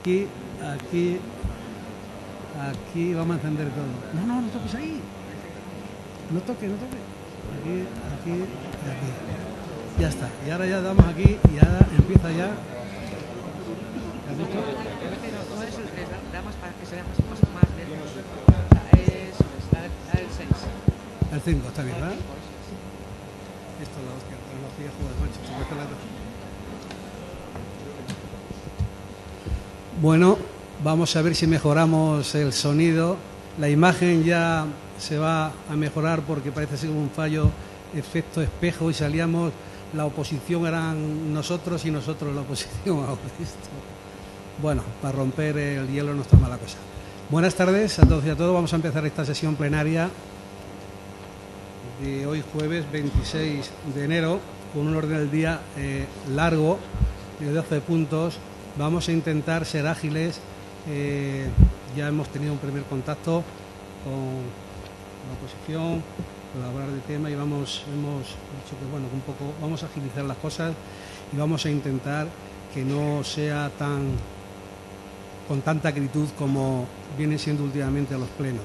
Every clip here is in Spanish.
aquí vamos a encender todo. No toques ahí. No toque. Aquí. Ya está. Y ahora ya damos aquí y ahora empieza ya. Damos para que se vea un poco más lejos. Eso es, el 6. El 5, está bien, ¿verdad? Esto es la hostia, la tecnología, joder, macho. Bueno, vamos a ver si mejoramos el sonido. La imagen ya se va a mejorar porque parece ser un fallo, efecto espejo, y salíamos, la oposición eran nosotros y nosotros la oposición a esto. Bueno, para romper el hielo no está mala cosa. Buenas tardes a todos y a todos. Vamos a empezar esta sesión plenaria de hoy jueves 26 de enero con un orden del día largo de 12 puntos. Vamos a intentar ser ágiles. Ya hemos tenido un primer contacto con la oposición, colaborar de tema y hemos dicho que bueno, un poco vamos a agilizar las cosas y vamos a intentar que no sea con tanta acritud como viene siendo últimamente a los plenos.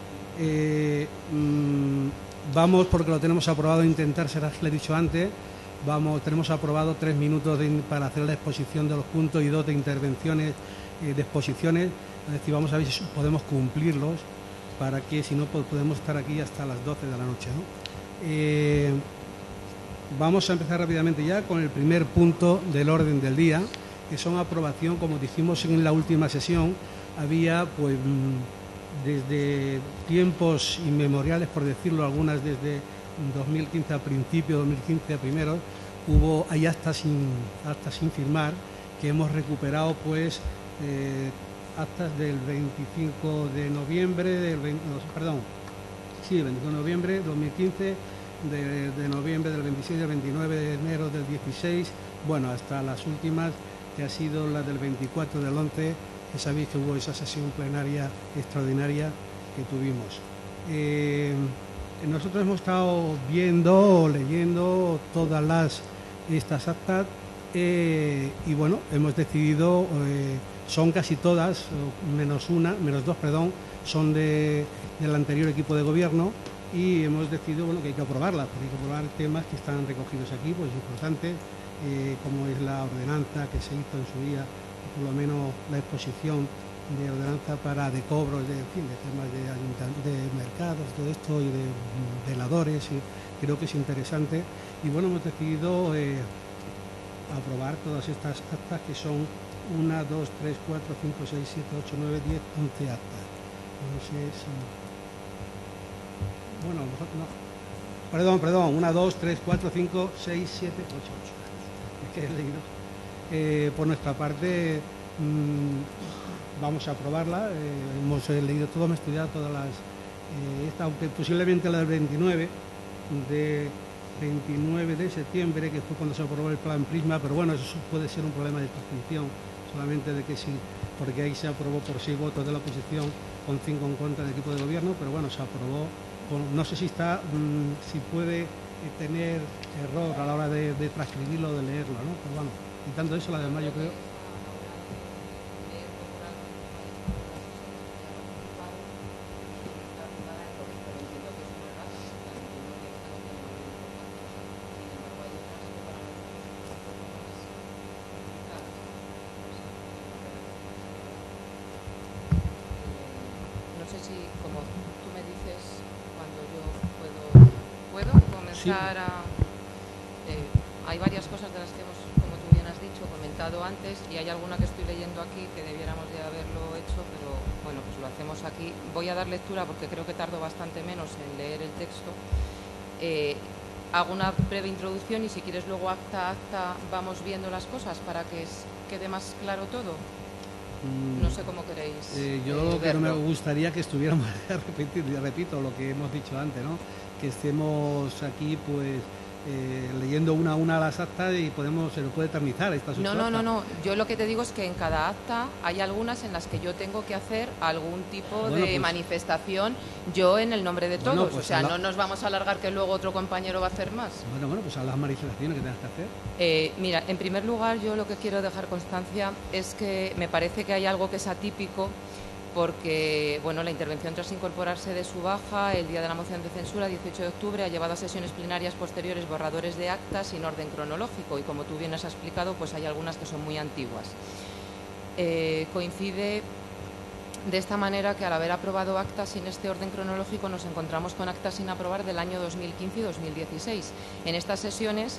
Vamos, porque lo tenemos aprobado, a intentar ser ágil, he dicho antes. Tenemos aprobado 3 minutos para hacer la exposición de los puntos y 2 de intervenciones de exposiciones. Es decir, vamos a ver si podemos cumplirlos para que, si no, podemos estar aquí hasta las 12 de la noche, ¿no? Vamos a empezar rápidamente ya con el primer punto del orden del día, que son aprobación. Como dijimos en la última sesión, había pues desde tiempos inmemoriales, por decirlo, algunas desde 2015 a principio, 2015 a primeros, hay actas sin firmar que hemos recuperado, pues actas del 25 de noviembre, 25 de noviembre de 2015, de noviembre del 26, del 29 de enero del 16, bueno, hasta las últimas, que ha sido la del 24 del 11, que sabéis que hubo esa sesión plenaria extraordinaria que tuvimos. Nosotros hemos estado leyendo todas estas actas y bueno, hemos decidido, son casi todas, menos dos, son del anterior equipo de gobierno, y hemos decidido que hay que aprobarlas, porque hay que aprobar temas que están recogidos aquí, pues importantes, como es la ordenanza que se hizo en su día, por lo menos la exposición de ordenanza de cobros de temas de mercados, todo esto, y de veladores, y creo que es interesante. Y bueno, hemos decidido aprobar todas estas actas, que son 1, 2, 3, 4, 5, 6, 7, 8, 9, 10, 11 actas. No sé si... Bueno, no. Perdón. 1, 2, 3, 4, 5, 6, 7, 8. Es que he leído. Por nuestra parte, vamos a aprobarla. Hemos leído todo, hemos estudiado todas las... aunque posiblemente la del 29 de septiembre, que fue cuando se aprobó el plan Prisma, pero bueno, eso puede ser un problema de transcripción, solamente de que sí, porque ahí se aprobó por 6 votos de la oposición, con 5 en contra del equipo de gobierno, pero bueno, se aprobó. No sé si puede tener error a la hora de transcribirlo o de leerlo, ¿no? Pero bueno, quitando eso, la demás yo creo... No sé si, como tú me dices, cuando yo puedo comenzar sí. Hay varias cosas de las que hemos, como tú bien has dicho, comentado antes, y hay alguna que estoy leyendo aquí que debiéramos de haberlo hecho, pero bueno, pues lo hacemos aquí. Voy a dar lectura porque creo que tardo bastante menos en leer el texto. Hago una breve introducción y si quieres luego acta a acta vamos viendo las cosas para que quede más claro todo. No sé cómo queréis. Yo pero me gustaría que estuviéramos repito lo que hemos dicho antes, ¿no? Que estemos aquí pues leyendo una a una las actas y se lo puede eternizar esta No. Yo lo que te digo es que en cada acta hay algunas en las que yo tengo que hacer algún tipo de manifestación, yo en el nombre de todos. Pues o sea, no nos vamos a alargar que luego otro compañero va a hacer más. Bueno, pues a las manifestaciones que tengas que hacer. Mira, en primer lugar, yo lo que quiero dejar constancia es que me parece que hay algo que es atípico, porque la intervención, tras incorporarse de su baja el día de la moción de censura, 18 de octubre, ha llevado a sesiones plenarias posteriores borradores de actas sin orden cronológico, y como tú bien has explicado, pues hay algunas que son muy antiguas. Coincide de esta manera que, al haber aprobado actas sin este orden cronológico, nos encontramos con actas sin aprobar del año 2015 y 2016. En estas sesiones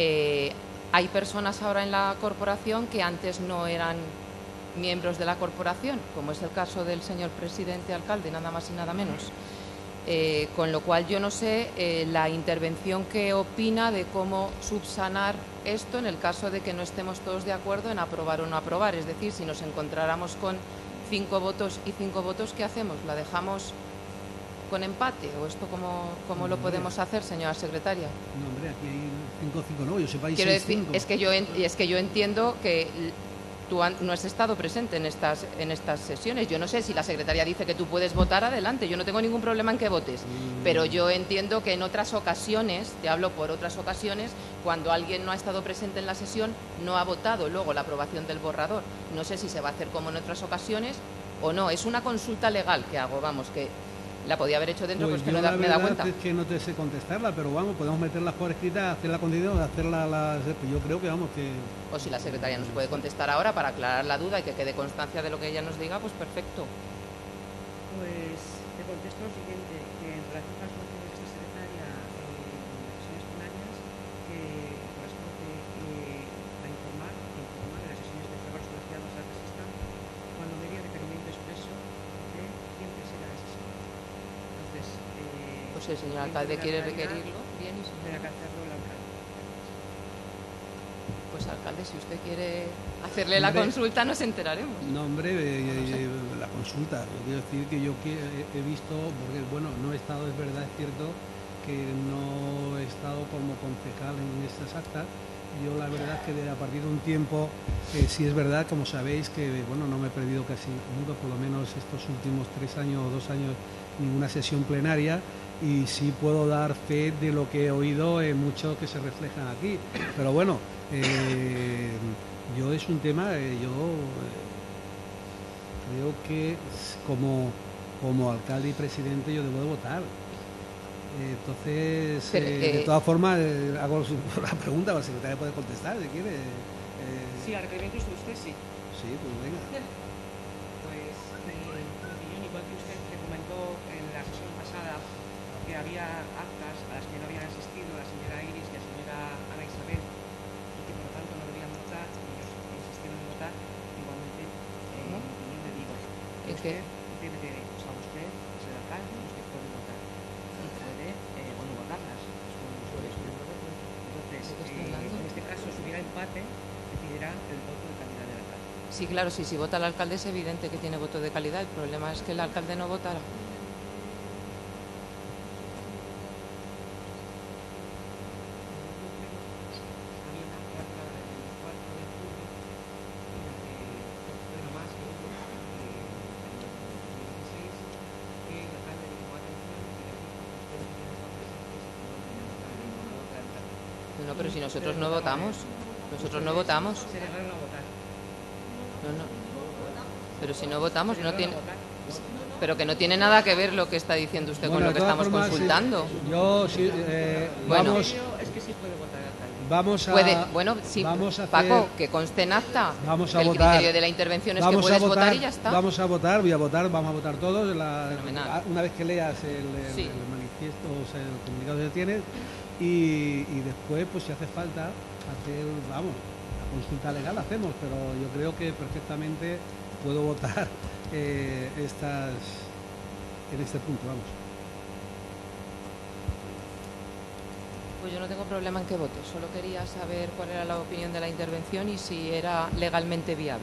hay personas ahora en la corporación que antes no eran miembros de la corporación, como es el caso del señor presidente alcalde, nada más y nada menos. Con lo cual yo no sé la intervención que opina de cómo subsanar esto en el caso de que no estemos todos de acuerdo en aprobar o no aprobar. Es decir, si nos encontráramos con 5 votos y 5 votos, ¿qué hacemos? ¿La dejamos con empate? ¿O esto cómo lo podemos hacer, señora secretaria? No, hombre, aquí hay 5-5, no, yo sepa, hay 6-5. Quiero decir, es que yo entiendo que tú no has estado presente en estas sesiones. Yo no sé si la secretaria dice que tú puedes votar, adelante. Yo no tengo ningún problema en que votes. Pero yo entiendo que en otras ocasiones, te hablo por otras ocasiones, cuando alguien no ha estado presente en la sesión, no ha votado luego la aprobación del borrador. No sé si se va a hacer como en otras ocasiones o no. Es una consulta legal que hago, vamos, que la podía haber hecho dentro, pues que no me da cuenta. Es que no te sé contestarla, pero vamos, podemos meterlas por escrita, hacer la condición, yo creo que vamos que... O si la secretaria nos puede contestar ahora para aclarar la duda y que quede constancia de lo que ella nos diga, pues perfecto. Pues te contesto lo siguiente, que en relación a las funciones de esta secretaria en las sesiones plenarias, que corresponde a informar de las sesiones de trabajos asociados a que están cuando media requerimiento expreso de quién presida la sesión. Entonces, pues si el señor alcalde quiere requerirlo, bien, y tendrá que hacerlo el alcalde. Pues alcalde, si usted quiere hacerle la consulta, nos enteraremos. No, hombre, la consulta. Yo quiero decir que yo he visto, porque no he estado, es verdad, es cierto que no he estado como concejal en estas actas. Yo la verdad es que a partir de un tiempo, sí es verdad, como sabéis, que no me he perdido casi nunca, por lo menos estos últimos 3 años o 2 años, ninguna sesión plenaria, y sí puedo dar fe de lo que he oído en muchos que se reflejan aquí. Pero yo es un tema, yo creo que como alcalde y presidente yo debo de votar. Entonces, de todas formas, hago la pregunta, la secretaria puede contestar si quiere. Sí, al requerimiento de usted sí. Sí, pues venga. Pues, igual que usted le comentó en la sesión pasada que había actas a las que no habían asistido la señora Iris y la señora Ana Isabel, y que por lo tanto no debían votar, y ellos insistieron en votar, igualmente, yo le digo, usted tiene que, usted es el alcalde, usted puede votar, y puede o no votarlas. Entonces, en este caso, si hubiera empate, decidirá el voto de calidad del alcalde. Sí, claro, si vota el alcalde es evidente que tiene voto de calidad. El problema es que el alcalde no votara. No, pero si nosotros no votamos. Nosotros no votamos. Se negaron a votar. No. Pero si no votamos, no tiene... Pero que no tiene nada que ver lo que está diciendo usted con lo que estamos consultando. Sí, yo sí, vamos... Es que sí puede votar el alcalde. Vamos a... sí, vamos a hacer, Paco, que conste en acta. Vamos a el votar. criterio de la intervención es que puedes votar y ya está. Vamos a votar, vamos a votar todos. Una vez que leas el manifiesto, o sea, el comunicado que tienes, y después, pues si hace falta hacer, la consulta legal la hacemos, pero yo creo que perfectamente puedo votar en este punto, Pues yo no tengo problema en que vote, solo quería saber cuál era la opinión de la intervención y si era legalmente viable.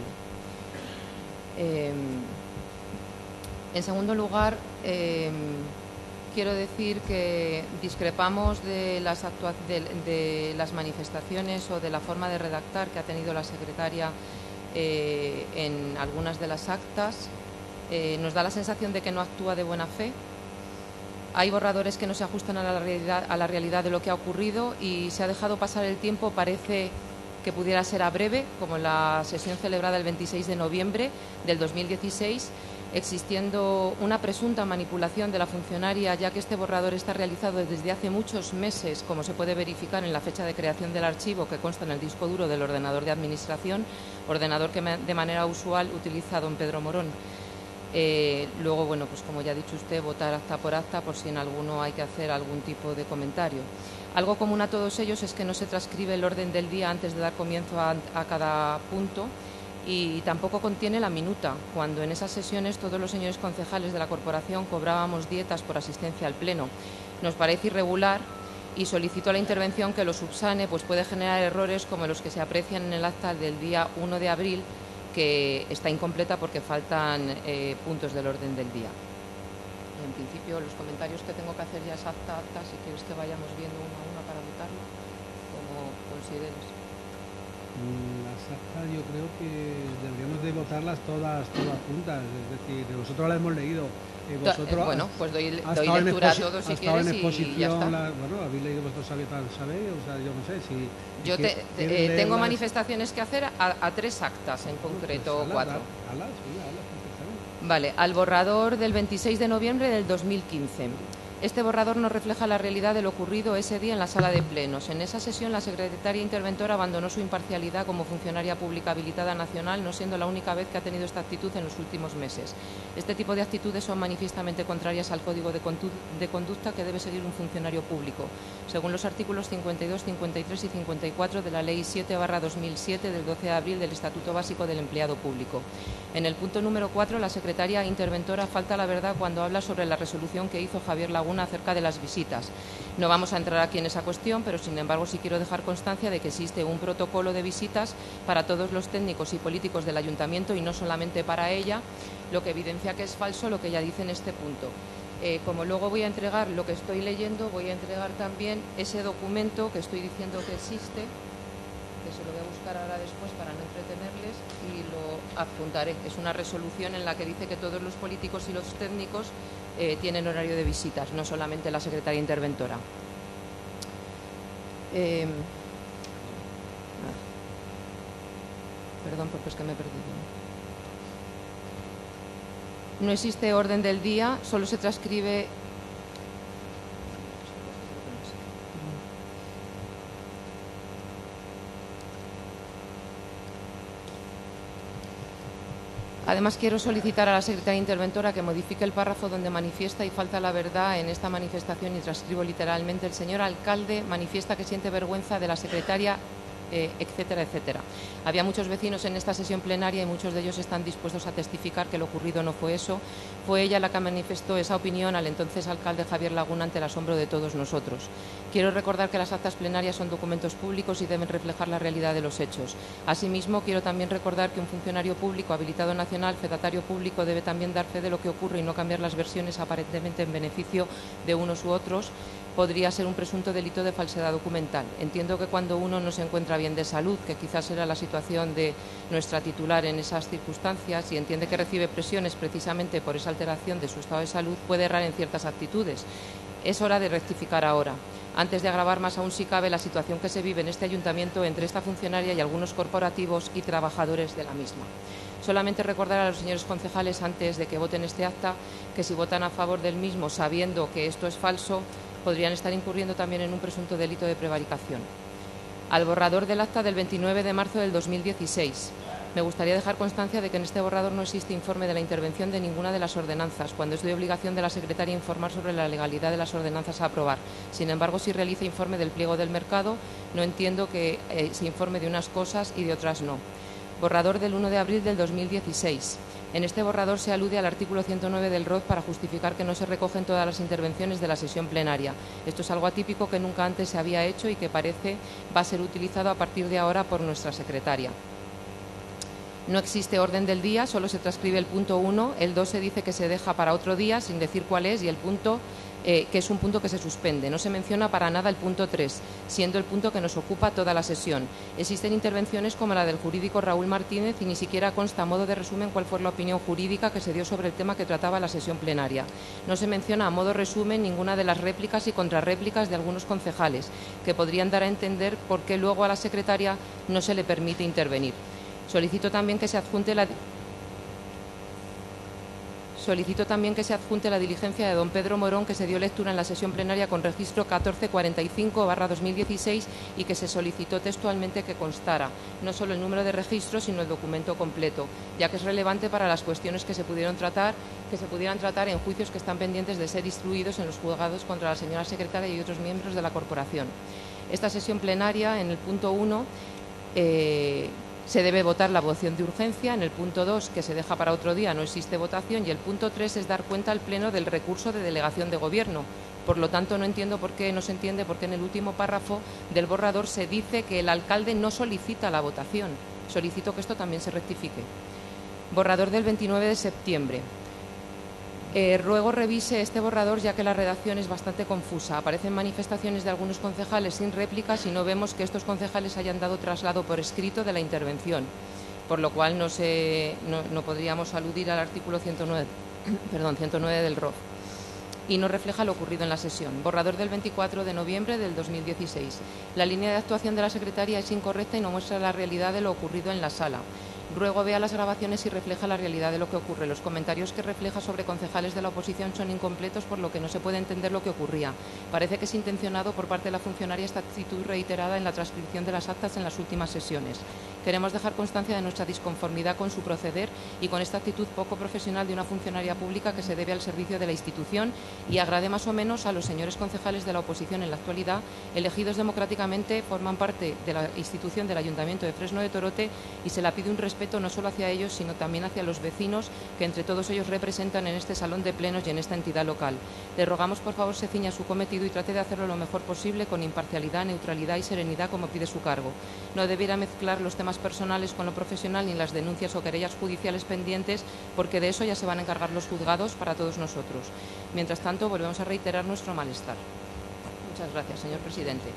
En segundo lugar, quiero decir que discrepamos de las manifestaciones o de la forma de redactar que ha tenido la secretaria en algunas de las actas. Nos da la sensación de que no actúa de buena fe. Hay borradores que no se ajustan a la realidad de lo que ha ocurrido y se ha dejado pasar el tiempo. Parece que pudiera ser a breve, como la sesión celebrada el 26 de noviembre del 2016, existiendo una presunta manipulación de la funcionaria, ya que este borrador está realizado desde hace muchos meses, como se puede verificar en la fecha de creación del archivo que consta en el disco duro del ordenador de administración, ordenador que de manera usual utiliza don Pedro Morón. Luego, bueno, pues como ya ha dicho usted, votar acta por acta por si en alguno hay que hacer algún tipo de comentario. Algo común a todos ellos es que no se transcribe el orden del día antes de dar comienzo a cada punto y tampoco contiene la minuta, cuando en esas sesiones todos los señores concejales de la corporación cobrábamos dietas por asistencia al pleno. Nos parece irregular y solicito la intervención que lo subsane, pues puede generar errores como los que se aprecian en el acta del día 1 de abril, que está incompleta porque faltan puntos del orden del día. En principio, los comentarios que tengo que hacer ya es acta, si quieres que vayamos viendo una a una para votarlo, como consideres. Las actas yo creo que deberíamos de votarlas todas juntas, es decir, nosotros las hemos leído. Bueno, pues doy lectura a todos si quieres y ya está. Bueno, habéis leído, vosotros sabéis, o sea, yo no sé si... Yo tengo manifestaciones que hacer a 3 actas en concreto, o 4. Vale, al borrador del 26 de noviembre del 2015. Este borrador no refleja la realidad de lo ocurrido ese día en la sala de plenos. En esa sesión, la secretaria interventora abandonó su imparcialidad como funcionaria pública habilitada nacional, no siendo la única vez que ha tenido esta actitud en los últimos meses. Este tipo de actitudes son manifiestamente contrarias al código de conducta que debe seguir un funcionario público, según los artículos 52, 53 y 54 de la Ley 7/2007 del 12 de abril del Estatuto Básico del Empleado Público. En el punto número 4, la secretaria interventora falta la verdad cuando habla sobre la resolución que hizo Javier Laguna acerca de las visitas. No vamos a entrar aquí en esa cuestión, pero sin embargo sí quiero dejar constancia de que existe un protocolo de visitas para todos los técnicos y políticos del ayuntamiento y no solamente para ella, lo que evidencia que es falso lo que ella dice en este punto. Como luego voy a entregar lo que estoy leyendo, voy a entregar también ese documento que estoy diciendo que existe, que se lo voy a buscar ahora después para no entretenerles y lo adjuntaré. Es una resolución en la que dice que todos los políticos y los técnicos tienen horario de visitas, no solamente la secretaria interventora. Perdón, porque es que me he perdido. No existe orden del día, solo se transcribe... Además, quiero solicitar a la secretaria interventora que modifique el párrafo donde manifiesta y falta la verdad en esta manifestación, y transcribo literalmente: el señor alcalde manifiesta que siente vergüenza de la secretaria, etcétera, etcétera. Había muchos vecinos en esta sesión plenaria y muchos de ellos están dispuestos a testificar que lo ocurrido no fue eso. Fue ella la que manifestó esa opinión al entonces alcalde Javier Laguna ante el asombro de todos nosotros. Quiero recordar que las actas plenarias son documentos públicos y deben reflejar la realidad de los hechos. Asimismo, quiero también recordar que un funcionario público habilitado nacional, fedatario público, debe también dar fe de lo que ocurre y no cambiar las versiones aparentemente en beneficio de unos u otros. Podría ser un presunto delito de falsedad documental. Entiendo que cuando uno no se encuentra bien de salud, que quizás era la situación de nuestra titular en esas circunstancias, y entiende que recibe presiones precisamente por esa alteración de su estado de salud, puede errar en ciertas actitudes. Es hora de rectificar ahora, antes de agravar más aún si cabe la situación que se vive en este ayuntamiento entre esta funcionaria y algunos corporativos y trabajadores de la misma. Solamente recordar a los señores concejales, antes de que voten este acta, que si votan a favor del mismo sabiendo que esto es falso, podrían estar incurriendo también en un presunto delito de prevaricación. Al borrador del acta del 29 de marzo del 2016. Me gustaría dejar constancia de que en este borrador no existe informe de la intervención de ninguna de las ordenanzas, cuando es de obligación de la secretaria informar sobre la legalidad de las ordenanzas a aprobar. Sin embargo, si realiza informe del pliego del mercado, no entiendo que se informe de unas cosas y de otras no. Borrador del 1 de abril del 2016. En este borrador se alude al artículo 109 del ROD para justificar que no se recogen todas las intervenciones de la sesión plenaria. Esto es algo atípico que nunca antes se había hecho y que parece va a ser utilizado a partir de ahora por nuestra secretaria. No existe orden del día, solo se transcribe el punto 1, el 2 se dice que se deja para otro día sin decir cuál es, y el punto que es un punto que se suspende. No se menciona para nada el punto 3, siendo el punto que nos ocupa toda la sesión. Existen intervenciones como la del jurídico Raúl Martínez y ni siquiera consta a modo de resumen cuál fue la opinión jurídica que se dio sobre el tema que trataba la sesión plenaria. No se menciona a modo resumen ninguna de las réplicas y contrarréplicas de algunos concejales, que podrían dar a entender por qué luego a la secretaria no se le permite intervenir. Solicito también que se adjunte la diligencia de don Pedro Morón, que se dio lectura en la sesión plenaria con registro 1445/2016 y que se solicitó textualmente que constara no solo el número de registro, sino el documento completo, ya que es relevante para las cuestiones que se pudieran tratar en juicios que están pendientes de ser instruidos en los juzgados contra la señora secretaria y otros miembros de la corporación. Esta sesión plenaria, en el punto 1, se debe votar la moción de urgencia. En el punto 2, que se deja para otro día, no existe votación. Y el punto 3 es dar cuenta al Pleno del recurso de delegación de Gobierno. Por lo tanto, no se entiende por qué en el último párrafo del borrador se dice que el alcalde no solicita la votación. Solicito que esto también se rectifique. Borrador del 29 de septiembre. Ruego revise este borrador, ya que la redacción es bastante confusa. Aparecen manifestaciones de algunos concejales sin réplicas y no vemos que estos concejales hayan dado traslado por escrito de la intervención, por lo cual no podríamos aludir al artículo 109 del ROF. Y no refleja lo ocurrido en la sesión. Borrador del 24 de noviembre del 2016. La línea de actuación de la secretaria es incorrecta y no muestra la realidad de lo ocurrido en la sala. Ruego vea las grabaciones y refleja la realidad de lo que ocurre. Los comentarios que refleja sobre concejales de la oposición son incompletos, por lo que no se puede entender lo que ocurría. Parece que es intencionado por parte de la funcionaria esta actitud reiterada en la transcripción de las actas en las últimas sesiones. Queremos dejar constancia de nuestra disconformidad con su proceder y con esta actitud poco profesional de una funcionaria pública que se debe al servicio de la institución y agrade más o menos a los señores concejales de la oposición en la actualidad, elegidos democráticamente, forman parte de la institución del Ayuntamiento de Fresno de Torote y se la pide un respeto no solo hacia ellos, sino también hacia los vecinos que entre todos ellos representan en este salón de plenos y en esta entidad local. Le rogamos, por favor, se ciña a su cometido y trate de hacerlo lo mejor posible con imparcialidad, neutralidad y serenidad, como pide su cargo. No debiera mezclar los temas personales con lo profesional ni las denuncias o querellas judiciales pendientes, porque de eso ya se van a encargar los juzgados para todos nosotros. Mientras tanto, volvemos a reiterar nuestro malestar. Muchas gracias, señor presidente.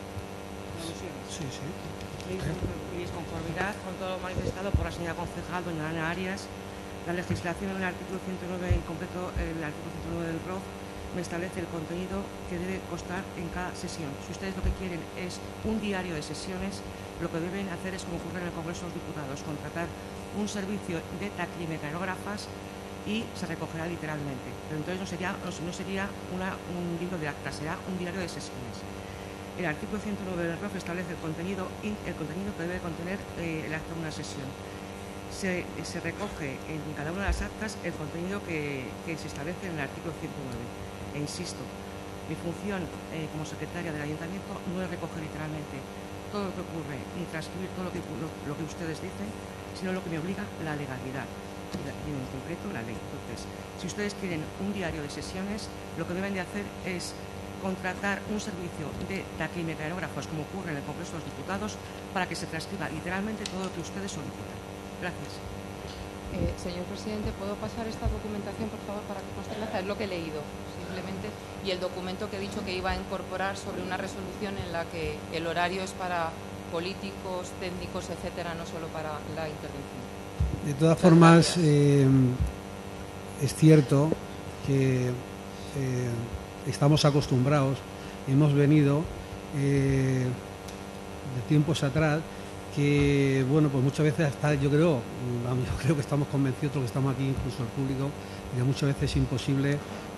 Sí. Mi disconformidad con todo lo manifestado por la señora concejal, doña Ana Arias. La legislación en el artículo 109, en concreto el artículo 109 del ROF, me establece el contenido que debe constar en cada sesión. Si ustedes lo que quieren es un diario de sesiones, lo que deben hacer es, como ocurre en el Congreso de los Diputados, contratar un servicio de taquimecanógrafas y se recogerá literalmente. Pero entonces no sería un libro de actas, será un diario de sesiones. El artículo 109 del ROF establece el contenido que debe contener el acta de una sesión. Se recoge en cada una de las actas el contenido que se establece en el artículo 109. E insisto, mi función como secretaria del Ayuntamiento no es recoger literalmente todo lo que ocurre ni transcribir todo lo que ustedes dicen, sino lo que me obliga la legalidad y en concreto la ley. Entonces, si ustedes quieren un diario de sesiones, lo que deben de hacer es contratar un servicio de taquimecanógrafos, como ocurre en el Congreso de los Diputados, para que se transcriba literalmente todo lo que ustedes solicitan. Gracias. Señor presidente, ¿puedo pasar esta documentación, por favor, para que conste en la acta? Es lo que he leído, simplemente, y el documento que he dicho que iba a incorporar sobre una resolución en la que el horario es para políticos, técnicos, etcétera, no solo para la intervención. De todas formas, es cierto que estamos acostumbrados, hemos venido de tiempos atrás, que bueno, pues muchas veces hasta yo creo que estamos convencidos, todos los que estamos aquí, incluso el público, que muchas veces es imposible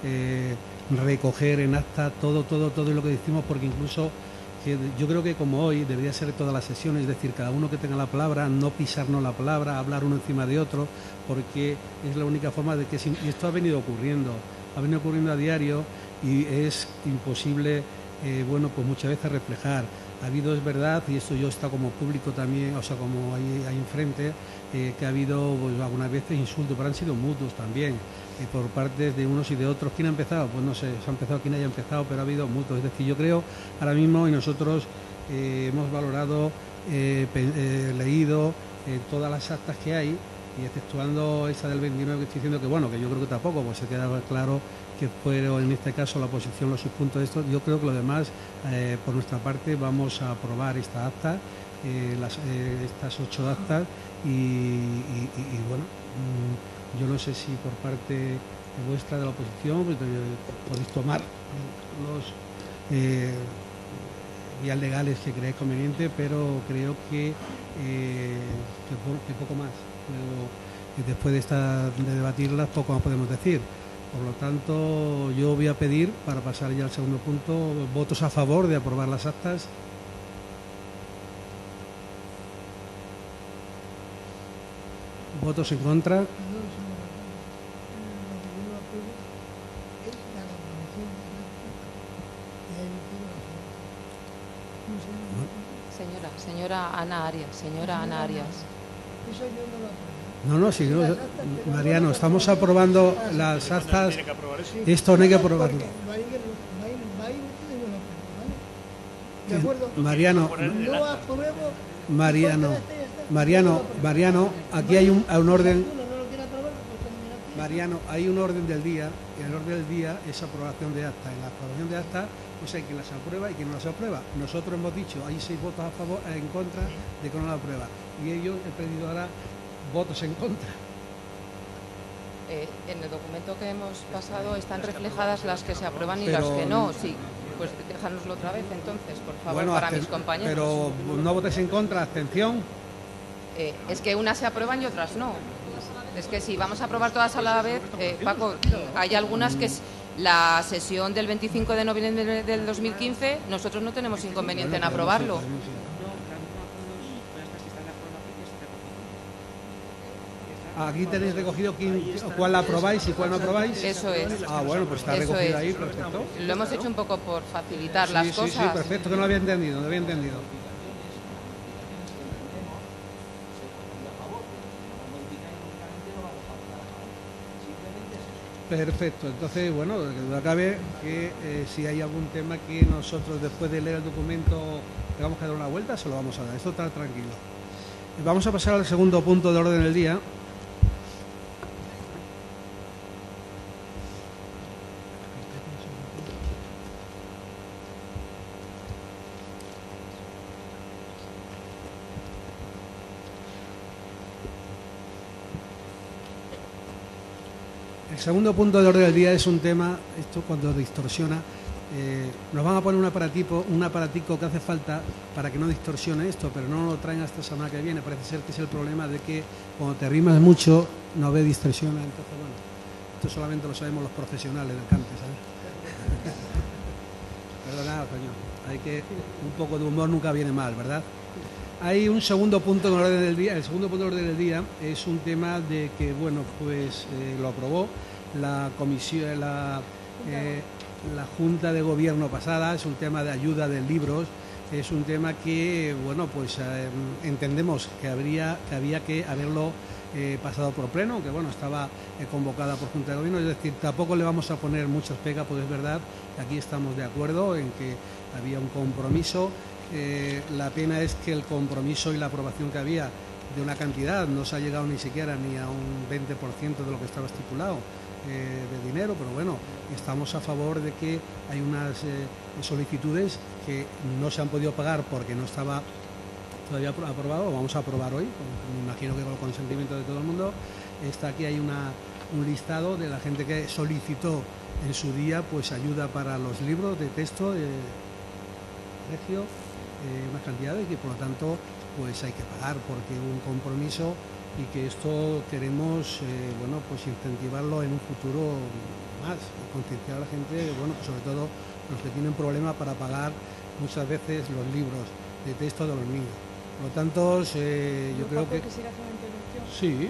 recoger en acta todo lo que decimos, porque incluso yo creo que como hoy debería ser todas las sesiones, es decir, cada uno que tenga la palabra, no pisarnos la palabra, hablar uno encima de otro, porque es la única forma de que, y esto ha venido ocurriendo a diario y es imposible, pues muchas veces reflejar. Ha habido, es verdad, y esto yo he estado como público también, o sea, como ahí enfrente, que ha habido pues, algunas veces insultos, pero han sido mutuos también, por partes de unos y de otros. ¿Quién ha empezado? Pues no sé, se ha empezado quien haya empezado, pero ha habido mutuos. Es decir, yo creo ahora mismo, y nosotros hemos valorado, leído todas las actas que hay, y exceptuando esa del 29 que estoy diciendo que bueno, que yo creo que tampoco, pues se queda claro que fue en este caso la oposición, los subpuntos de esto. Yo creo que lo demás, por nuestra parte, vamos a aprobar esta acta, estas 8 actas y bueno, yo no sé si por parte vuestra de la oposición pues, podéis tomar los vías legales que creáis conveniente, pero creo que poco más. Pero después de debatirlas, poco más podemos decir. Por lo tanto, yo voy a pedir, para pasar ya al segundo punto, votos a favor de aprobar las actas. ¿Votos en contra? Señora Ana Arias. No, sí, no, Mariano, estamos aprobando las actas. Esto no hay que aprobarlo. ¿De acuerdo? Mariano, aquí hay un orden. Mariano, hay un orden del día, y el orden del día es aprobación de acta. En la aprobación de acta, pues hay quien las aprueba y quien no las aprueba. Nosotros hemos dicho, hay 6 votos a favor, en contra de que no la aprueba. Y ellos, he pedido ahora votos en contra. En el documento que hemos pasado están reflejadas las que se aprueban y las que no. Sí, pues déjanoslo otra vez entonces, por favor, bueno, para mis compañeros. Pero no votes en contra, abstención. Es que unas se aprueban y otras no. Es que si vamos a aprobar todas a la vez, Paco, hay algunas que es la sesión del 25 de noviembre del 2015, nosotros no tenemos inconveniente en aprobarlo. Aquí tenéis recogido cuál la aprobáis y cuál no aprobáis. Eso es. Ah, bueno, pues está recogido ahí, perfecto. Lo hemos hecho un poco por facilitar las cosas. Sí, perfecto, que no lo había entendido, Perfecto, entonces, bueno, que duda cabe que si hay algún tema que nosotros después de leer el documento tengamos que dar una vuelta, se lo vamos a dar, esto está tranquilo. Vamos a pasar al segundo punto de orden del día. El segundo punto de orden del día es un tema, esto cuando distorsiona, nos van a poner un aparatico que hace falta para que no distorsione esto, pero no lo traen hasta semana que viene. Parece ser que es el problema de que cuando te rimas mucho no ve distorsiona. Entonces, bueno, esto solamente lo sabemos los profesionales del cante, ¿sabes? Perdonad, coño, hay que un poco de humor nunca viene mal, ¿verdad? Hay un segundo punto de orden del día. El segundo punto de orden del día es un tema de que, bueno, pues lo aprobó la comisión, la Junta de Gobierno pasada. Es un tema de ayuda de libros. Es un tema que, bueno, pues entendemos que había que haberlo pasado por pleno, que bueno, estaba convocada por Junta de Gobierno. Es decir, tampoco le vamos a poner muchas pegas, pues es verdad que aquí estamos de acuerdo en que había un compromiso. La pena es que el compromiso y la aprobación que había de una cantidad no se ha llegado ni siquiera ni a un 20% de lo que estaba estipulado de dinero, pero bueno, estamos a favor de que hay unas solicitudes que no se han podido pagar porque no estaba todavía aprobado. Vamos a aprobar hoy, me imagino que con el consentimiento de todo el mundo. Aquí hay un listado de la gente que solicitó en su día pues ayuda para los libros de texto de colegio, unas cantidades que por lo tanto pues hay que pagar porque hubo un compromiso y que esto queremos bueno, pues incentivarlo en un futuro más, concienciar a la gente, bueno, pues sobre todo los que tienen problemas para pagar muchas veces los libros de texto de los niños. Por lo tanto, yo creo que... ¿Quisiera hacer una intervención? Sí.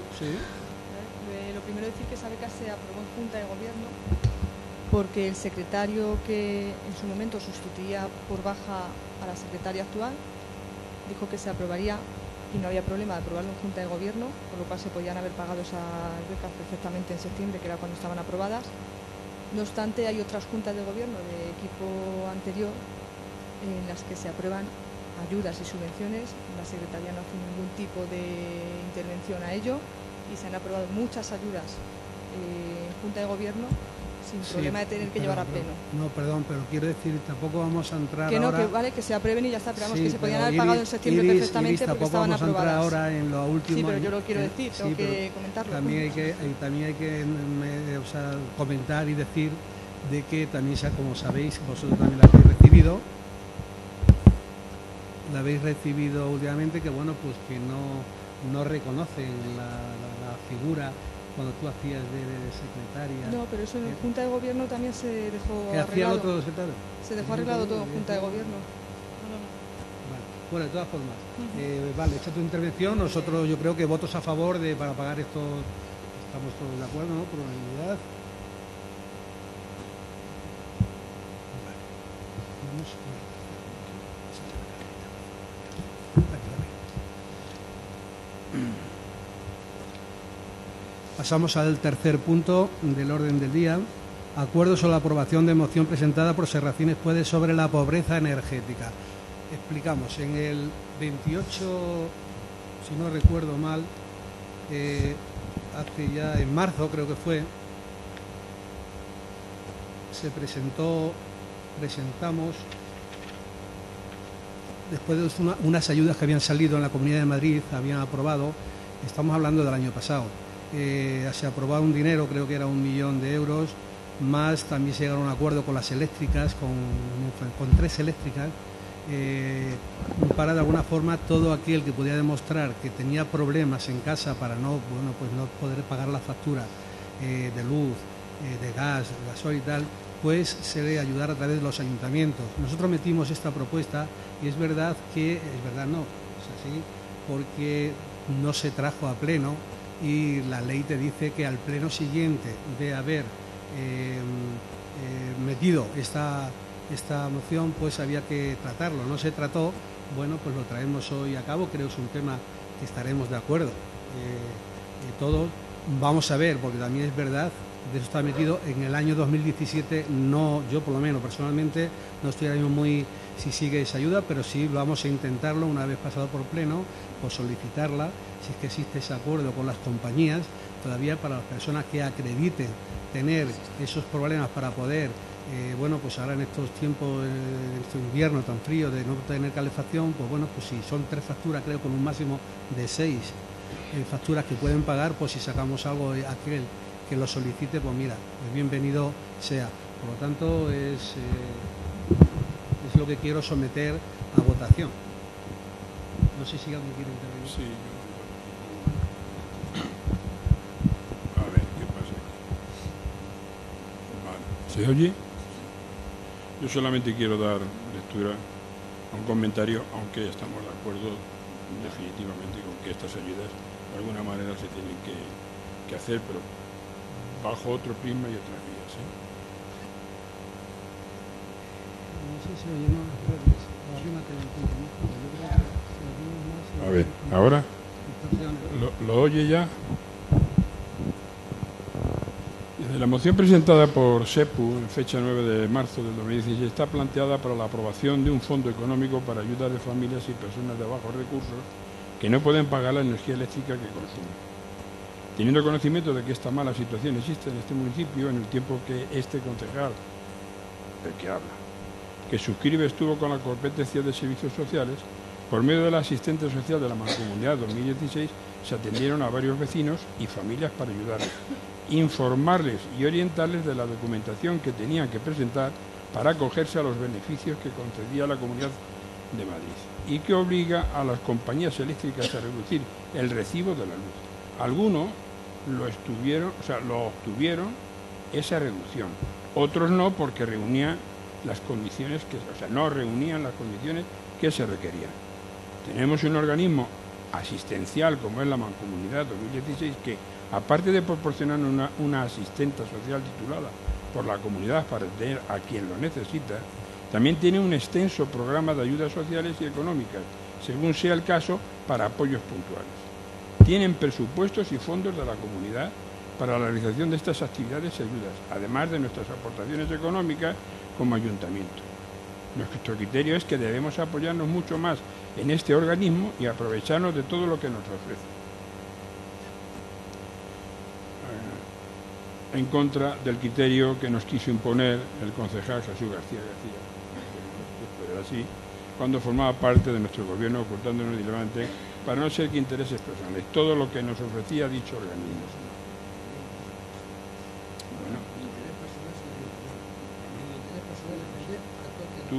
Lo primero es decir que SABECA se aprobó en Junta de Gobierno porque el secretario que en su momento sustituía por baja a la secretaria actual dijo que se aprobaría y no había problema de aprobarlo en Junta de Gobierno, por lo cual se podían haber pagado esas becas perfectamente en septiembre, que era cuando estaban aprobadas. No obstante, hay otras juntas de gobierno de equipo anterior en las que se aprueban ayudas y subvenciones. La Secretaría no hace ningún tipo de intervención a ello y se han aprobado muchas ayudas en Junta de Gobierno sin problema de tener que llevar a pleno. No, perdón, pero quiero decir, tampoco vamos a entrar que no, ahora... que vale, que se aprueben y ya está, pero vamos, sí, que se podían haber Iris, pagado en septiembre perfectamente porque estaban vamos aprobadas. A entrar ahora en lo último. Sí, pero yo lo quiero decir, tengo que comentarlo. También hay que o sea, comentar y decir de que también, como sabéis, vosotros también la habéis recibido últimamente, que bueno, pues que no reconocen la figura cuando tú hacías de secretaria. No, pero eso en Junta de Gobierno también se dejó ¿Qué hacía arreglado. otro secretario? Se dejó arreglado todo en Junta de Gobierno. Vale. Bueno, de todas formas, vale, echa tu intervención. Nosotros, yo creo que votos a favor para pagar esto, estamos todos de acuerdo, ¿no? Por unanimidad. Vale. Pasamos al tercer punto del orden del día. Acuerdo sobre la aprobación de moción presentada por Serracines Puede sobre la pobreza energética. Explicamos, en el 28, si no recuerdo mal, hace ya en marzo creo que fue, presentamos, después de unas ayudas que habían salido en la Comunidad de Madrid, habían aprobado, estamos hablando del año pasado. Se aprobó un dinero, creo que era 1 millón de euros, más también se llegaron a un acuerdo con las eléctricas, con 3 eléctricas, para de alguna forma todo aquel que podía demostrar que tenía problemas en casa para no poder pagar la factura de luz, de gas, de gasoil y tal, pues se le ayudara a través de los ayuntamientos. Nosotros metimos esta propuesta y es verdad no, es así, porque no se trajo a pleno. Y la ley te dice que al pleno siguiente de haber metido esta moción, pues había que tratarlo. No se trató, bueno, pues lo traemos hoy a cabo. Creo que es un tema que estaremos de acuerdo todos. Vamos a ver, porque también es verdad, de eso está metido en el año 2017. No, yo por lo menos personalmente no estoy ahora mismo muy si sigue esa ayuda, pero sí vamos a intentarlo una vez pasado por pleno, o solicitarla, si es que existe ese acuerdo con las compañías, todavía para las personas que acrediten tener esos problemas para poder, bueno, pues ahora en estos tiempos, en este invierno tan frío de no tener calefacción, pues bueno, pues si son 3 facturas, creo con un máximo de 6 facturas que pueden pagar, pues si sacamos algo, aquel que lo solicite, pues mira, bienvenido sea. Por lo tanto, es lo que quiero someter a votación. No sé si alguien quiere intervenir. Sí. A ver, ¿qué pasa aquí? Vale. ¿Se oye? Yo solamente quiero dar lectura a un comentario, aunque estamos de acuerdo definitivamente con que estas ayudas de alguna manera se tienen que hacer, pero bajo otro prisma y otras vías, ¿sí? A ver, ¿ahora? ¿Lo oye ya? La moción presentada por SEPU en fecha 9 de marzo del 2016 está planteada para la aprobación de un fondo económico para ayudar a familias y personas de bajos recursos que no pueden pagar la energía eléctrica que consumen. Teniendo conocimiento de que esta mala situación existe en este municipio, en el tiempo que este concejal, del que habla, que suscribe estuvo con la competencia de servicios sociales, por medio de la asistente social de la Mancomunidad 2016 se atendieron a varios vecinos y familias para ayudarles, informarles y orientarles de la documentación que tenían que presentar para acogerse a los beneficios que concedía la Comunidad de Madrid y que obliga a las compañías eléctricas a reducir el recibo de la luz. Algunos lo obtuvieron esa reducción, otros no, porque reunían las condiciones no reunían las condiciones que se requerían. Tenemos un organismo asistencial como es la Mancomunidad 2016 que, aparte de proporcionar una asistenta social titulada por la comunidad para atender a quien lo necesita, también tiene un extenso programa de ayudas sociales y económicas, según sea el caso, para apoyos puntuales. Tienen presupuestos y fondos de la comunidad para la realización de estas actividades y ayudas, además de nuestras aportaciones económicas como ayuntamiento. Nuestro criterio es que debemos apoyarnos mucho más en este organismo y aprovecharnos de todo lo que nos ofrece. en contra del criterio que nos quiso imponer el concejal Jesús García García, pero era así, cuando formaba parte de nuestro gobierno, ocultándonos irrelevante para no ser que intereses personales. Todo lo que nos ofrecía dicho organismo. Bueno, tú,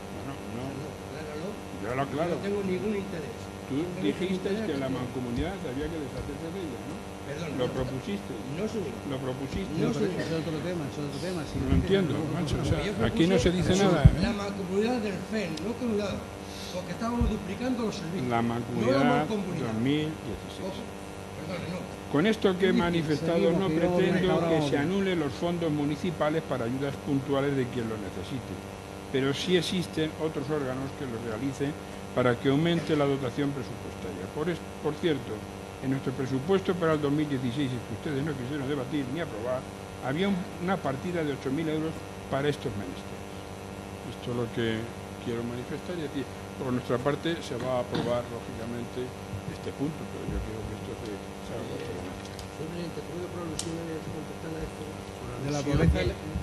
yo lo aclaro. No tengo ningún interés. Tú dijiste que la mancomunidad había que deshacerse de ella, ¿no? Perdón, Lo propusiste. No soy. Lo propusiste. No, Pero es otro tema, es otro tema. Si No lo entiendo, macho. O sea, aquí no se dice nada. La mancomunidad del FEN, no comunidad, porque estábamos duplicando los servicios. La no mancomunidad la mancomunidad. 2016. Ojo, perdón, no. Con esto que he manifestado no Seguimos, pretendo ahora que vamos. se anulen los fondos municipales para ayudas puntuales de quien lo necesite, pero sí existen otros órganos que lo realicen para que aumente la dotación presupuestaria. Por cierto, en nuestro presupuesto para el 2016, que ustedes no quisieron debatir ni aprobar, había una partida de 8.000 euros para estos menesteres. Esto es lo que quiero manifestar y decir, por nuestra parte se va a aprobar lógicamente este punto, pero yo creo que esto se haga por todo. Simplemente puedo por alusiones contestar a esto. De la pobreza.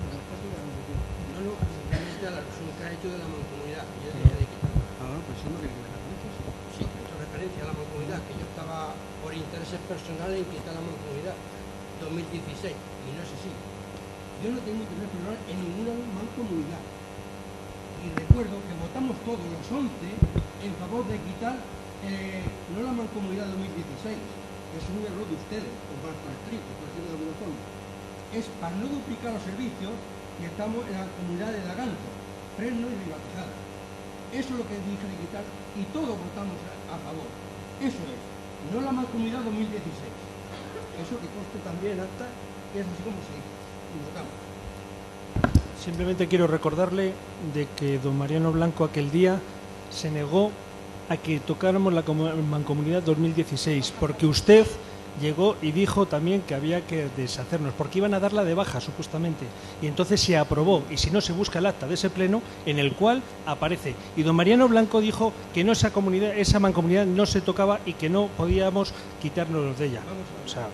No, realmente a la alusión que ha hecho de la mancomunidad. Yo dije de quitarla. Ah, pues eso no quiere que me Sí, he hecho referencia a la mancomunidad, que yo estaba por intereses personales en quitar la mancomunidad 2016, y no es así. Yo no tengo interés personal en ninguna mancomunidad. Y recuerdo que votamos todos los 11 en favor de quitar no la mancomunidad 2016, que es un error de ustedes, o Marta Street, por decirlo de alguna forma. Es para no duplicar los servicios que estamos en la comunidad de Laganto, Fresno y Ribatejada. Eso es lo que dije de quitar y todos votamos a favor. Eso es, no la mancomunidad 2016. Eso que conste también acta, que es así como se dice. Y votamos. Simplemente quiero recordarle de que don Mariano Blanco aquel día se negó a que tocáramos la mancomunidad 2016, porque usted llegó y dijo también que había que deshacernos, porque iban a darla de baja supuestamente, y entonces se aprobó, y si no se busca el acta de ese pleno en el cual aparece, y don Mariano Blanco dijo que no esa mancomunidad no se tocaba y que no podíamos quitarnos de ella. O sea,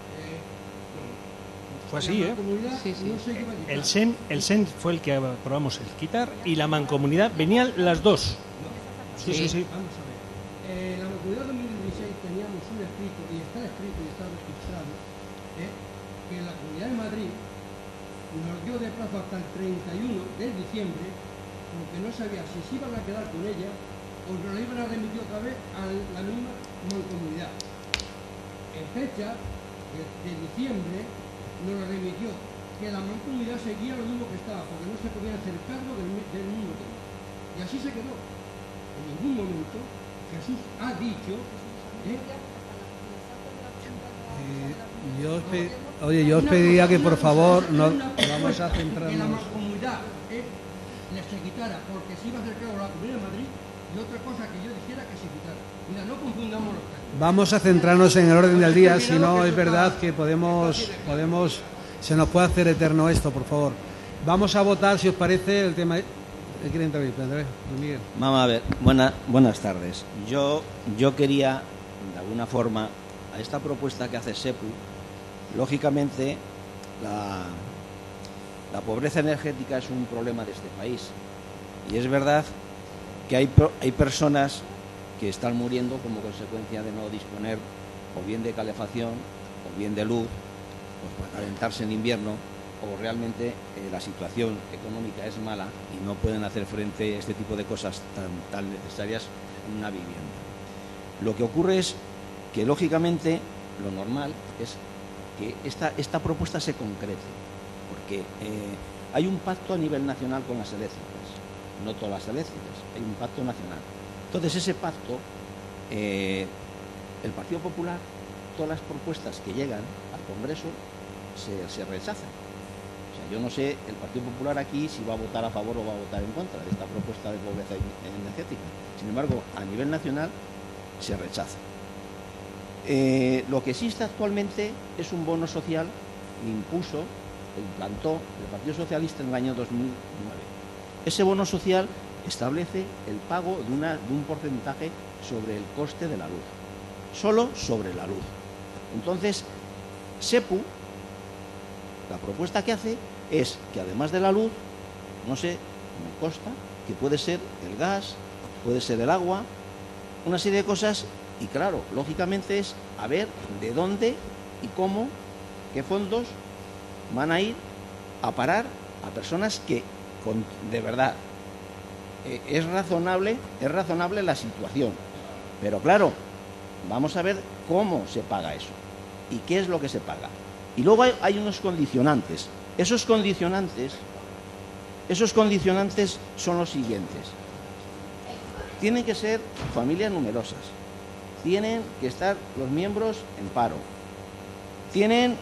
fue así, ¿eh? Sí, sí. No se lleva a quitar. El SEN fue el que aprobamos el quitar, y la mancomunidad venían las dos. Sí. Vamos a ver. La mancomunidad 2016 teníamos un escrito, y está registrado, que la Comunidad de Madrid nos dio de plazo hasta el 31 de diciembre, porque no sabía si se iban a quedar con ella o nos la iban a remitir otra vez a la misma mancomunidad. En fecha de diciembre nos la remitió que la mancomunidad seguía lo mismo que estaba, porque no se podía hacer cargo del mismo tema. Y así se quedó. En ningún momento Jesús ha dicho yo os pediría que por favor una vamos a propuesta que la centrarnos. mancomunidad les se quitara porque se iba a hacer cargo la Comunidad de Madrid, y otra cosa que yo dijera que se quitara. Mira, no confundamos los términos. Vamos a centrarnos en el orden del día, si no es verdad que se nos puede hacer eterno esto, por favor. Vamos a votar, si os parece, el tema. ¿Quiere intervenir, Andrés? Miguel. Vamos a ver, buenas tardes. Yo quería, de alguna forma, a esta propuesta que hace SEPU, lógicamente, la pobreza energética es un problema de este país. Y es verdad que hay personas que están muriendo como consecuencia de no disponer o bien de calefacción o bien de luz, pues para calentarse en invierno, o realmente la situación económica es mala y no pueden hacer frente a este tipo de cosas tan necesarias en una vivienda. Lo que ocurre es que, lógicamente, lo normal es que esta propuesta se concrete, porque hay un pacto a nivel nacional con las eléctricas, no todas las eléctricas, hay un pacto nacional. Entonces, ese pacto, el Partido Popular, todas las propuestas que llegan al Congreso se rechazan. O sea, yo no sé el Partido Popular aquí si va a votar a favor o va a votar en contra de esta propuesta de pobreza energética. Sin embargo, a nivel nacional se rechaza. Lo que existe actualmente es un bono social que implantó el Partido Socialista en el año 2009. Ese bono social establece el pago de un porcentaje sobre el coste de la luz, solo sobre la luz. Entonces, SEPU La propuesta que hace es que además de la luz, no sé, me consta que puede ser el gas, puede ser el agua, una serie de cosas, y claro, lógicamente es a ver de dónde y cómo, qué fondos van a ir a parar a personas que, de verdad, es razonable la situación. Pero claro, vamos a ver cómo se paga eso y qué es lo que se paga. Y luego hay unos condicionantes. Esos condicionantes son los siguientes. Tienen que ser familias numerosas. Tienen que estar los miembros en paro. Tienen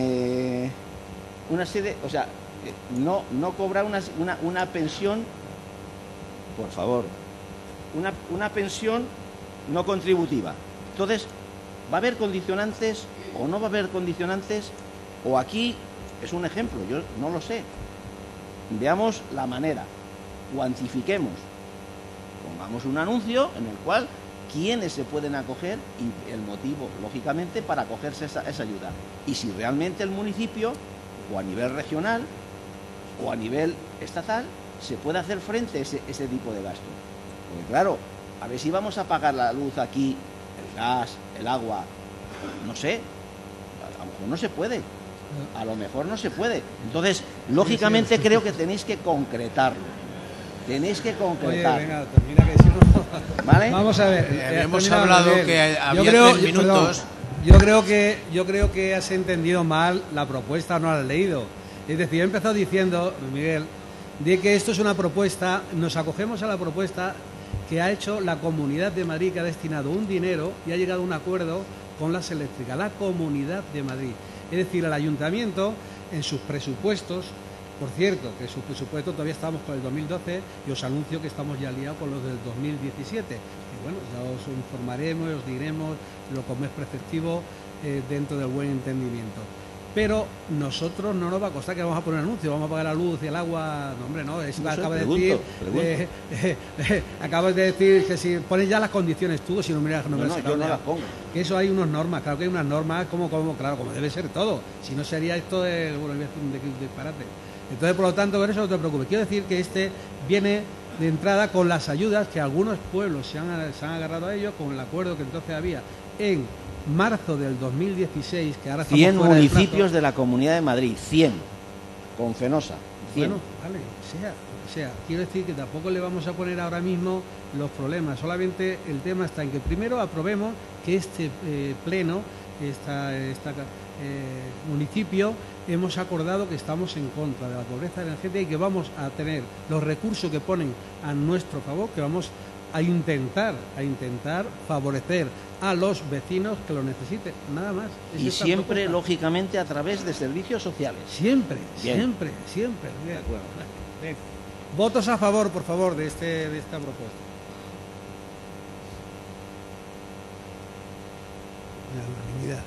una serie, o sea, no cobrar una pensión, por favor, una pensión no contributiva. Entonces, ¿va a haber condicionantes o no va a haber condicionantes? O aquí es un ejemplo, yo no lo sé. Veamos la manera, cuantifiquemos, pongamos un anuncio en el cual quiénes se pueden acoger y el motivo, lógicamente, para acogerse esa ayuda. Y si realmente el municipio, o a nivel regional, o a nivel estatal, se puede hacer frente a ese tipo de gastos. Porque claro, a ver si vamos a pagar la luz aquí, el gas, el agua, no sé, a lo mejor no se puede. A lo mejor no se puede. Entonces, lógicamente creo que tenéis que concretarlo. Tenéis que concretarlo. Oye, venga, termina que si no... ¿Vale? Vamos a ver. Habíamos hablado que había 3 minutos. Yo creo que has entendido mal la propuesta, no la has leído. Es decir, he empezado diciendo, Miguel, de que esto es una propuesta, nos acogemos a la propuesta que ha hecho la Comunidad de Madrid, que ha destinado un dinero y ha llegado a un acuerdo con las eléctricas, la Comunidad de Madrid. Es decir, el Ayuntamiento, en sus presupuestos, por cierto, que sus presupuestos todavía estamos con el 2012 y os anuncio que estamos ya liados con los del 2017. Y bueno, ya os informaremos y os diremos lo que es preceptivo dentro del buen entendimiento. Pero nosotros no nos va a costar que vamos a poner anuncio, vamos a pagar la luz y el agua. No, hombre, no, es que acabas de decir que si pones ya las condiciones tú, si no miras, no, yo no las pongo. Que eso hay unas normas, claro que hay unas normas como debe ser todo. Si no sería esto de disparate. Entonces, por lo tanto, por eso no te preocupes. Quiero decir que este viene de entrada con las ayudas que algunos pueblos se han agarrado a ellos, con el acuerdo que entonces había en marzo del 2016, que ahora 100 municipios de la Comunidad de Madrid, 100, con Fenosa, 100. Bueno, vale, sea, quiero decir que tampoco le vamos a poner ahora mismo los problemas, solamente el tema está en que primero aprobemos que este pleno, este municipio, hemos acordado que estamos en contra de la pobreza energética y que vamos a tener los recursos que ponen a nuestro favor, que vamos a intentar favorecer a los vecinos que lo necesiten, nada más. Y siempre, lógicamente, a través de servicios sociales. Siempre. Bien. De acuerdo. Bien. Votos a favor, por favor, de esta propuesta. La unanimidad.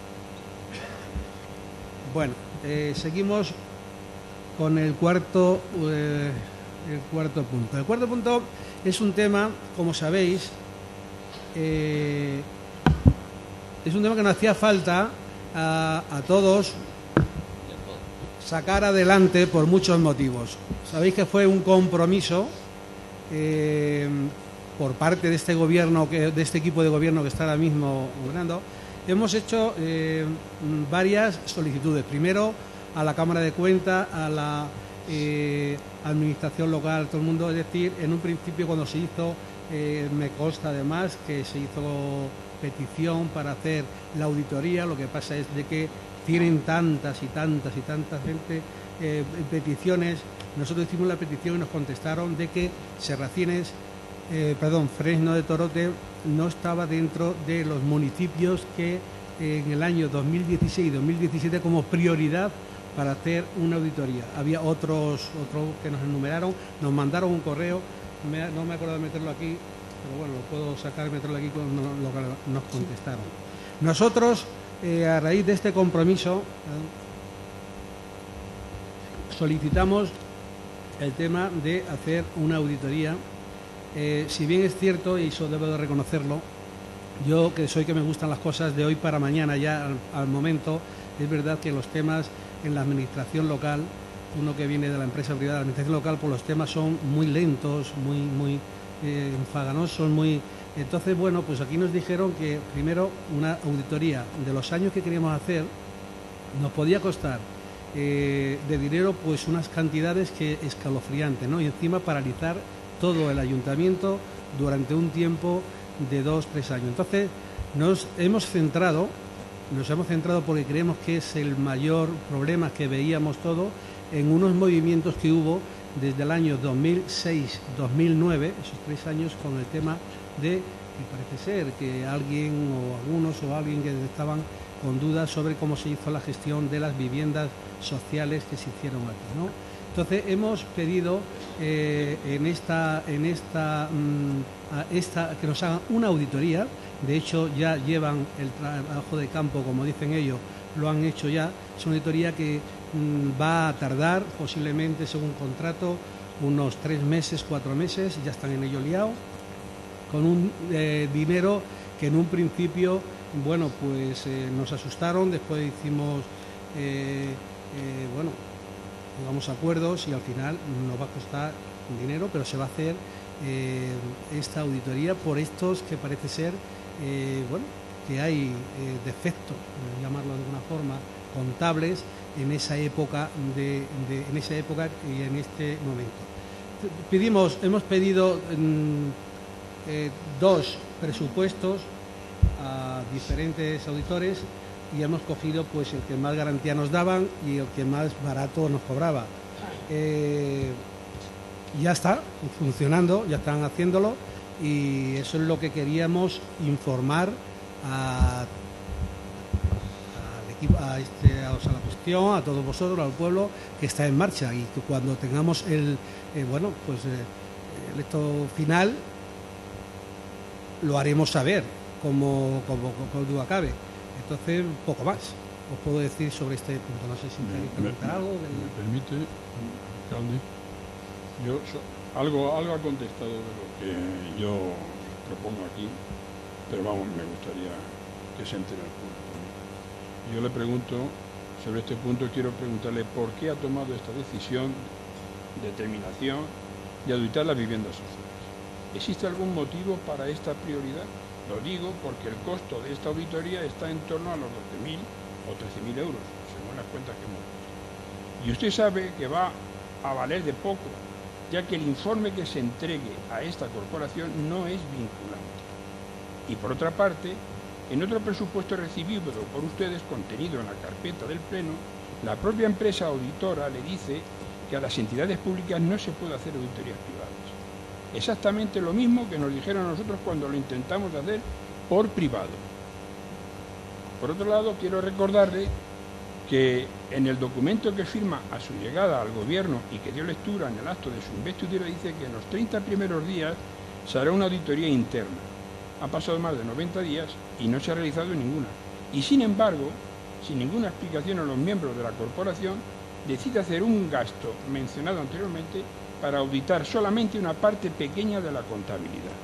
Bueno, seguimos con el cuarto punto. El cuarto punto es un tema, como sabéis, es un tema que nos hacía falta a todos sacar adelante por muchos motivos. Sabéis que fue un compromiso por parte de este gobierno, de este equipo de gobierno que está ahora mismo gobernando. Hemos hecho varias solicitudes. Primero a la Cámara de Cuentas, a la administración local, todo el mundo. Es decir, en un principio cuando se hizo, me consta además que se hizo petición para hacer la auditoría. Lo que pasa es de que tienen tantas gente peticiones. Nosotros hicimos la petición y nos contestaron de que Fresno de Torote no estaba dentro de los municipios que en el año 2016 y 2017 como prioridad para hacer una auditoría. Había otros que nos enumeraron, nos mandaron un correo, no me acuerdo de meterlo aquí, pero bueno, lo puedo sacar y meterlo aquí con lo que nos contestaron. Nosotros, a raíz de este compromiso, solicitamos el tema de hacer una auditoría. Si bien es cierto, y eso debo de reconocerlo, yo que me gustan las cosas de hoy para mañana, ya al momento, es verdad que los temas en la administración local, uno que viene de la empresa privada, la administración local, pues los temas son muy lentos, muy enfadanosos, Entonces, bueno, pues aquí nos dijeron que primero una auditoría de los años que queríamos hacer nos podía costar de dinero pues unas cantidades que escalofriantes, ¿no? Y encima paralizar todo el ayuntamiento durante un tiempo de 2-3 años. Entonces nos hemos centrado porque creemos que es el mayor problema que veíamos todo en unos movimientos que hubo desde el año 2006-2009, esos 3 años, con el tema de que parece ser que alguien que estaban con dudas sobre cómo se hizo la gestión de las viviendas sociales que se hicieron aquí, ¿no? Entonces hemos pedido que nos hagan una auditoría. De hecho ya llevan el trabajo de campo, como dicen ellos, lo han hecho ya. Es una auditoría que va a tardar posiblemente, según contrato, unos 3 meses, 4 meses, ya están en ello liados, con un dinero que en un principio, bueno, pues nos asustaron. Después hicimos llegamos a acuerdos y al final nos va a costar dinero, pero se va a hacer esta auditoría por estos que parece ser que hay defectos, llamarlo de alguna forma, contables en esa época en esa época y en este momento. Hemos pedido 2 presupuestos a diferentes auditores y hemos cogido pues el que más garantía nos daban y el que más barato nos cobraba. Ya está funcionando, ya están haciéndolo, y eso es lo que queríamos informar al equipo, a la cuestión, a todos vosotros, al pueblo, que está en marcha, y que cuando tengamos el esto final lo haremos saber como duda cabe. Entonces, poco más os puedo decir sobre este punto. No sé si queréis preguntar algo. ¿Me permite, alcalde? Algo ha contestado de lo que yo propongo aquí, pero vamos, me gustaría que se entere el público. Yo le pregunto sobre este punto, quiero preguntarle por qué ha tomado esta decisión, determinación de auditar las viviendas sociales. ¿Existe algún motivo para esta prioridad? Lo digo porque el costo de esta auditoría está en torno a los 12.000 o 13.000 euros, según las cuentas que hemos visto. Y usted sabe que va a valer de poco, ya que el informe que se entregue a esta corporación no es vinculante. Y por otra parte, en otro presupuesto recibido por ustedes, contenido en la carpeta del Pleno, la propia empresa auditora le dice que a las entidades públicas no se puede hacer auditorías privadas. Exactamente lo mismo que nos dijeron a nosotros cuando lo intentamos hacer por privado. Por otro lado, quiero recordarle que en el documento que firma a su llegada al gobierno y que dio lectura en el acto de su investidura, dice que en los 30 primeros días se hará una auditoría interna. Ha pasado más de 90 días y no se ha realizado ninguna. Y sin embargo, sin ninguna explicación a los miembros de la corporación, decide hacer un gasto mencionado anteriormente para auditar solamente una parte pequeña de la contabilidad.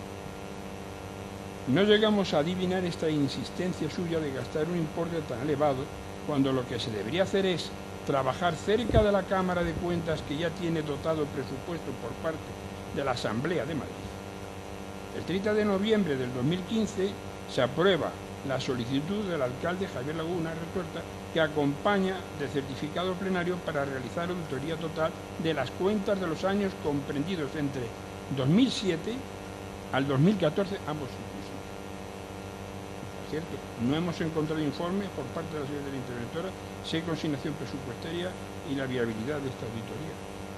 No llegamos a adivinar esta insistencia suya de gastar un importe tan elevado, cuando lo que se debería hacer es trabajar cerca de la Cámara de Cuentas, que ya tiene dotado el presupuesto por parte de la Asamblea de Madrid. El 30 de noviembre del 2015 se aprueba la solicitud del alcalde Javier Laguna Retuerta, que acompaña de certificado plenario para realizar auditoría total de las cuentas de los años comprendidos entre 2007 al 2014, ambos inclusive. Por cierto, no hemos encontrado informe por parte de la señora de la interventora si hay consignación presupuestaria y la viabilidad de esta auditoría.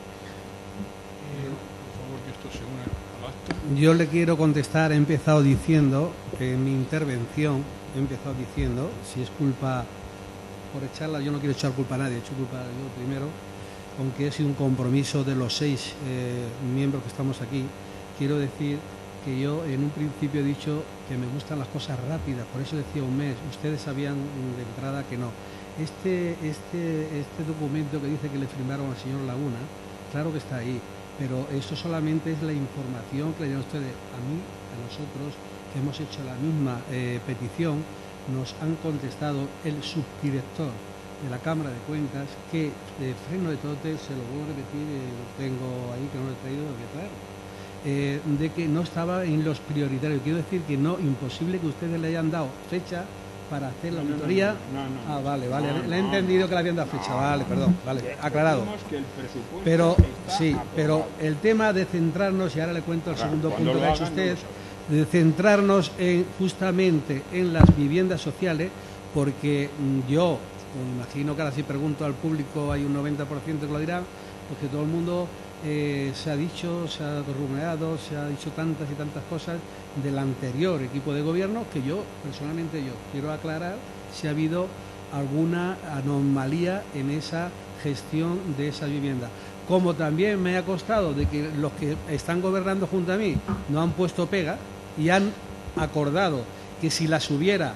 Por favor, que esto se una al acta. Yo le quiero contestar. He empezado diciendo, en mi intervención, si es culpa por echarla, yo no quiero echar culpa a nadie, he hecho culpa yo primero, aunque ha sido un compromiso de los 6 miembros que estamos aquí. Quiero decir que yo en un principio he dicho que me gustan las cosas rápidas, por eso decía un mes. Ustedes sabían de entrada que no. Este documento que dice que le firmaron al señor Laguna, claro que está ahí, pero eso solamente es la información que le dieron ustedes. A mí, a nosotros, que hemos hecho la misma petición, nos han contestado el subdirector de la Cámara de Cuentas que de freno de tote, se lo vuelvo a repetir, lo tengo ahí que no lo he traído, lo voy a traer, de que no estaba en los prioritarios. Quiero decir que no, imposible que ustedes le hayan dado fecha para hacer la auditoría. Ah, vale, le he entendido que le habían dado fecha, vale, perdón, vale, aclarado. Pero sí, pero el tema de centrarnos, y ahora le cuento el segundo punto que ha hecho usted, de centrarnos justamente en las viviendas sociales, porque yo me imagino que ahora si pregunto al público hay un 90% que lo dirá, porque todo el mundo se ha dicho, se ha rumoreado, se ha dicho tantas y tantas cosas del anterior equipo de gobierno, que yo, personalmente yo, quiero aclarar si ha habido alguna anomalía en esa gestión de esa vivienda. Como también me ha constado de que los que están gobernando junto a mí no han puesto pega y han acordado que si las hubiera,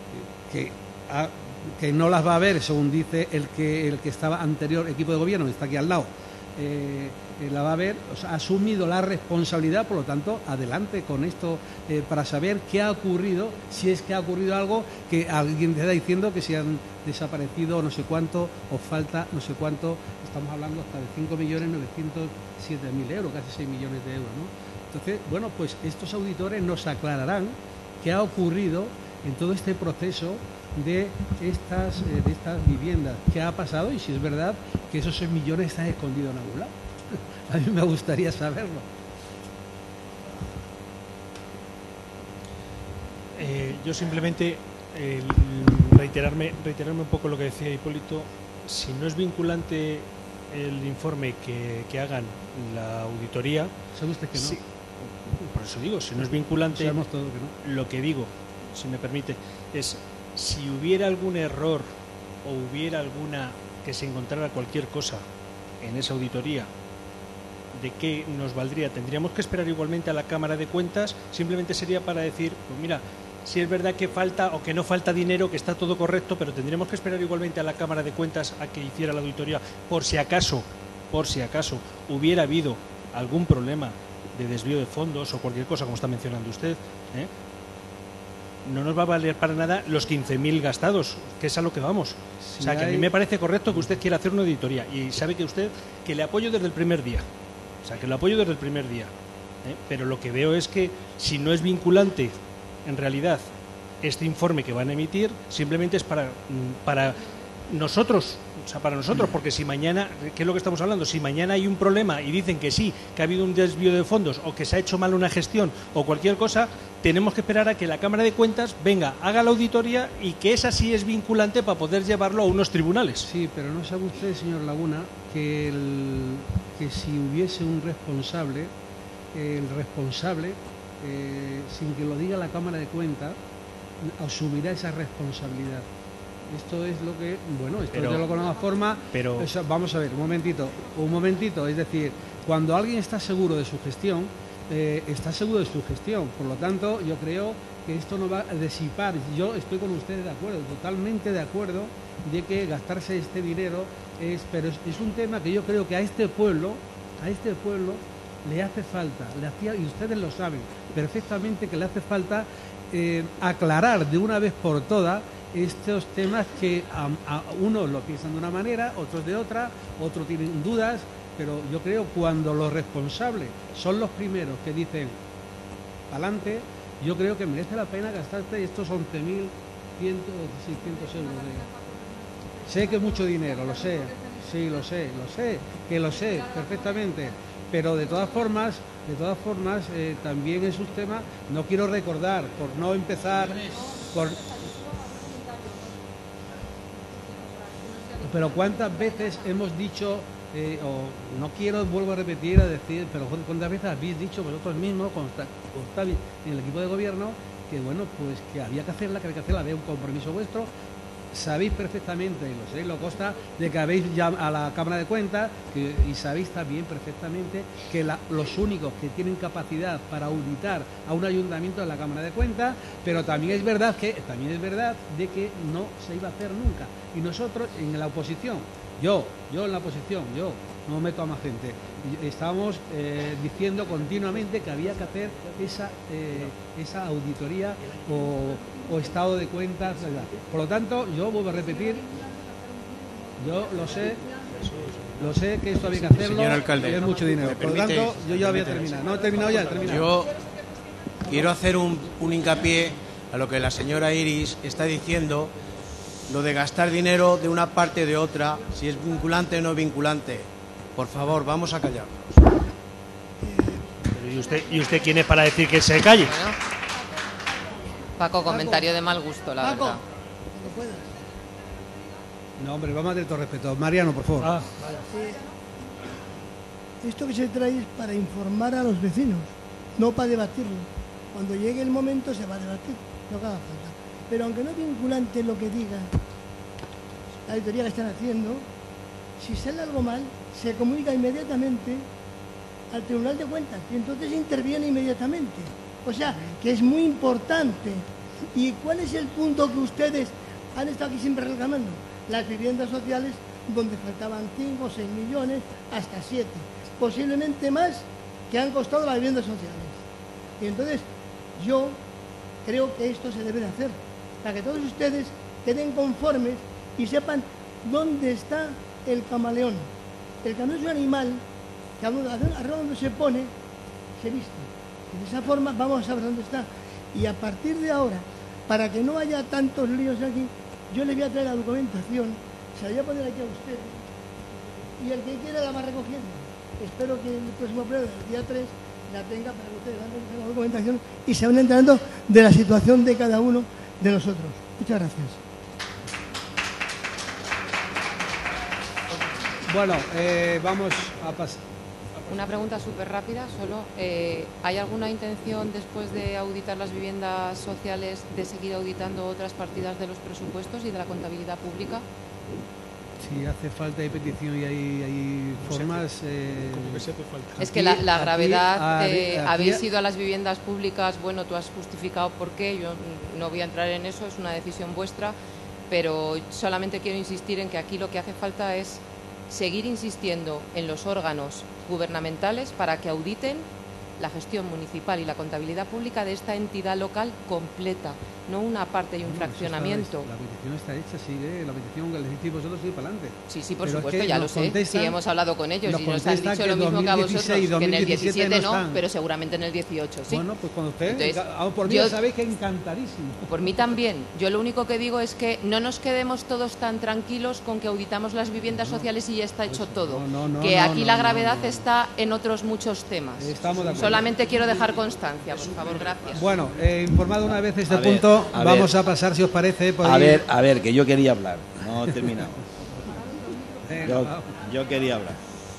que no las va a haber, según dice el que estaba anterior equipo de gobierno, que está aquí al lado, la va a haber, o sea, ha asumido la responsabilidad, por lo tanto, adelante con esto para saber qué ha ocurrido, si es que ha ocurrido algo, que alguien te está diciendo que se han desaparecido no sé cuánto, o falta no sé cuánto, estamos hablando hasta de 5.907.000 euros, casi 6 millones de euros, ¿no? Entonces, bueno, pues estos auditores nos aclararán qué ha ocurrido en todo este proceso de estas viviendas, qué ha pasado y si es verdad que esos 6 millones están escondidos en algún lado. A mí me gustaría saberlo. Yo simplemente reiterarme un poco lo que decía Hipólito. Si no es vinculante el informe que hagan la auditoría, ¿sabe usted que no? Sí, por eso digo, si no es vinculante, sabemos todo que no. Lo que digo, si me permite, es si hubiera algún error o hubiera alguna que se encontrara cualquier cosa en esa auditoría, ¿de qué nos valdría? ¿Tendríamos que esperar igualmente a la Cámara de Cuentas? Simplemente sería para decir, pues mira, si es verdad que falta o que no falta dinero, que está todo correcto, pero tendríamos que esperar igualmente a la Cámara de Cuentas a que hiciera la auditoría por si acaso hubiera habido algún problema de desvío de fondos o cualquier cosa, como está mencionando usted, ¿eh? No nos va a valer para nada los 15.000 gastados, que es a lo que vamos. O sea, que a mí me parece correcto que usted quiera hacer una auditoría y sabe que usted, que le apoyo desde el primer día. O sea, que lo apoyo desde el primer día. Pero lo que veo es que si no es vinculante, en realidad, este informe que van a emitir, simplemente es para nosotros, o sea, para nosotros, porque si mañana, ¿qué es lo que estamos hablando? Si mañana hay un problema y dicen que sí, que ha habido un desvío de fondos o que se ha hecho mal una gestión o cualquier cosa, tenemos que esperar a que la Cámara de Cuentas venga, haga la auditoría y que esa sí es vinculante para poder llevarlo a unos tribunales. Sí, pero no sabe usted, señor Laguna, que si hubiese un responsable, el responsable, sin que lo diga la Cámara de Cuentas, asumirá esa responsabilidad. Esto es lo que, bueno, esto es de alguna forma, pero eso, vamos a ver, un momentito, es decir, cuando alguien está seguro de su gestión, está seguro de su gestión, por lo tanto, yo creo que esto no va a disipar, yo estoy con ustedes de acuerdo, totalmente de acuerdo, de que gastarse este dinero pero es un tema que yo creo que a este pueblo le hace falta, y ustedes lo saben perfectamente que le hace falta aclarar de una vez por todas estos temas que a unos lo piensan de una manera, otros de otra, otros tienen dudas, pero yo creo cuando los responsables son los primeros que dicen adelante, yo creo que merece la pena gastarte estos 11.600 euros. Sé que es mucho dinero, lo sé, sí, lo sé perfectamente, pero de todas formas también es un tema, no quiero recordar, por no empezar, pero cuántas veces hemos dicho, o no quiero, vuelvo a repetir, a decir, pero cuántas veces habéis dicho vosotros mismos, cuando está en el equipo de gobierno, que bueno, pues que había que hacerla, había un compromiso vuestro. Sabéis perfectamente, y lo sé, lo consta, de que habéis ya a la Cámara de Cuentas y sabéis también perfectamente que los únicos que tienen capacidad para auditar a un ayuntamiento es la Cámara de Cuentas, pero también es verdad de que no se iba a hacer nunca. Y nosotros en la oposición, yo en la oposición, yo no meto a más gente, estábamos diciendo continuamente que había que hacer esa auditoría o estado de cuentas, ¿verdad? Por lo tanto, yo vuelvo a repetir, Yo lo sé que esto había que hacerlo. Señor alcalde, es mucho dinero. Por lo tanto, yo ya había terminado. No he terminado ya, he terminado. Yo quiero hacer un hincapié a lo que la señora Iris está diciendo, lo de gastar dinero de una parte o de otra, si es vinculante o no vinculante. Por favor, vamos a callarnos. ¿Y usted quién es para decir que se calle? Bueno, Paco, comentario de mal gusto, la verdad. No, hombre, vamos a tener todo respeto. Mariano, por favor. Esto que se trae es para informar a los vecinos, no para debatirlo. Cuando llegue el momento se va a debatir, lo que haga falta. Pero aunque no es vinculante lo que diga la auditoría que están haciendo, si sale algo mal, se comunica inmediatamente al Tribunal de Cuentas y entonces interviene inmediatamente. O sea, que es muy importante. ¿Y cuál es el punto que ustedes han estado aquí siempre reclamando? Las viviendas sociales, donde faltaban 5 o 6 millones, hasta 7. Posiblemente más que han costado las viviendas sociales. Y entonces, yo creo que esto se debe de hacer, para que todos ustedes queden conformes y sepan dónde está el camaleón. El camaleón es un animal que arriba donde se pone, se viste. Y de esa forma vamos a saber dónde está. Y a partir de ahora, para que no haya tantos líos aquí, yo les voy a traer la documentación, se la voy a poner aquí a ustedes, y el que quiera la va recogiendo. Espero que el próximo pleno, el día 3, la tenga para que ustedes vean la documentación y se van enterando de la situación de cada uno de nosotros. Muchas gracias. Bueno, vamos a pasar. Una pregunta súper rápida, solo. ¿Hay alguna intención, después de auditar las viviendas sociales, de seguir auditando otras partidas de los presupuestos y de la contabilidad pública? Si hace falta, hay petición y hay formas. ¿Cómo que se hace falta? Es que la gravedad habéis ido a las viviendas públicas, bueno, tú has justificado por qué, yo no voy a entrar en eso, es una decisión vuestra, pero solamente quiero insistir en que aquí lo que hace falta es seguir insistiendo en los órganos gubernamentales para que auditen la gestión municipal y la contabilidad pública de esta entidad local completa, no una parte y un fraccionamiento. La petición está hecha, sigue, la petición que les decís vosotros sigue para adelante. Sí, por supuesto, ya lo sé. Sí, hemos hablado con ellos y nos han dicho lo mismo que a vosotros, que en el 17 no, pero seguramente en el 18 sí. Bueno, pues cuando ustedes, por mí ya sabéis que encantadísimo. Por mí también. Yo lo único que digo es que no nos quedemos todos tan tranquilos con que auditamos las viviendas sociales y ya está hecho todo. Que aquí la gravedad está en otros muchos temas. Estamos de acuerdo. Solamente quiero dejar constancia, por favor, gracias. Bueno, informado una vez este punto, vamos a pasar, si os parece. A ver, que yo quería hablar, no he terminado. Yo quería hablar.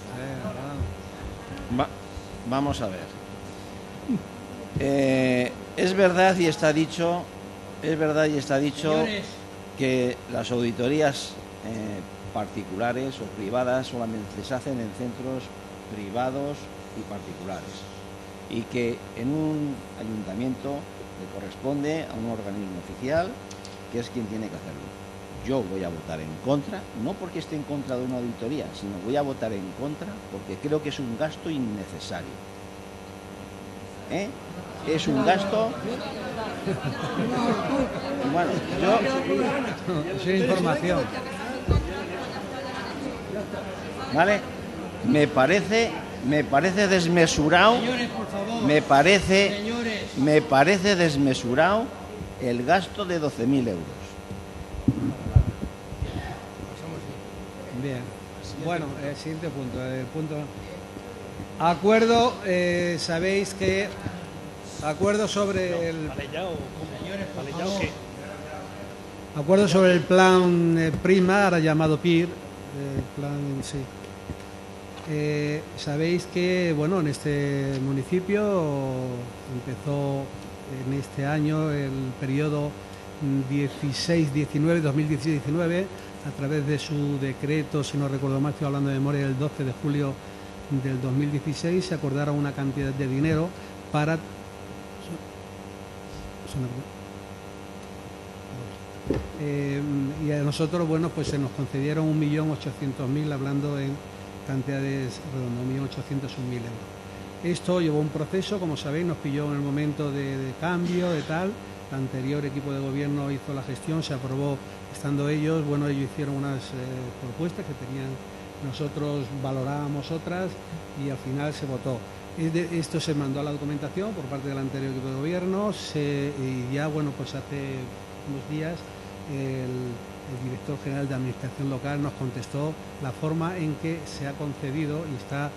Vamos a ver. Es verdad y está dicho que las auditorías particulares o privadas solamente se hacen en centros privados y particulares, y que en un ayuntamiento le corresponde a un organismo oficial que es quien tiene que hacerlo. Yo voy a votar en contra, no porque esté en contra de una auditoría, sino voy a votar en contra porque creo que es un gasto innecesario. Es un gasto. Bueno, yo información. ¿Vale? Me parece desmesurado. Me parece desmesurado el gasto de 12.000 euros. Bien. Bueno, el siguiente punto. Acuerdo, sabéis que acuerdo sobre el acuerdo sobre el plan PRIMA, ahora llamado PIR, plan sí. Sabéis que bueno, en este municipio empezó en este año el periodo 16-19, 2016-19, a través de su decreto, si no recuerdo mal, estoy hablando de memoria, del 12 de julio del 2016, se acordaron una cantidad de dinero para... y a nosotros, bueno, pues se nos concedieron 1.800.000, hablando en cantidades redondas, 1.801.000 euros. Esto llevó un proceso, como sabéis, nos pilló en el momento de cambio, de tal, el anterior equipo de gobierno hizo la gestión, se aprobó estando ellos, bueno, ellos hicieron unas propuestas que tenían, nosotros valorábamos otras y al final se votó. Esto se mandó a la documentación por parte del anterior equipo de gobierno y ya, bueno, pues hace unos días el director general de Administración Local nos contestó la forma en que se ha concedido y está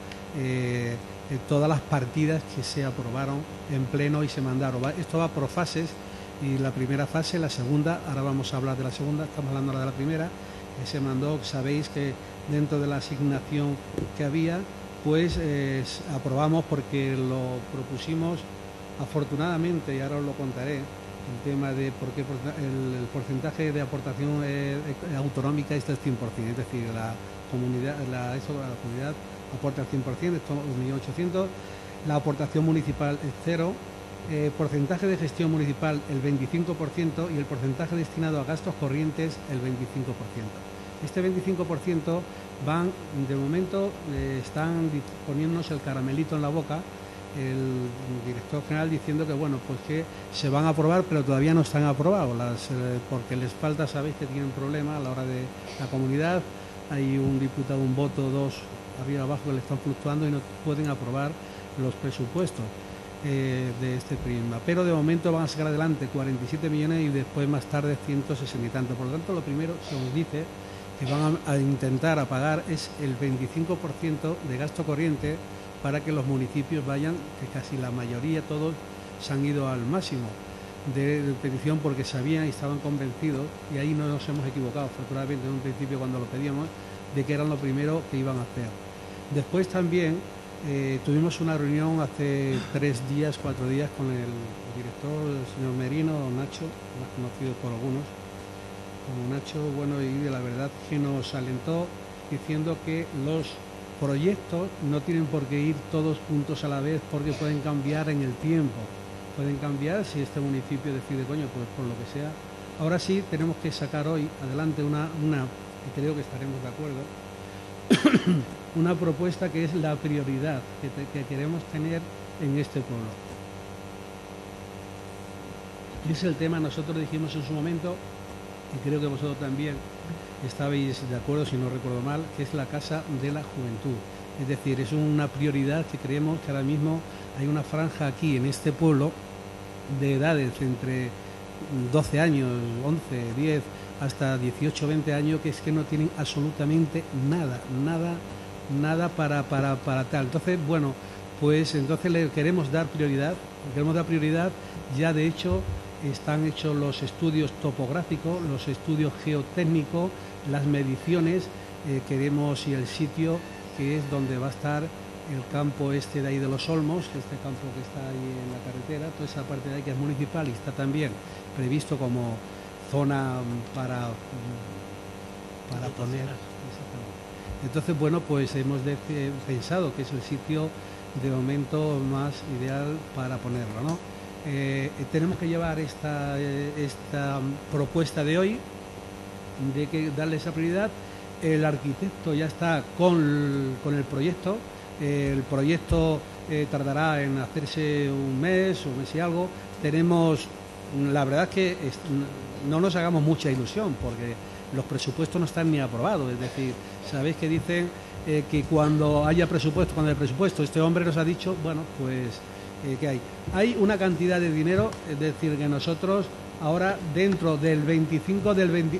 todas las partidas que se aprobaron en pleno y se mandaron. Esto va por fases y la primera fase, la segunda, ahora vamos a hablar de la segunda, estamos hablando ahora de la primera, se mandó, sabéis que dentro de la asignación que había, pues aprobamos porque lo propusimos afortunadamente, y ahora os lo contaré, el tema de por qué el porcentaje de aportación autonómica es del 100%, es decir, la comunidad aporta el 100%, esto 1.800.000, la aportación municipal es cero, porcentaje de gestión municipal el 25% y el porcentaje destinado a gastos corrientes el 25%. Este 25% van, de momento, están poniéndonos el caramelito en la boca, el director general diciendo que bueno, pues que se van a aprobar pero todavía no están aprobados porque les falta, sabéis que tienen problema a la hora de la comunidad, hay un diputado, un voto, dos arriba abajo que le están fluctuando y no pueden aprobar los presupuestos de este prisma, pero de momento van a sacar adelante 47 millones y después más tarde 160 y tanto. Por lo tanto, lo primero se nos dice que van a intentar pagar es el 25% de gasto corriente para que los municipios vayan, que casi la mayoría, todos se han ido al máximo de petición porque sabían y estaban convencidos, y ahí no nos hemos equivocado, afortunadamente en un principio cuando lo pedíamos, de que eran lo primero que iban a hacer. Después también tuvimos una reunión hace 4 días con el director, el señor Merino, don Nacho, más conocido por algunos como Nacho, bueno, y la verdad que nos alentó diciendo que los proyectos no tienen por qué ir todos juntos a la vez porque pueden cambiar en el tiempo, pueden cambiar si este municipio decide, coño, pues por lo que sea. Ahora sí tenemos que sacar hoy adelante una y creo que estaremos de acuerdo, una propuesta que es la prioridad que queremos tener en este pueblo. Es el tema, nosotros dijimos en su momento, y creo que vosotros también estabais de acuerdo, si no recuerdo mal, que es la Casa de la Juventud. Es decir, es una prioridad que creemos que ahora mismo hay una franja aquí en este pueblo de edades entre 12 años, 11, 10, hasta 18, 20 años, que es que no tienen absolutamente nada para tal. Entonces, bueno, pues entonces le queremos dar prioridad, ya de hecho están hechos los estudios topográficos, los estudios geotécnicos, las mediciones, queremos y el sitio que es donde va a estar el campo este de ahí de los Olmos, este campo que está ahí en la carretera, toda esa parte de ahí que es municipal y está también previsto como zona para poner. Entonces, bueno, pues hemos pensado que es el sitio de momento más ideal para ponerlo, ¿no? Tenemos que llevar esta propuesta de hoy, de que darle esa prioridad. El arquitecto ya está con el proyecto. El proyecto tardará en hacerse un mes y algo. Tenemos, la verdad es que no nos hagamos mucha ilusión porque los presupuestos no están ni aprobados. Es decir, sabéis que dicen que cuando haya presupuesto, este hombre nos ha dicho, bueno, pues que hay una cantidad de dinero, es decir, que nosotros ahora dentro del 25%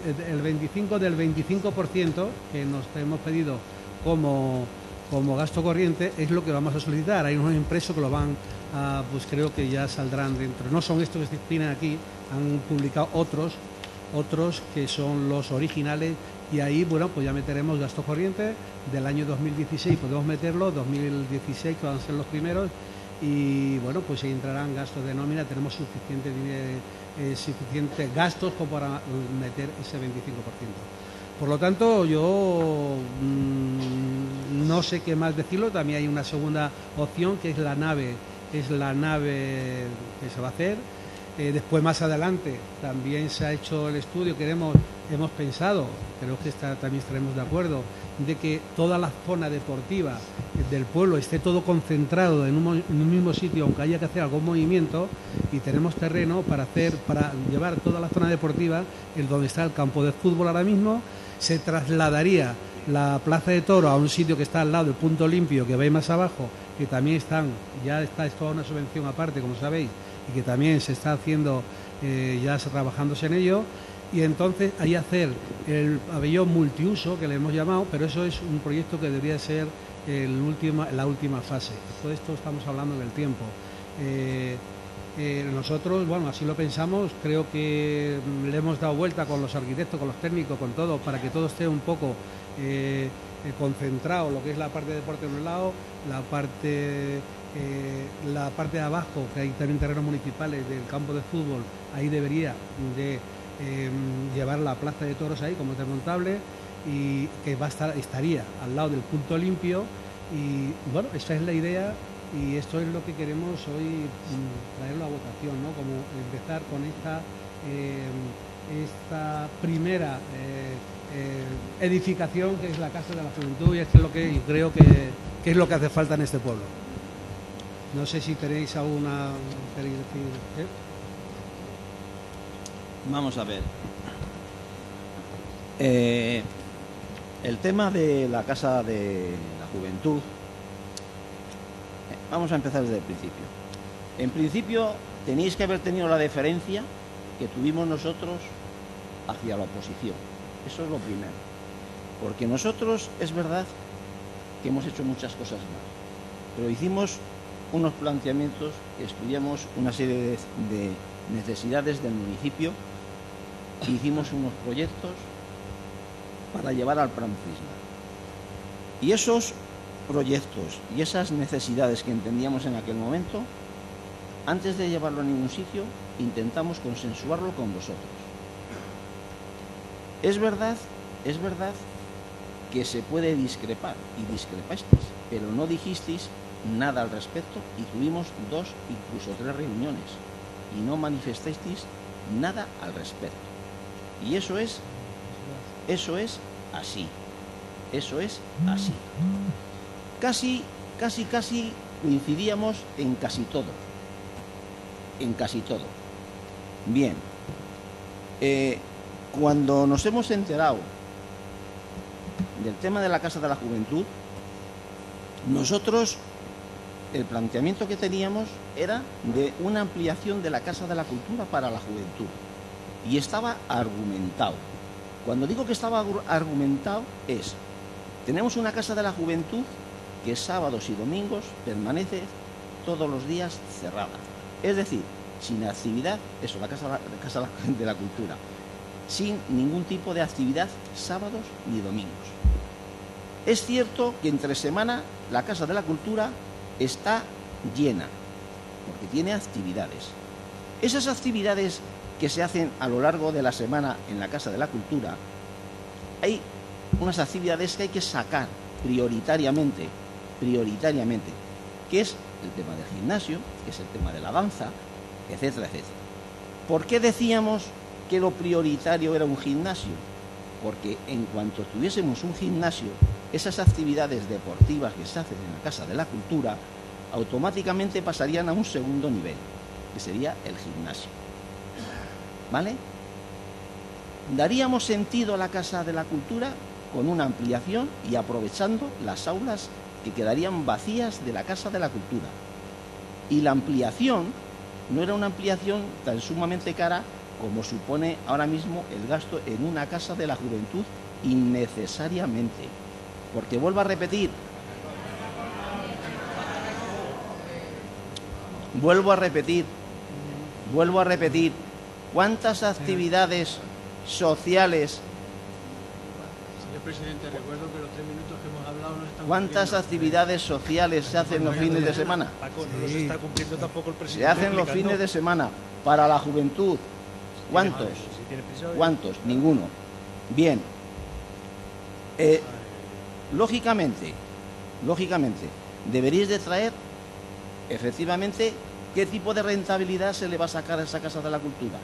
que nos hemos pedido como gasto corriente es lo que vamos a solicitar. Hay unos impresos que lo van a, pues creo que ya saldrán dentro. No son estos que se explican aquí, han publicado otros que son los originales y ahí, bueno, pues ya meteremos gastos corrientes del año 2016, podemos meterlo, 2016 que van a ser los primeros. Y bueno, pues ahí entrarán gastos de nómina, tenemos suficientes gastos como para meter ese 25%. Por lo tanto, yo no sé qué más decirlo. También hay una segunda opción que es la nave que se va a hacer. Después, más adelante, también se ha hecho el estudio que hemos pensado, creo que también estaremos de acuerdo, de que toda la zona deportiva del pueblo esté todo concentrado en un mismo sitio, aunque haya que hacer algún movimiento, y tenemos terreno para llevar toda la zona deportiva, donde está el campo de fútbol ahora mismo. Se trasladaría la plaza de toro a un sitio que está al lado del punto limpio, que veis más abajo, que también ya está toda una subvención aparte, como sabéis, y que también se está haciendo, ya trabajándose en ello, y entonces ahí hacer el pabellón multiuso, que le hemos llamado, pero eso es un proyecto que debería ser la última fase. Todo esto estamos hablando del tiempo. Nosotros, bueno, así lo pensamos, creo que le hemos dado vuelta con los arquitectos, con los técnicos, con todo, para que todo esté un poco concentrado, lo que es la parte de deporte de un lado, la parte de abajo, que hay también terrenos municipales del campo de fútbol, ahí debería de llevar la plaza de toros ahí como desmontable, y que estaría al lado del punto limpio. Y bueno, esa es la idea, y esto es lo que queremos hoy traerlo a votación, ¿no? Como empezar con esta primera edificación, que es la Casa de la Juventud, y esto es lo que creo que es lo que hace falta en este pueblo. No sé si tenéis alguna... Vamos a ver. El tema de la Casa de la Juventud, vamos a empezar desde el principio. En principio, tenéis que haber tenido la deferencia que tuvimos nosotros hacia la oposición. Eso es lo primero. Porque nosotros, es verdad que hemos hecho muchas cosas más, pero hicimos unos planteamientos, estudiamos una serie de necesidades del municipio, hicimos unos proyectos para llevar al plan Prisma. Y esos proyectos y esas necesidades que entendíamos en aquel momento, antes de llevarlo a ningún sitio, intentamos consensuarlo con vosotros. Es verdad que se puede discrepar, y discrepasteis, pero no dijisteis nada al respecto, y tuvimos 2, incluso 3 reuniones, y no manifestasteis nada al respecto. Y eso es así. Eso es así. Casi coincidíamos en casi todo. En casi todo. Bien. Cuando nos hemos enterado del tema de la Casa de la Juventud, nosotros, el planteamiento que teníamos era de una ampliación de la Casa de la Cultura para la juventud. Y estaba argumentado. Cuando digo que estaba argumentado es, tenemos una Casa de la Juventud que sábados y domingos permanece todos los días cerrada. Es decir, sin actividad, eso, la Casa de la Cultura, sin ningún tipo de actividad sábados ni domingos. Es cierto que entre semana la Casa de la Cultura está llena, porque tiene actividades. Esas actividades que se hacen a lo largo de la semana en la Casa de la Cultura, hay unas actividades que hay que sacar prioritariamente, que es el tema del gimnasio, que es el tema de la danza, etcétera, etcétera. ¿Por qué decíamos que lo prioritario era un gimnasio? Porque en cuanto tuviésemos un gimnasio, esas actividades deportivas que se hacen en la Casa de la Cultura automáticamente pasarían a un segundo nivel, que sería el gimnasio. ¿Vale? Daríamos sentido a la Casa de la Cultura con una ampliación y aprovechando las aulas que quedarían vacías de la Casa de la Cultura. Y la ampliación no era una ampliación tan sumamente cara como supone ahora mismo el gasto en una Casa de la Juventud innecesariamente. Porque vuelvo a repetir, ¿cuántas actividades sociales? Señor presidente, recuerdo que los 3 minutos que hemos hablado no están... ¿Cuántas actividades sociales se hacen los fines de semana? Paco, no se está cumpliendo tampoco el presidente. Se hacen los fines de semana para la juventud. ¿Cuántos? ¿Cuántos? Ninguno. Bien. Lógicamente, deberíais de traer efectivamente ¿Qué tipo de rentabilidad se le va a sacar a esa Casa de la Cultura?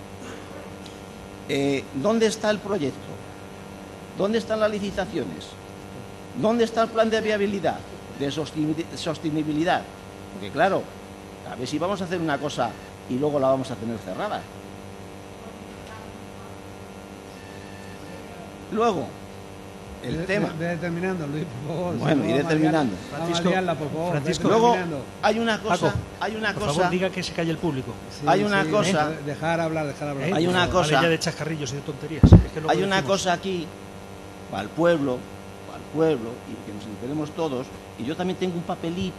¿Dónde está el proyecto? ¿Dónde están las licitaciones? ¿Dónde está el plan de viabilidad, de sostenibilidad? Porque claro, a ver si vamos a hacer una cosa y luego la vamos a tener cerrada. Luego, el tema. Terminando, Luis, por favor. Bueno, iré terminando. Francisco, luego hay una cosa, por favor, diga que se calle el público. Sí, hay una cosa. Dejar hablar. Hay una cosa. Vale, ya de chascarrillos y de tonterías. Hay una cosa aquí para el pueblo, y que nos enteremos todos. Y yo también tengo un papelito.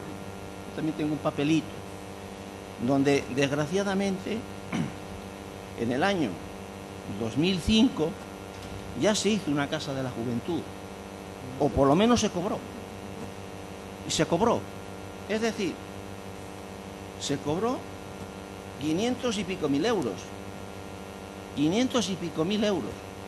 Donde desgraciadamente en el año 2005 ya se hizo una Casa de la Juventud, o por lo menos se cobró. Y se cobró. Es decir, se cobró 500 y pico mil euros. 500 y pico mil euros.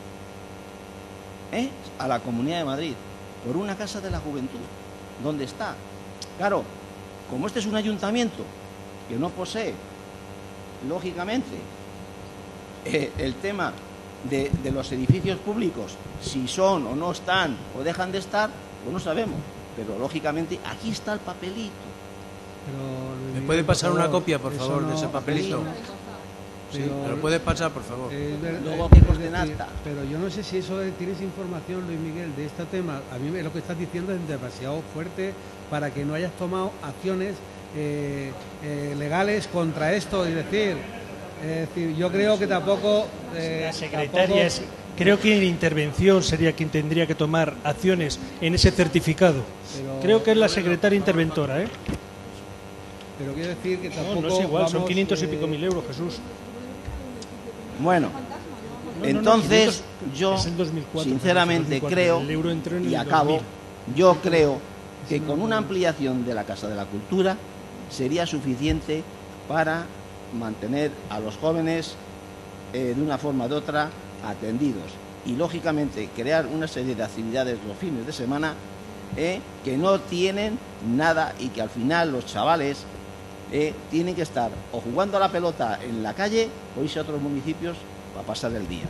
A la Comunidad de Madrid, por una Casa de la Juventud. ¿Dónde está? Claro, como este es un ayuntamiento que no posee, lógicamente, el tema de los edificios públicos, si son o no están o dejan de estar, pues no sabemos. Pero lógicamente aquí está el papelito. ¿Me puede pasar una copia, por favor, de ese papelito? Sí, ¿me lo puede pasar, por favor? Luego que consten acta. Pero yo no sé si eso tienes información, Luis Miguel, de este tema. A mí lo que estás diciendo es demasiado fuerte para que no hayas tomado acciones legales contra esto. Es decir, yo creo que tampoco... la secretaria creo que en intervención sería quien tendría que tomar acciones en ese certificado. Creo que es la secretaria interventora, ¿eh? Pero quiero decir que tampoco... No es igual, son 500 y pico mil euros, Jesús. Bueno, entonces yo sinceramente creo, y acabo, yo creo que con una ampliación de la Casa de la Cultura sería suficiente para mantener a los jóvenes de una forma u otra atendidos, y lógicamente crear una serie de actividades los fines de semana que no tienen nada, y que al final los chavales tienen que estar o jugando a la pelota en la calle o irse a otros municipios para pasar el día.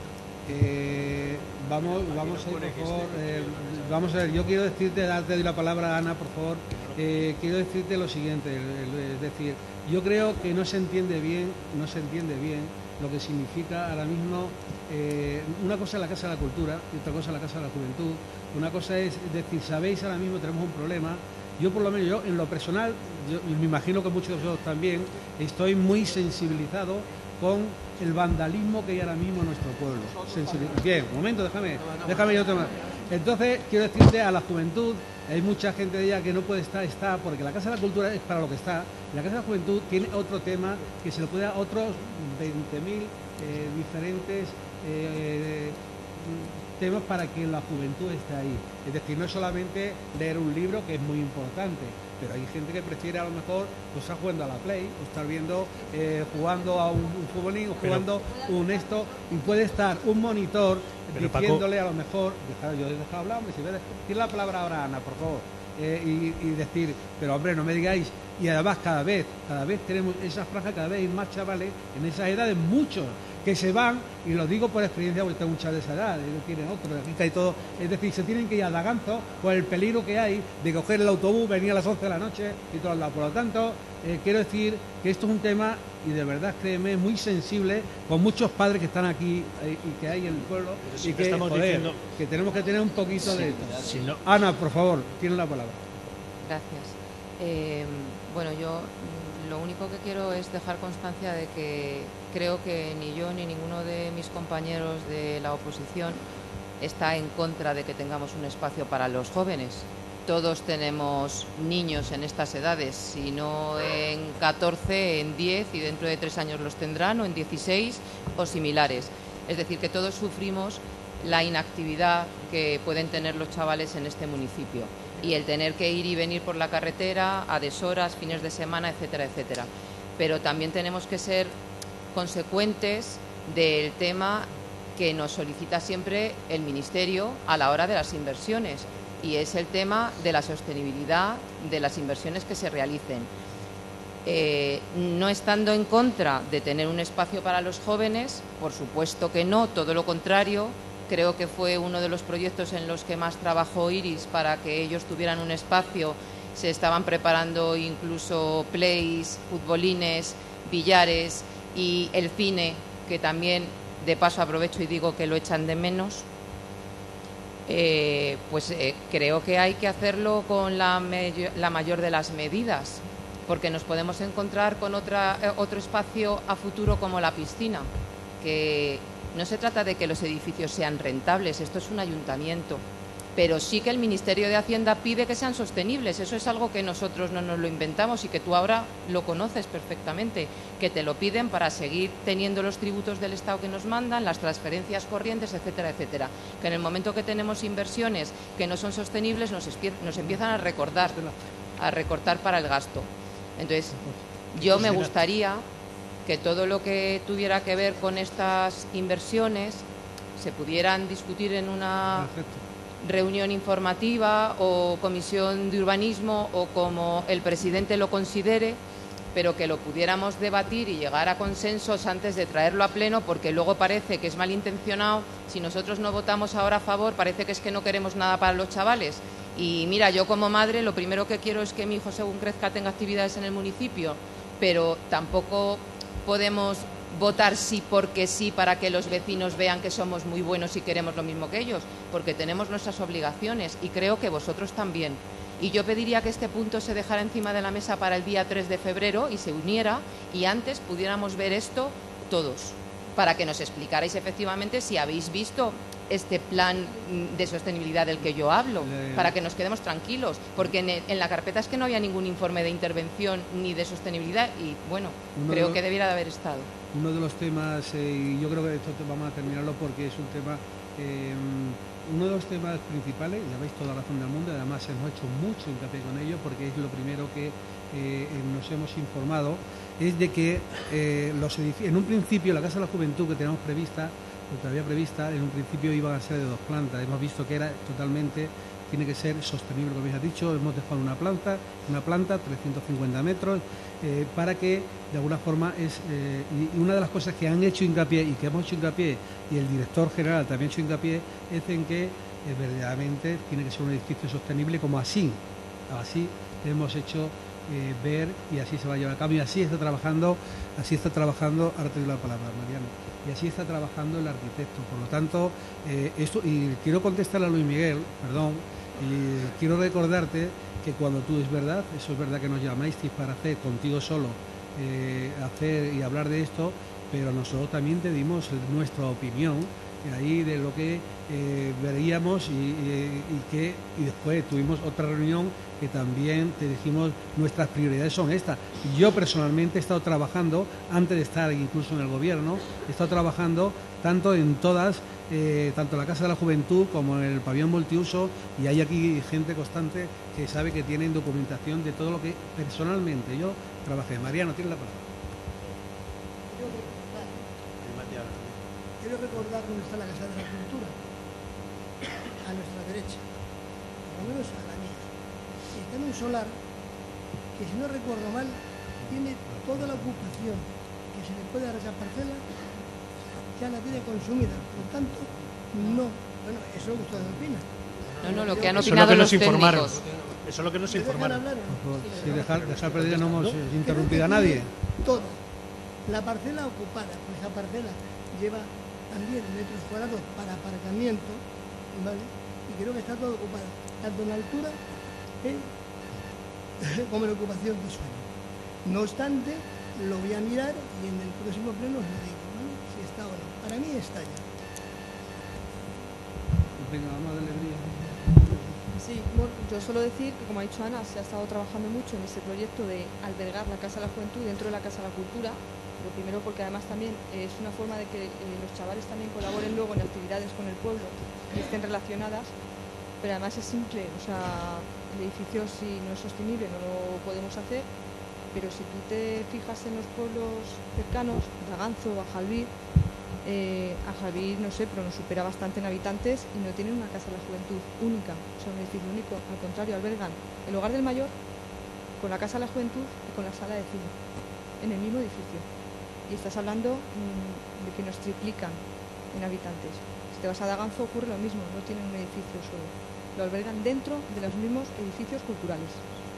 Vamos a ir, por favor, vamos a ver, yo quiero decirte, darte la palabra, Ana, por favor. Quiero decirte lo siguiente, es decir, yo creo que no se entiende bien lo que significa ahora mismo, una cosa es la Casa de la Cultura y otra cosa es la Casa de la Juventud. Una cosa es decir, sabéis, ahora mismo tenemos un problema. Yo, por lo menos, yo en lo personal, y me imagino que muchos de vosotros también, estoy muy sensibilizado con el vandalismo que hay ahora mismo en nuestro pueblo. Bien, un momento, déjame yo tomar. Entonces, quiero decirte a la juventud, hay mucha gente de ella que no puede estar, porque la Casa de la Cultura es para lo que está. La Casa de la Juventud tiene otro tema que se le puede dar otros 20.000 diferentes temas para que la juventud esté ahí. Es decir, no es solamente leer un libro, que es muy importante, pero hay gente que prefiere a lo mejor estar jugando a la Play, o estar viendo, jugando a un futbolín, o jugando un esto, y puede estar un monitor diciéndole, Paco, a lo mejor, yo he dejado hablar, hombre, si ves, tiene la palabra ahora, Ana, por favor, y decir, pero hombre, no me digáis, y además cada vez tenemos esa franja, cada vez hay más chavales en esas edades, muchos que se van, y lo digo por experiencia porque tengo un chaval de esa edad, ellos tienen otro, aquí y todo, es decir, se tienen que ir a Daganzo por el peligro que hay de coger el autobús, venir a las 11 de la noche y todo al lado. Por lo tanto, quiero decir que esto es un tema, y de verdad, créeme, muy sensible, con muchos padres que están aquí y que hay en el pueblo, y que, que tenemos que tener un poquito de esto. Si no... Ana, por favor, tiene la palabra. Gracias. Bueno, yo lo único que quiero es dejar constancia de que creo que ni yo ni ninguno de mis compañeros de la oposición está en contra de que tengamos un espacio para los jóvenes. Todos tenemos niños en estas edades, si no en 14, en 10, y dentro de 3 años los tendrán, o en 16 o similares. Es decir, que todos sufrimos la inactividad que pueden tener los chavales en este municipio, y el tener que ir y venir por la carretera a deshoras, fines de semana, etcétera, etcétera. Pero también tenemos que ser consecuentes del tema que nos solicita siempre el Ministerio a la hora de las inversiones, y es el tema de la sostenibilidad de las inversiones que se realicen. No estando en contra de tener un espacio para los jóvenes, por supuesto que no, todo lo contrario. Creo que fue uno de los proyectos en los que más trabajó Iris para que ellos tuvieran un espacio. Se estaban preparando incluso plays, futbolines, billares y el cine, que también, de paso aprovecho y digo que lo echan de menos. Creo que hay que hacerlo con la mayor de las medidas, porque nos podemos encontrar con otro espacio a futuro como la piscina, que no se trata de que los edificios sean rentables, esto es un ayuntamiento, pero sí que el Ministerio de Hacienda pide que sean sostenibles. Eso es algo que nosotros no nos lo inventamos y que tú ahora lo conoces perfectamente, que te lo piden para seguir teniendo los tributos del Estado que nos mandan, las transferencias corrientes, etcétera, etcétera. Que en el momento que tenemos inversiones que no son sostenibles nos empiezan a recortar para el gasto. Entonces, yo me gustaría que todo lo que tuviera que ver con estas inversiones se pudieran discutir en una reunión informativa o comisión de urbanismo o como el presidente lo considere, pero que lo pudiéramos debatir y llegar a consensos antes de traerlo a pleno, porque luego parece que es malintencionado. Si nosotros no votamos ahora a favor, parece que es que no queremos nada para los chavales. Y mira, yo como madre lo primero que quiero es que mi hijo, según crezca, tenga actividades en el municipio, pero tampoco podemos votar sí porque sí para que los vecinos vean que somos muy buenos y queremos lo mismo que ellos, porque tenemos nuestras obligaciones y creo que vosotros también. Y yo pediría que este punto se dejara encima de la mesa para el día 3 de febrero y se uniera y antes pudiéramos ver esto todos, para que nos explicarais efectivamente si habéis visto este plan de sostenibilidad del que yo hablo, para que nos quedemos tranquilos, porque en la carpeta es que no había ningún informe de intervención ni de sostenibilidad y, bueno, creo que debiera de haber estado. Uno de los temas, y yo creo que esto vamos a terminarlo porque es un tema, uno de los temas principales, y habéis toda la razón del mundo, además hemos hecho mucho hincapié con ello porque es lo primero que nos hemos informado, es de que en un principio la Casa de la Juventud que tenemos prevista, en un principio iban a ser de 2 plantas. Hemos visto que tiene que ser sostenible, como habéis dicho. Hemos dejado una planta 350 metros, para que de alguna forma y una de las cosas que han hecho hincapié y que hemos hecho hincapié y el director general también ha hecho hincapié es en que verdaderamente tiene que ser un edificio sostenible, como así hemos hecho ver, y así se va a llevar a cabo, y así está trabajando, ahora te doy la palabra, Mariano, y así está trabajando el arquitecto. Por lo tanto, esto, y quiero contestarle a Luis Miguel, perdón, y quiero recordarte que cuando tú, eso es verdad que nos llamasteis para hacer contigo solo, hacer y hablar de esto, pero nosotros también te dimos nuestra opinión ahí de lo que veríamos y después tuvimos otra reunión que también te dijimos nuestras prioridades son estas. Yo personalmente he estado trabajando, antes de estar incluso en el gobierno, he estado trabajando tanto en todas, tanto en la Casa de la Juventud como en el pabellón multiuso, y hay aquí gente constante que sabe que tienen documentación de todo lo que personalmente yo trabajé. Mariano, tienes la palabra. Quiero recordar dónde está la Casa de la Cultura, a nuestra derecha, por lo menos a la mía. Y está en un solar que, si no recuerdo mal, tiene toda la ocupación que se le puede dar a esa parcela, ya la tiene consumida. Por lo tanto, no. Bueno, eso es lo que ustedes opinan. No, lo que han opinado los técnicos. Eso es lo que nos informaron. Si dejar perder, no hemos interrumpido a nadie. Todo. La parcela ocupada, pues esa parcela lleva también metros cuadrados para aparcamiento, ¿vale? Y creo que está todo ocupado, tanto en altura como en ocupación de suelo. No obstante, lo voy a mirar y en el próximo pleno os lo digo, ¿vale? Si está o no. Para mí está ya. Venga, vamos a darle brillo. Sí, bueno, yo suelo decir que, como ha dicho Ana, se ha estado trabajando mucho en ese proyecto de albergar la Casa de la Juventud dentro de la Casa de la Cultura. Lo primero porque además también es una forma de que los chavales también colaboren luego en actividades con el pueblo y estén relacionadas, pero además es simple, o sea, el edificio si no es sostenible no lo podemos hacer, pero si tú te fijas en los pueblos cercanos, Daganzo, a Jalbir, no sé, pero nos supera bastante en habitantes y no tienen una Casa de la Juventud única, o sea, un edificio único, al contrario, albergan el Hogar del Mayor, con la Casa de la Juventud y con la Sala de Cine, en el mismo edificio. Y estás hablando de que nos triplican en habitantes. Si te vas a Daganzo ocurre lo mismo, no tienen un edificio solo. Lo albergan dentro de los mismos edificios culturales.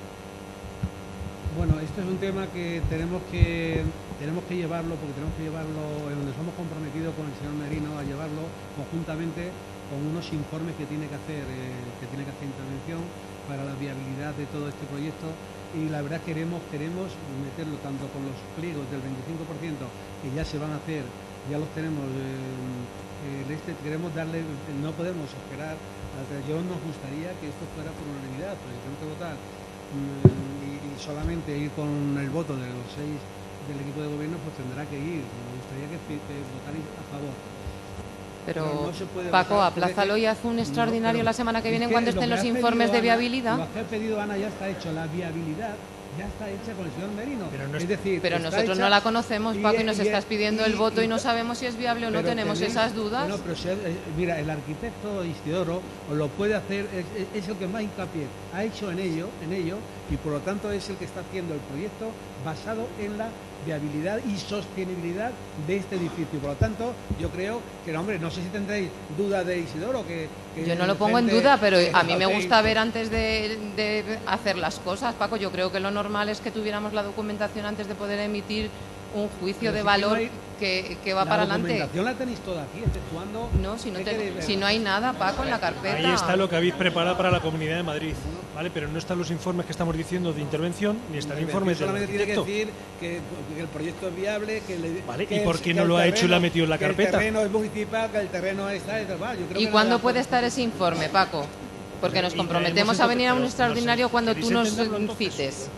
Bueno, esto es un tema que tenemos que llevarlo, porque tenemos que llevarlo, en donde somos comprometidos con el señor Merino, a llevarlo conjuntamente con unos informes que tiene que hacer intervención para la viabilidad de todo este proyecto. Y la verdad queremos meterlo tanto con los pliegos del 25% que ya se van a hacer, ya los tenemos, queremos darle, no podemos esperar, yo nos gustaría que esto fuera por unanimidad, porque tenemos que votar y solamente ir con el voto de los 6 del equipo de gobierno, pues tendrá que ir, nos gustaría que votarais a favor. Pero no se puede Paco, votar, aplázalo y haz un extraordinario la semana que viene cuando estén los informes de viabilidad. Lo que ha pedido Ana ya está hecho, la viabilidad ya está hecha con el señor Merino. Pero nosotros no la conocemos, Paco, y nos estás pidiendo el voto y no sabemos si es viable o no, tenemos esas dudas. No, pero mira, el arquitecto Isidoro lo puede hacer, es el que más hincapié ha hecho en ello, y por lo tanto es el que está haciendo el proyecto basado en la viabilidad y sostenibilidad de este edificio. Por lo tanto, yo creo que, hombre, no sé si tendréis dudas de Isidoro. Yo no lo pongo en duda, pero a mí me gusta ver antes de hacer las cosas, Paco. Yo creo que lo normal es que tuviéramos la documentación antes de poder emitir un juicio de valor que va para adelante. La documentación la tenéis toda aquí, exceptuando... No, si no hay nada, Paco, en la carpeta. Ahí está lo que habéis preparado para la Comunidad de Madrid, ¿vale? Pero no están los informes que estamos diciendo de intervención, ni están informes del arquitecto. Tiene que decir que el proyecto es viable, ¿Vale? ¿Y por qué no lo ha hecho y lo ha metido en la carpeta? Que el terreno es municipal, que el terreno está... ¿Y cuándo puede estar ese informe, Paco? Porque nos comprometemos a venir a un extraordinario cuando tú nos cites.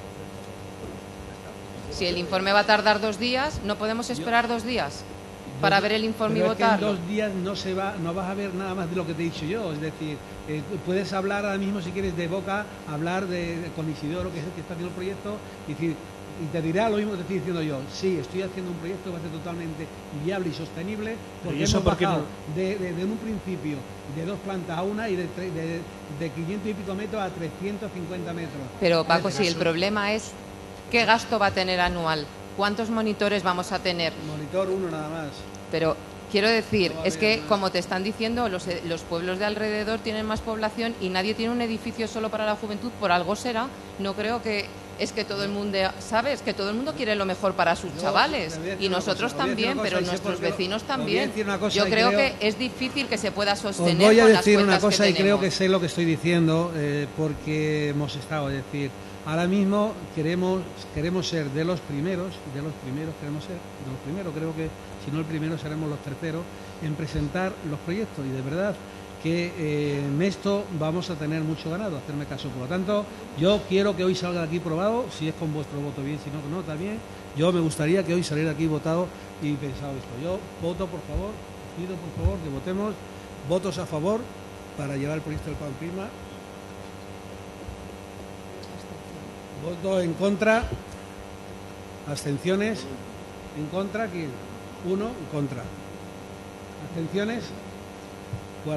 Si el informe va a tardar 2 días, ¿no podemos esperar 2 días para ver el informe y votarlo? En 2 días no vas a ver nada más de lo que te he dicho yo. Es decir, puedes hablar ahora mismo, si quieres, de boca, hablar con Isidoro, que es el que está haciendo el proyecto, y te dirá lo mismo que te estoy diciendo yo. Sí, estoy haciendo un proyecto que va a ser totalmente viable y sostenible, porque hemos bajado de un principio de 2 plantas a una y de 500 y pico metros a 350 metros. Pero, Paco, si el problema es ¿qué gasto va a tener anual? ¿Cuántos monitores vamos a tener? Monitor uno nada más. Pero quiero decir, es que como te están diciendo, los pueblos de alrededor tienen más población y nadie tiene un edificio solo para la juventud, por algo será. No creo que es que todo el mundo, ¿sabes? Que todo el mundo quiere lo mejor para sus chavales. Y nosotros también, pero nuestros vecinos también. Yo creo que es difícil que se pueda sostener. Os voy a decir una cosa y creo que sé lo que estoy diciendo, porque hemos estado, es decir... Ahora mismo queremos ser de los primeros, creo que si no el primero seremos los terceros en presentar los proyectos, y de verdad que en esto vamos a tener mucho ganado, hacerme caso. Por lo tanto, yo quiero que hoy salga de aquí probado, si es con vuestro voto bien, si no, no, también. Yo me gustaría que hoy saliera aquí votado y pensado esto. Yo voto, por favor, pido por favor que votemos votos a favor para llevar el proyecto del Pampima. Voto en contra, abstenciones, en contra, ¿quién? 1, en contra. Abstenciones, 4.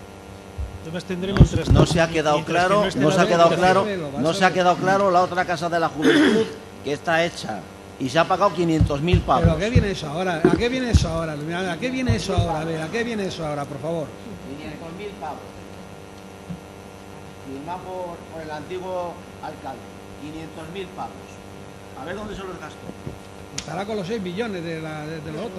No se ha quedado claro, no se ha quedado claro la otra Casa de la Juventud, que está hecha y se ha pagado 500.000 pavos. ¿Pero a qué viene eso ahora? ¿A qué viene eso ahora? ¿A qué viene eso ahora? A ver, ¿a qué viene eso ahora, por favor? 500.000 pavos. Firmado por el antiguo alcalde. 500.000 pavos. A ver dónde se los gastó. Estará con los 6 millones de los otros.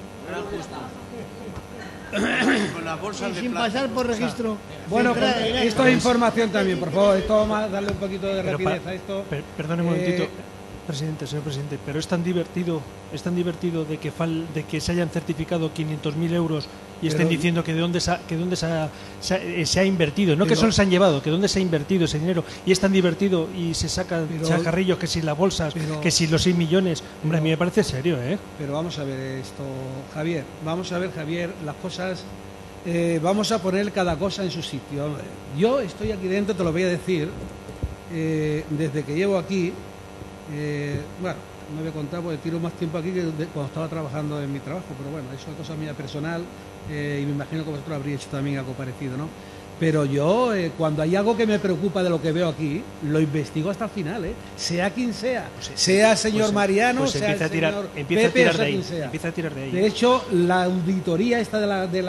Con las bolsas de sin plata. pasar por registro. Bueno, esto es información también, por favor. Esto vamos a darle un poquito de rapidez a esto. Perdone un momentito, señor presidente, pero es tan divertido de que se hayan certificado 500.000 euros y estén diciendo que de dónde se ha invertido, no que solo se han llevado, que dónde se ha invertido ese dinero, y es tan divertido y se sacan chajarrillos que si las bolsas, que si los 6 millones, hombre, a mí me parece serio, ¿eh? Pero vamos a ver esto, Javier, las cosas, vamos a poner cada cosa en su sitio. Yo estoy aquí dentro, te lo voy a decir, desde que llevo aquí, bueno, no voy a contar porque tiro más tiempo aquí que cuando estaba trabajando en mi trabajo, pero bueno, eso es cosa mía personal, y me imagino que vosotros habríais hecho también algo parecido, ¿no? Pero yo, cuando hay algo que me preocupa de lo que veo aquí, lo investigo hasta el final, sea quien sea, sea señor Mariano, sea el señor Pepe, o sea quien sea. Empieza a tirar de ahí. De hecho, la auditoría esta de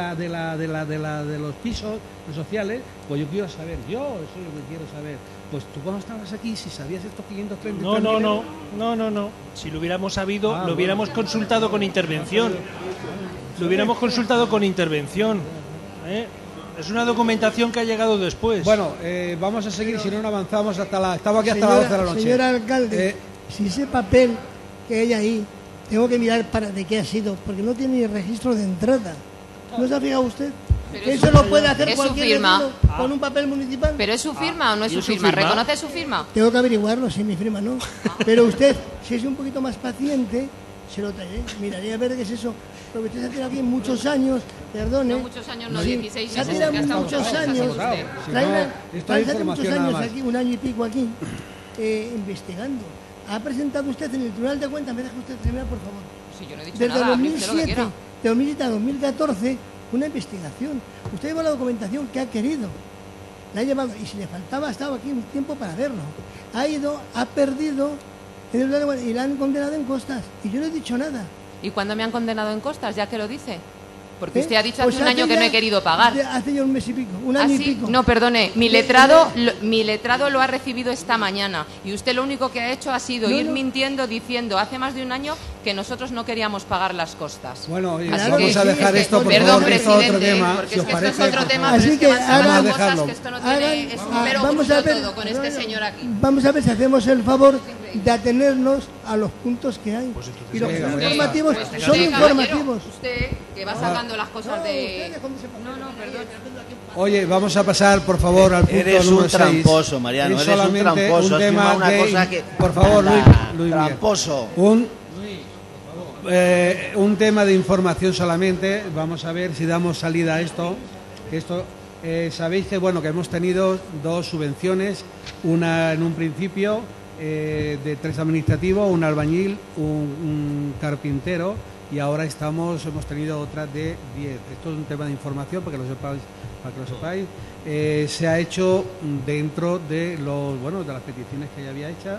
los pisos sociales, pues yo quiero saber, eso es lo que quiero saber. Pues tú cuando estabas aquí, si sabías estos 533 No. Si lo hubiéramos sabido, lo hubiéramos consultado con intervención. Lo hubiéramos consultado con intervención. Es una documentación que ha llegado después. Bueno, vamos a seguir, si no avanzamos estamos aquí hasta las 12 de la noche. Señor alcalde, si ese papel que hay ahí, tengo que mirar de qué ha sido, porque no tiene ni registro de entrada. ¿No se ha fijado usted? Pero Eso lo puede hacer es cualquier su firma. vecino con un papel municipal. ¿Pero es su firma o no es su ¿Y es su firma? firma? ¿Reconoce su firma? Tengo que averiguarlo, si mi firma no. Pero usted, si es un poquito más paciente, se lo traeré. Miraré a ver qué es eso. Porque usted se ha tirado aquí muchos años, perdone. No muchos años, no, Sí, 16 se ha meses. tirado que ha estado muchos usted. años. Si Trae no, una- esto trae es hace muchos información nada años más. aquí, un año y pico aquí, investigando. Ha presentado usted en el Tribunal de Cuentas, me deja usted terminar, por favor. Sí, yo no he dicho Desde nada, hable usted lo que 2007, quiera. de 2007 a 2014, una investigación. Usted lleva la documentación que ha querido. La ha llevado, y si le faltaba, ha estado aquí un tiempo para verlo. Ha ido, ha perdido, y la han condenado en costas. Y yo no he dicho nada. ¿Y cuándo me han condenado en costas, ya que lo dice? Porque ¿Eh? usted ha dicho Pues hace un año que ya- no he querido pagar. Hace ya un mes y pico, un ¿Ah, año y sí? pico. No, perdone, mi letrado lo ha recibido esta mañana y usted lo único que ha hecho ha sido No, ir no. mintiendo diciendo hace más de un año que nosotros no queríamos pagar las costas. Bueno, Así claro vamos que a sí, dejar es que- esto, por Perdón, favor, que esto es otro presidente, tema, porque si es os que esto parece. es otro por tema, favor. pero Así es que que van a hagan- cosas dejarlo. que esto no tiene, es un mero vamos conjunto a ver, todo con este señor aquí. Vamos a ver si hacemos el favor de atenernos a los puntos que hay. Y los que son venga, informativos Pues son usted, informativos. caballero, usted que va sacando las cosas de... No, perdón. Oye, vamos a pasar, por favor, al punto Eres número un 6. tramposo, Mariano, eres un tramposo. Un Has tema firmado una que, cosa que... por favor, Anda, Luis Miguel. tramposo. Un tema de información solamente. Vamos a ver si damos salida a esto. Sabéis que bueno que hemos tenido dos subvenciones, una en un principio de 3 administrativos, un albañil, un carpintero, y ahora hemos tenido otra de 10. Esto es un tema de información para que lo sepáis. Se ha hecho dentro de de las peticiones que ya había hechas.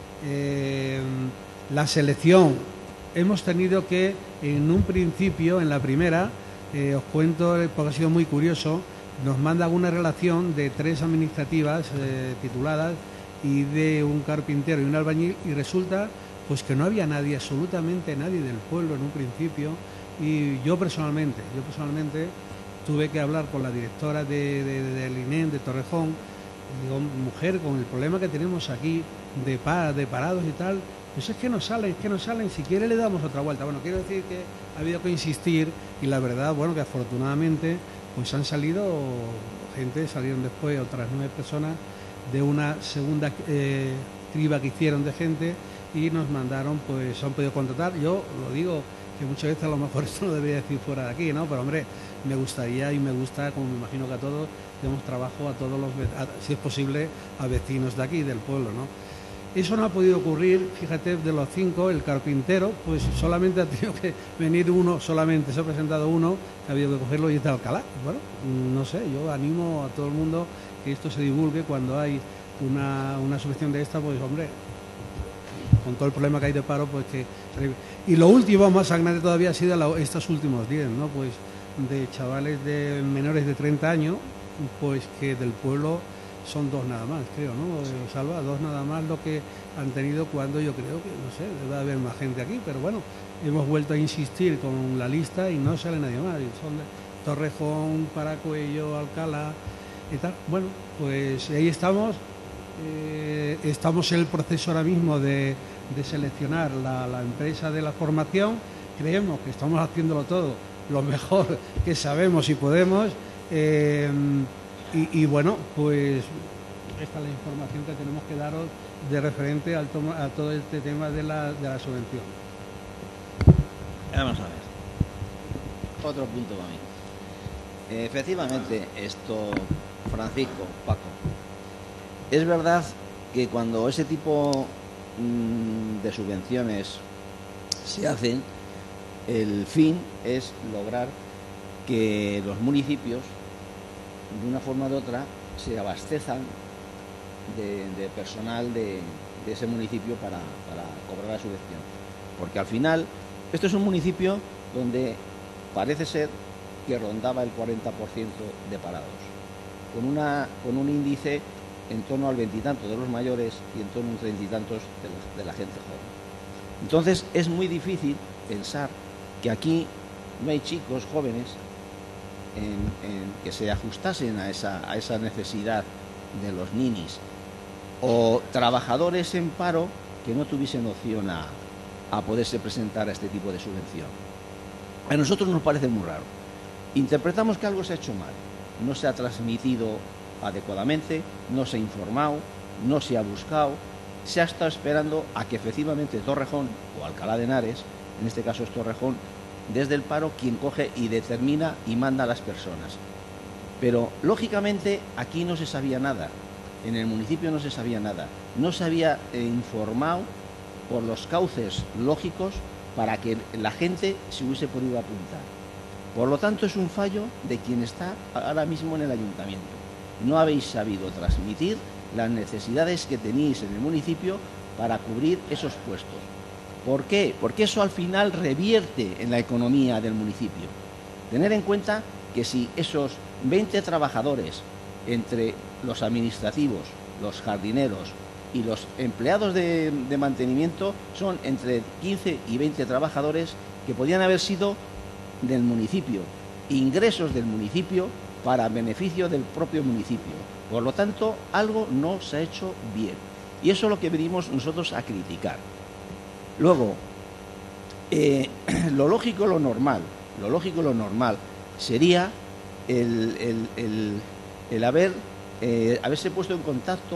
La selección, hemos tenido que en un principio, en la primera, os cuento porque ha sido muy curioso, nos mandan una relación de 3 administrativas tituladas y de un carpintero y un albañil, y resulta pues que no había nadie, absolutamente nadie del pueblo en un principio, y yo personalmente tuve que hablar con la directora del INEM de Torrejón. Digo, mujer, con el problema que tenemos aquí de parados y tal, pues es que no salen, si quiere le damos otra vuelta. Bueno, quiero decir que ha habido que insistir, y la verdad, bueno, que afortunadamente pues salieron después otras 9 personas de una segunda criba que hicieron de gente, y nos mandaron, pues han podido contratar. Yo lo digo, que muchas veces a lo mejor esto no debería decir fuera de aquí, ¿no? Pero hombre, me gustaría y me gusta, como me imagino que a todos, demos trabajo a todos si es posible, a vecinos de aquí, del pueblo, ¿no? Eso no ha podido ocurrir, fíjate, de los 5, el carpintero, pues solamente ha tenido que venir uno, solamente se ha presentado uno, que ha habido que cogerlo, y es de Alcalá. Bueno, no sé, yo animo a todo el mundo que esto se divulgue cuando hay una subvención de esta, pues hombre, con todo el problema que hay de paro, pues que... Y lo último, más sangrante todavía, ha sido estos últimos 10, ¿no? Pues de chavales de menores de 30 años, pues que del pueblo son 2 nada más, creo, ¿no? Salva, 2 nada más lo que han tenido, cuando yo creo que, no sé, debe haber más gente aquí, pero bueno, hemos vuelto a insistir con la lista y no sale nadie más. Son de Torrejón, Paracuello, Alcalá y tal. Bueno, pues ahí estamos. Estamos en el proceso ahora mismo de seleccionar la empresa de la formación. Creemos que estamos haciéndolo todo lo mejor que sabemos y podemos. Y bueno, pues esta es la información que tenemos que daros de referente a todo este tema de la subvención. Vamos a ver. Otro punto para mí. Efectivamente, Francisco, Paco, es verdad que cuando ese tipo de subvenciones se hacen, el fin es lograr que los municipios de una forma u otra, se abastezan de personal de ese municipio para cobrar la subvención. Porque al final, esto es un municipio donde parece ser que rondaba el 40% de parados, con un índice en torno al 20 y tanto de los mayores y en torno a un 30 y tantos de la gente joven. Entonces es muy difícil pensar que aquí no hay chicos jóvenes que se ajustasen a esa necesidad de los ninis, o trabajadores en paro que no tuviesen opción a poderse presentar a este tipo de subvención. A nosotros nos parece muy raro. Interpretamos que algo se ha hecho mal, no se ha transmitido adecuadamente, no se ha informado, no se ha buscado, se ha estado esperando a que efectivamente Torrejón o Alcalá de Henares, en este caso es Torrejón, desde el paro quien coge y determina y manda a las personas. Pero lógicamente aquí no se sabía nada, en el municipio no se sabía nada, no se había informado por los cauces lógicos para que la gente se hubiese podido apuntar. Por lo tanto, es un fallo de quien está ahora mismo en el ayuntamiento. No habéis sabido transmitir las necesidades que tenéis en el municipio para cubrir esos puestos. ¿Por qué? Porque eso al final revierte en la economía del municipio. Tener en cuenta que si esos 20 trabajadores, entre los administrativos, los jardineros y los empleados de mantenimiento, son entre 15 y 20 trabajadores que podían haber sido del municipio, ingresos del municipio para beneficio del propio municipio. Por lo tanto, algo no se ha hecho bien. Y eso es lo que venimos nosotros a criticar. Luego, lo lógico, lo normal sería el haberse puesto en contacto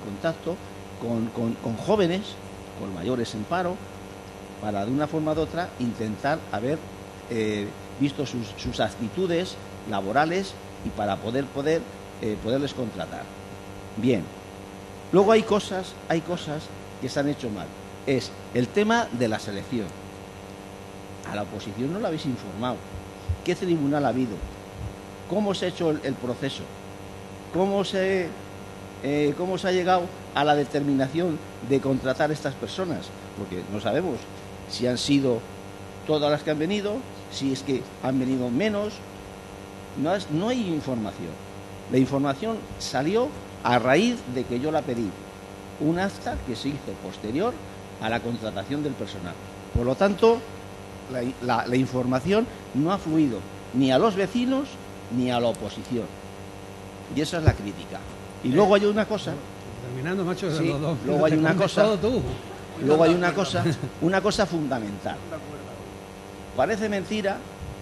con jóvenes, con mayores en paro, para de una forma u otra intentar haber visto sus actitudes laborales y para poderles contratar. Bien. Luego hay cosas que se han hecho mal. Es el tema de la selección. A la oposición no la habéis informado. ¿Qué tribunal ha habido? ¿Cómo se ha hecho el proceso? ¿Cómo se ha llegado a la determinación de contratar a estas personas? Porque no sabemos si han sido todas las que han venido, si es que han venido menos. No hay información. La información salió a raíz de que yo la pedí. Un acta que se hizo posterior a la contratación del personal. Por lo tanto, la información no ha fluido ni a los vecinos ni a la oposición. Y esa es la crítica. Y luego hay una cosa... Terminando, macho, sí, luego hay una cosa... Luego hay una cosa fundamental. Parece mentira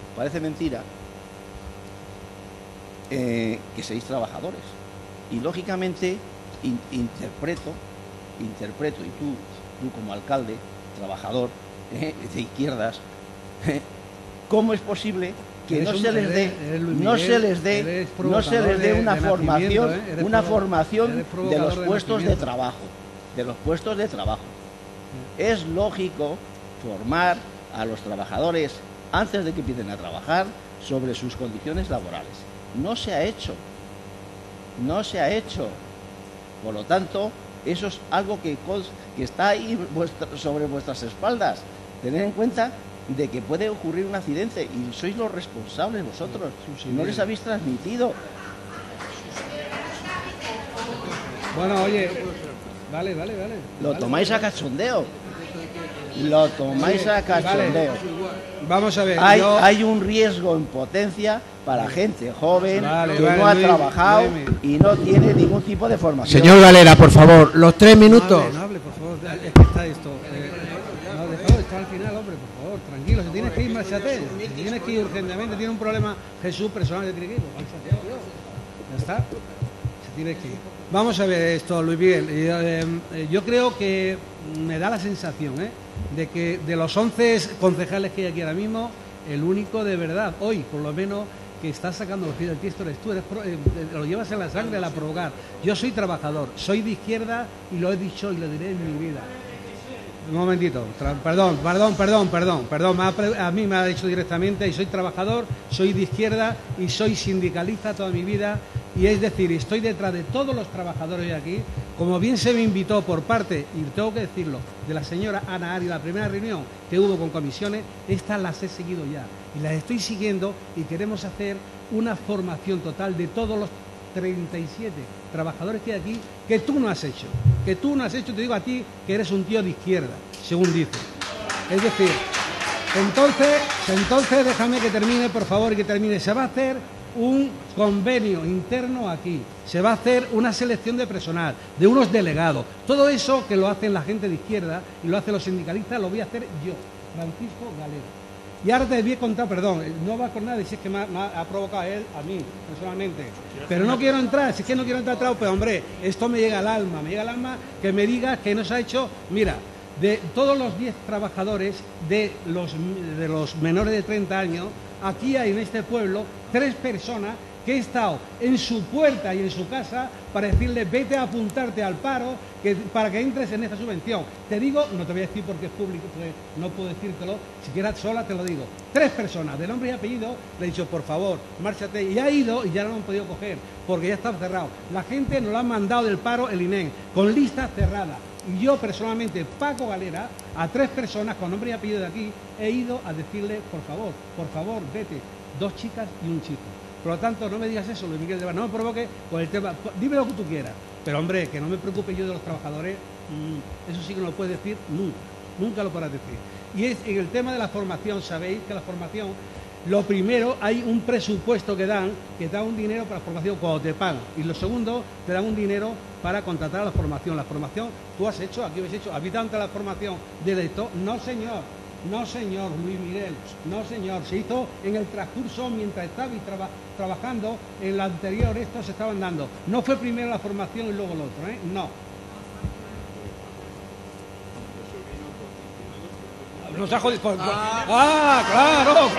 que seáis trabajadores. Y lógicamente interpreto, y tú como alcalde, trabajador de izquierdas, ¿cómo es posible que no se les dé una formación de los puestos de trabajo? Es lógico formar a los trabajadores antes de que empiecen a trabajar sobre sus condiciones laborales. No se ha hecho. Por lo tanto, eso es algo que está ahí sobre vuestras espaldas. Tened en cuenta de que puede ocurrir un accidente y sois los responsables vosotros. No les habéis transmitido. Bueno, oye, vale. Lo tomáis a cachondeo. Vale. Vamos a ver. Hay un riesgo en potencia para gente joven que no ha trabajado y no tiene ningún tipo de formación. Señor Galera, por favor, los 3 minutos. No hable, por favor. Es que está esto. Está al final, hombre, por favor, tranquilo. Si tienes que ir, márchate. Si tienes que ir urgentemente, tiene un problema Jesús personal de tiene que ir, márchate, tío. Ya está. Se tiene que ir. Vamos a ver esto, Luis Miguel. Yo creo que me da la sensación de que de los 11 concejales que hay aquí ahora mismo, el único de verdad, hoy por lo menos, que está sacando los pies del tiesto eres tú, lo llevas en la sangre a provocar. Yo soy trabajador, soy de izquierda y lo he dicho y lo diré en mi vida. Un momentito, perdón, a mí me ha dicho directamente, y soy trabajador, soy de izquierda y soy sindicalista toda mi vida Y es decir, estoy detrás de todos los trabajadores de aquí, como bien se me invitó por parte, y tengo que decirlo, de la señora Ana Ari, la primera reunión que hubo con comisiones, estas las he seguido ya, y las estoy siguiendo, y queremos hacer una formación total de todos los 37 trabajadores que hay aquí, que tú no has hecho, te digo a ti que eres un tío de izquierda, según dices. Es decir, entonces déjame que termine, por favor, y que termine. Se va a hacer un convenio interno aquí, se va a hacer una selección de personal, de unos delegados, todo eso que lo hacen la gente de izquierda y lo hacen los sindicalistas, lo voy a hacer yo, Francisco Galera. Y ahora te voy a contar, perdón, no va con nada, si es que me ha provocado él a mí, personalmente. Pero no quiero entrar, si es que no quiero entrar atrás, pero hombre, esto me llega al alma que me digas que nos ha hecho, mira, de todos los 10 trabajadores de los menores de 30 años, aquí hay en este pueblo 3 personas que he estado en su puerta y en su casa para decirle vete a apuntarte al paro para que entres en esta subvención. Te digo, no te voy a decir porque es público, porque no puedo decírtelo, siquiera sola te lo digo. 3 personas de nombre y apellido le he dicho por favor, márchate, y ha ido y ya no lo han podido coger porque ya está cerrado. La gente nos lo ha mandado del paro el INEM con listas cerradas. Y yo personalmente, Paco Galera, a 3 personas con nombre y apellido de aquí, he ido a decirle por favor, vete, 2 chicas y un chico. Por lo tanto, no me digas eso, Luis Miguel de Bar, no me provoque con el tema, dime lo que tú quieras, pero hombre, que no me preocupe yo de los trabajadores, eso sí que no lo puedes decir nunca lo podrás decir. Y es en el tema de la formación, sabéis que la formación, lo primero, hay un presupuesto que da un dinero para la formación cuando te pagan, y lo segundo, te dan un dinero para contratar a la formación. La formación, tú has hecho, aquí habéis hecho, ¿habéis dado la formación de esto? No, señor, Luis Miguel, no, señor. Se hizo en el transcurso mientras estabais trabajando en la anterior, esto se estaban dando. No fue primero la formación y luego lo otro, ¿eh? No. Nos ha jodido. Claro.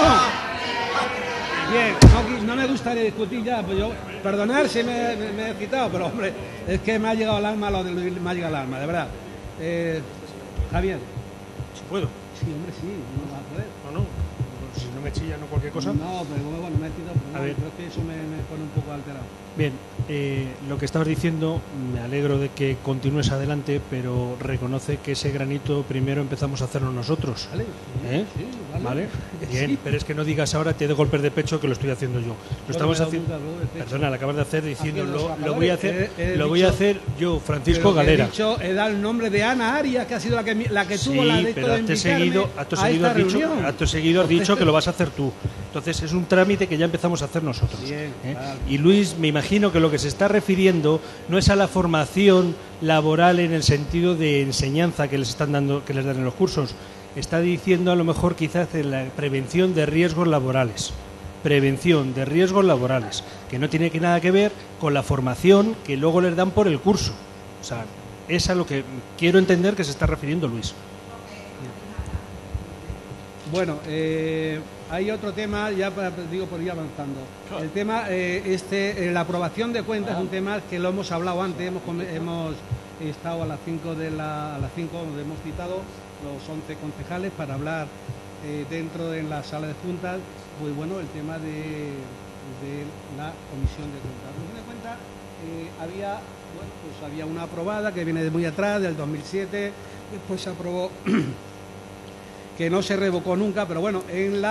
Bien, no me gustaría discutir ya, pues yo, perdonar si me he quitado, pero hombre, es que me ha llegado al alma lo de Luis, me ha llegado al alma, de verdad. Javier. Si puedo. Sí, hombre, sí, no vas a poder. No, si no me chilla, no cualquier cosa. No, pero bueno, me he quitado, pero no, creo que eso me pone un poco alterado. Bien, lo que estabas diciendo, me alegro de que continúes adelante, pero reconoce que ese granito primero empezamos a hacerlo nosotros. Vale, sí, ¿Vale? Bien, sí. Pero es que no digas ahora, te de golpes de pecho que lo estoy haciendo yo. Lo estamos haciendo. Perdona, lo acabas de hacer diciendo, lo voy a hacer yo, Francisco Galera. He dado el nombre de Ana Arias, que ha sido la que tuvo la de pero acto seguido has dicho que lo vas a hacer tú. Entonces es un trámite que ya empezamos a hacer nosotros. Bien, claro. Y Luis, me imagino que lo que se está refiriendo no es a la formación laboral en el sentido de enseñanza que les dan en los cursos. Está diciendo a lo mejor quizás de la prevención de riesgos laborales. Prevención de riesgos laborales, que no tiene nada que ver con la formación que luego les dan por el curso. O sea, es a lo que quiero entender que se está refiriendo Luis. Bueno, hay otro tema, ya digo por ir avanzando. El tema, la aprobación de cuentas es un tema que lo hemos hablado antes, hemos estado a las 5 donde hemos citado los 11 concejales para hablar dentro de la sala de juntas, pues bueno, el tema de la comisión de cuentas. La comisión de cuentas había una aprobada que viene de muy atrás, del 2007, después se aprobó que no se revocó nunca, pero bueno, en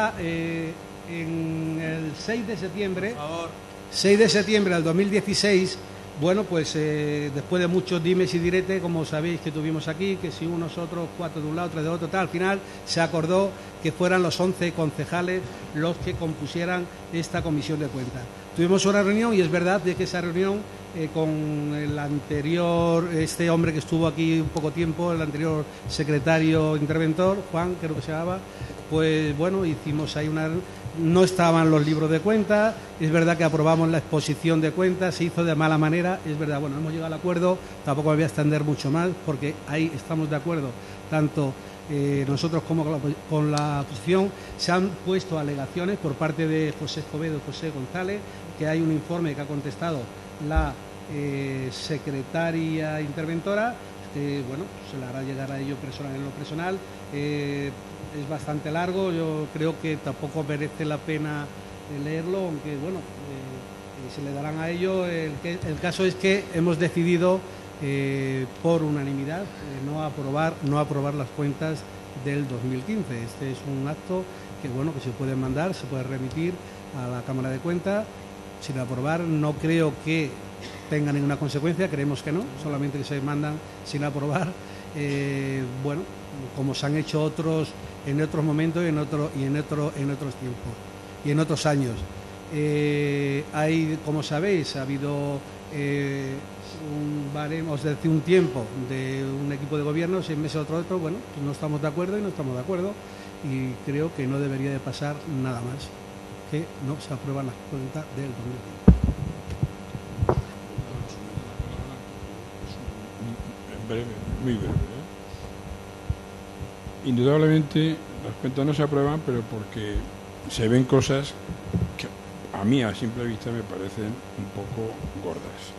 el 6 de septiembre, 6 de septiembre del 2016, bueno, pues después de muchos dimes y diretes, como sabéis que tuvimos aquí, que si unos otros, 4 de un lado, 3 de otro, tal, al final se acordó que fueran los 11 concejales los que compusieran esta comisión de cuentas. Tuvimos una reunión y es verdad que esa reunión con el anterior, este hombre que estuvo aquí un poco tiempo, el anterior secretario interventor, Juan, creo que se llamaba, pues bueno, hicimos ahí no estaban los libros de cuentas, es verdad que aprobamos la exposición de cuentas, se hizo de mala manera, es verdad, bueno, hemos llegado al acuerdo, tampoco me voy a extender mucho más, porque ahí estamos de acuerdo, tanto nosotros como con la oposición. Se han puesto alegaciones por parte de José Escobedo y José González, que hay un informe que ha contestado la secretaria interventora, bueno, se le hará llegar a ello en lo personal. Es bastante largo, yo creo que tampoco merece la pena leerlo, aunque bueno, se le darán a ellos. El caso es que hemos decidido por unanimidad no aprobar las cuentas del 2015. Este es un acto que se puede mandar, se puede remitir a la Cámara de Cuentas. Sin aprobar no creo que tenga ninguna consecuencia, creemos que no, solamente que se mandan sin aprobar, como se han hecho otros en otros momentos y en otros tiempos y en otros años. Como sabéis, ha habido un tiempo de un equipo de gobierno, 6 meses otro, pues no estamos de acuerdo y creo que no debería de pasar nada más, que no se aprueban las cuentas del 2015. Muy breve. Indudablemente las cuentas no se aprueban, pero porque se ven cosas que a mí a simple vista me parecen un poco gordas.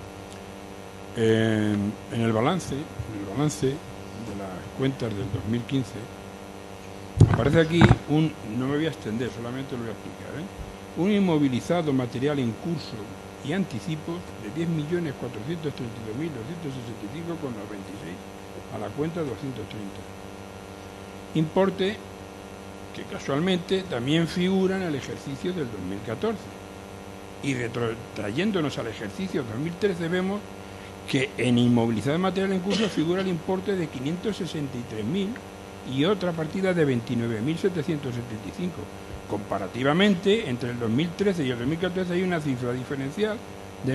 En el balance de las cuentas del 2015 aparece aquí no me voy a extender, solamente lo voy a explicar, un inmovilizado material en curso y anticipos de 10.432.265,96 a la cuenta 230. Importe que casualmente también figura en el ejercicio del 2014. Y retrotrayéndonos al ejercicio 2013 vemos que en inmovilizado material en curso figura el importe de 563.000 y otra partida de 29.775. Comparativamente, entre el 2013 y el 2014 hay una cifra diferencial de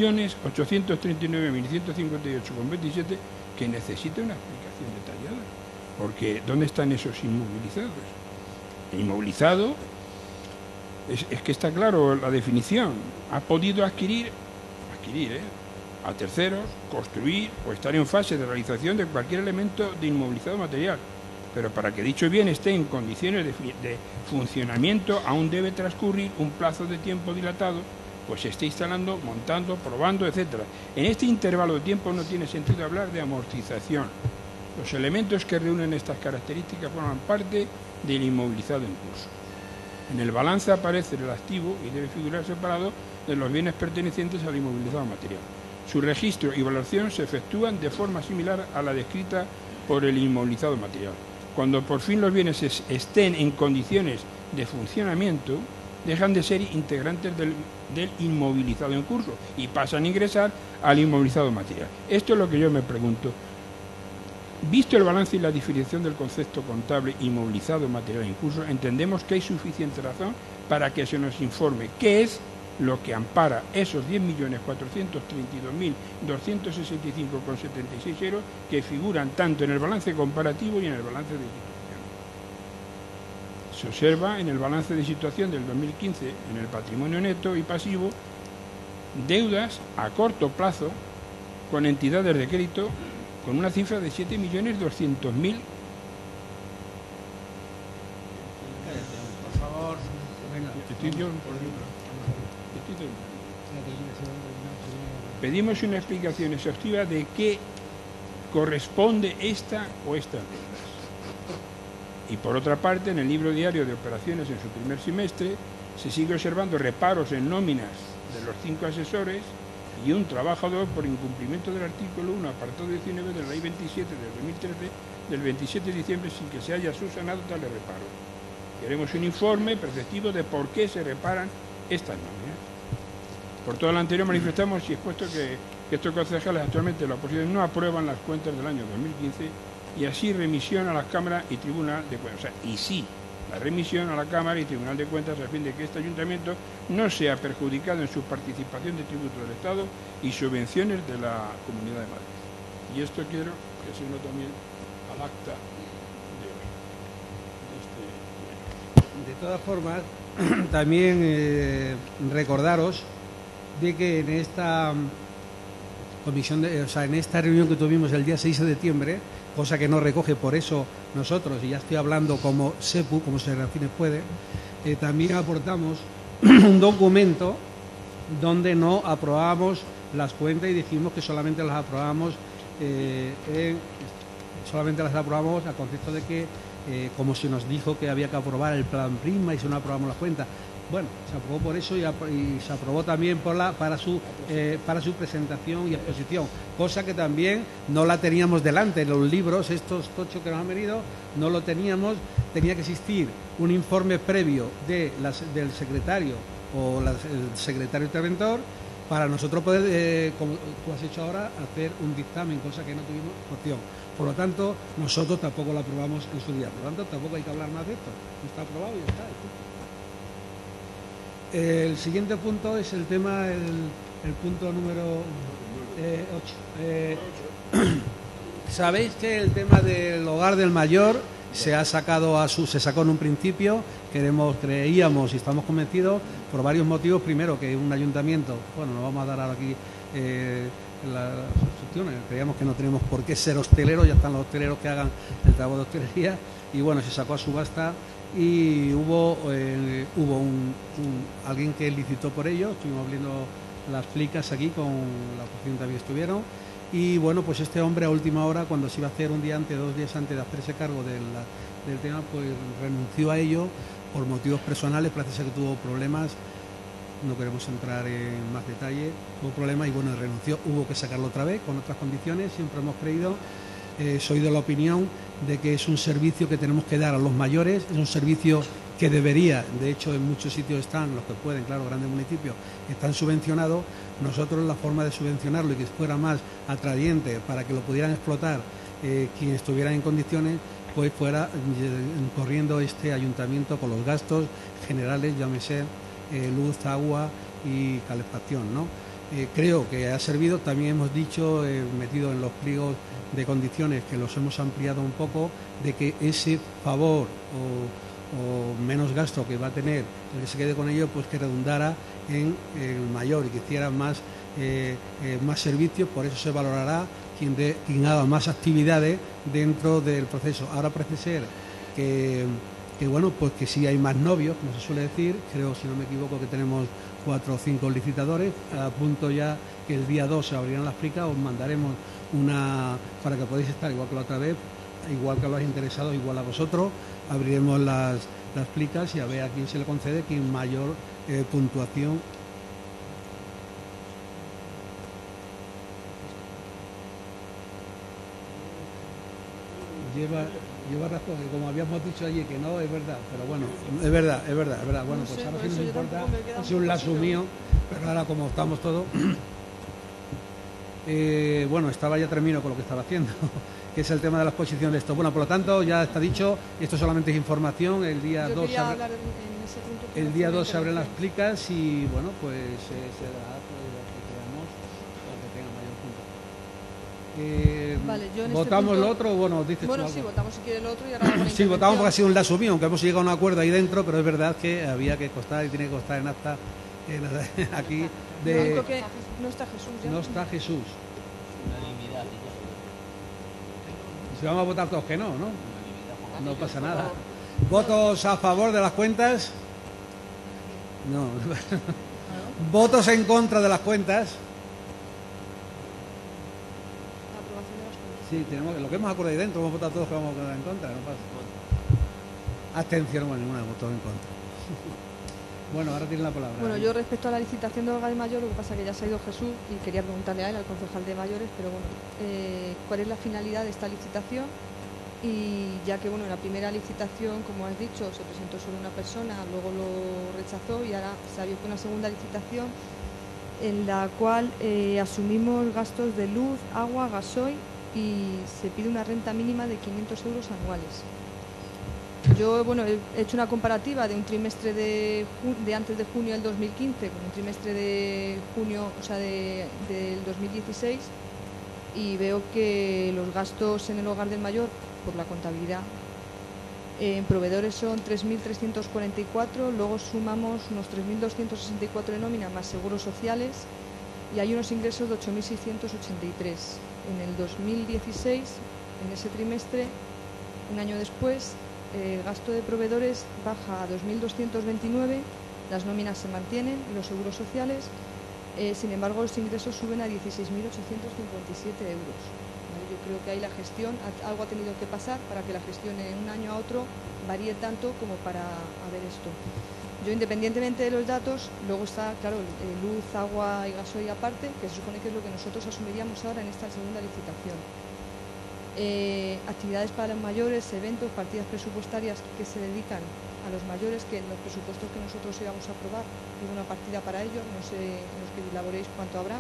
9.839.158,27 que necesita una explicación detallada. Porque ¿dónde están esos inmovilizados? El inmovilizado es que está claro la definición. Ha podido adquirir a terceros, construir o estar en fase de realización de cualquier elemento de inmovilizado material. Pero para que dicho bien esté en condiciones de funcionamiento aún debe transcurrir un plazo de tiempo dilatado, pues se está instalando, montando, probando, etcétera. En este intervalo de tiempo no tiene sentido hablar de amortización. Los elementos que reúnen estas características forman parte del inmovilizado en curso. En el balance aparece el activo y debe figurar separado de los bienes pertenecientes al inmovilizado material. Su registro y valoración se efectúan de forma similar a la descrita por el inmovilizado material. Cuando por fin los bienes estén en condiciones de funcionamiento, dejan de ser integrantes del inmovilizado en curso y pasan a ingresar al inmovilizado material. Esto es lo que yo me pregunto. Visto el balance y la diferenciación del concepto contable inmovilizado material en curso, entendemos que hay suficiente razón para que se nos informe qué es lo que ampara esos 10.432.265,76 euros que figuran tanto en el balance comparativo y en el balance de situación. Se observa en el balance de situación del 2015, en el patrimonio neto y pasivo, deudas a corto plazo con entidades de crédito con una cifra de 7.200.000. Por favor, pedimos una explicación exhaustiva de qué corresponde esta o estas deudas. Y por otra parte, en el libro diario de operaciones en su primer semestre se sigue observando reparos en nóminas de los 5 asesores y un trabajador por incumplimiento del artículo 1, apartado 19 de la Ley 27 del 2013, del 27 de diciembre, sin que se haya subsanado tales reparos. Queremos un informe preceptivo de por qué se reparan estas nóminas. Por todo lo anterior manifestamos y expuesto que estos concejales actualmente de la oposición no aprueban las cuentas del año 2015 y así remisión a las cámaras y tribunal de cuentas. La remisión a la Cámara y Tribunal de Cuentas a fin de que este ayuntamiento no sea perjudicado en su participación de tributo del Estado y subvenciones de la Comunidad de Madrid. Y esto quiero que se une también al acta de hoy. De todas formas, también recordaros de que en esta comisión, en esta reunión que tuvimos el día 6 de septiembre, cosa que no recoge, por eso nosotros, y ya estoy hablando como SEPU, como Serafines puede, también aportamos un documento donde no aprobábamos las cuentas y dijimos que solamente las aprobábamos a concepto de que, como se nos dijo que había que aprobar el plan Prisma y si no aprobamos las cuentas. Bueno, se aprobó por eso y se aprobó también para su presentación y exposición, cosa que también no la teníamos delante. En los libros, estos tochos que nos han venido, no lo teníamos. Tenía que existir un informe previo del secretario o el secretario interventor para nosotros poder, como tú has hecho ahora, hacer un dictamen, cosa que no tuvimos opción. Por lo tanto, nosotros tampoco lo aprobamos en su día. Por lo tanto, tampoco hay que hablar más de esto. Está aprobado y ya está. El siguiente punto es el tema, el punto número 8. Sabéis que el tema del hogar del mayor se sacó en un principio. Creíamos y estamos convencidos por varios motivos. Primero, que un ayuntamiento, bueno, nos vamos a dar ahora aquí las soluciones. Creíamos que no tenemos por qué ser hosteleros, ya están los hosteleros que hagan el trabajo de hostelería. Y bueno, se sacó a subasta y hubo alguien que licitó por ello. Estuvimos abriendo las plicas aquí con la oposición también estuvieron. Y bueno, pues este hombre a última hora, cuando se iba a hacer 2 días antes de hacerse cargo del tema, pues renunció a ello por motivos personales. Parece ser que tuvo problemas, no queremos entrar en más detalle, tuvo problemas y bueno, renunció. Hubo que sacarlo otra vez con otras condiciones. Siempre hemos creído, soy de la opinión de que es un servicio que tenemos que dar a los mayores, es un servicio que debería, de hecho en muchos sitios están, los que pueden, claro, grandes municipios, están subvencionados. Nosotros la forma de subvencionarlo y que fuera más atrayente para que lo pudieran explotar quien estuviera en condiciones, pues fuera corriendo este ayuntamiento con los gastos generales, llámese luz, agua y calefacción, ¿no? Creo que ha servido. También hemos dicho, metido en los pliegos de condiciones, que los hemos ampliado un poco, de que ese favor o menos gasto que va a tener el que se quede con ello, pues que redundara en el mayor y que hiciera más servicios. Por eso se valorará quien haga más actividades dentro del proceso. Ahora parece ser que bueno, pues que sí hay más novios, como se suele decir. Creo, si no me equivoco, que tenemos 4 o 5 licitadores. A punto ya que el día 2 se abrirán las plicas. Os mandaremos una para que podáis estar igual que la otra vez, igual que a los interesados, igual a vosotros. Abriremos las plicas y a ver a quién se le concede, quién mayor puntuación. Lleva razón, que como habíamos dicho allí, que no, es verdad, pero bueno, es verdad. Bueno, pues ahora sí nos importa, ha sido un lazo mío, pero ahora como estamos todos, bueno, ya termino con lo que estaba haciendo, que es el tema de la exposición de esto. Bueno, por lo tanto, ya está dicho, esto solamente es información. El día 2 se abren las plicas y bueno, pues se dará lo que creamos para que tenga mayor punto. Vale, yo en ¿Votamos este punto, lo otro o bueno, dices bueno, tú algo? Sí, votamos si quiere el otro y ahora Sí, votamos porque ha sido un lazo mío, aunque hemos llegado a un acuerdo ahí dentro, pero es verdad que había que costar y tiene que costar en acta aquí de... que no está Jesús ya. No está Jesús. Si vamos a votar todos que no, ¿no? No pasa nada. ¿Votos a favor de las cuentas? No. ¿Votos en contra de las cuentas? Sí, tenemos lo que hemos acordado ahí dentro, hemos votado todos que vamos a votar en contra, no pasa. Abstención, bueno, ninguna votó en contra. Bueno, ahora tiene la palabra. Bueno, yo respecto a la licitación de hogar de mayor, lo que pasa es que ya se ha ido Jesús y quería preguntarle a él, al concejal de mayores, pero bueno, ¿cuál es la finalidad de esta licitación? Y ya que, bueno, en la primera licitación, como has dicho, se presentó solo una persona, luego lo rechazó y ahora se ha abierto una segunda licitación en la cual asumimos gastos de luz, agua, gasoil y se pide una renta mínima de 500 euros anuales. Yo, bueno, he hecho una comparativa de un trimestre de antes de junio del 2015 con un trimestre de junio, o sea, del 2016, y veo que los gastos en el hogar del mayor, por la contabilidad, en proveedores son 3.344, luego sumamos unos 3.264 de nómina más seguros sociales y hay unos ingresos de 8.683. En el 2016, en ese trimestre, un año después, el gasto de proveedores baja a 2.229, las nóminas se mantienen y los seguros sociales, sin embargo los ingresos suben a 16.857 euros. Yo creo que ahí la gestión, algo ha tenido que pasar para que la gestión en un año a otro varíe tanto como para haber esto. Yo, independientemente de los datos, luego está, claro, luz, agua y gasoil aparte, que se supone que es lo que nosotros asumiríamos ahora en esta segunda licitación. Actividades para los mayores, eventos, partidas presupuestarias que se dedican a los mayores, que en los presupuestos que nosotros íbamos a aprobar hubo una partida para ello, no sé en los que elaboréis cuánto habrá.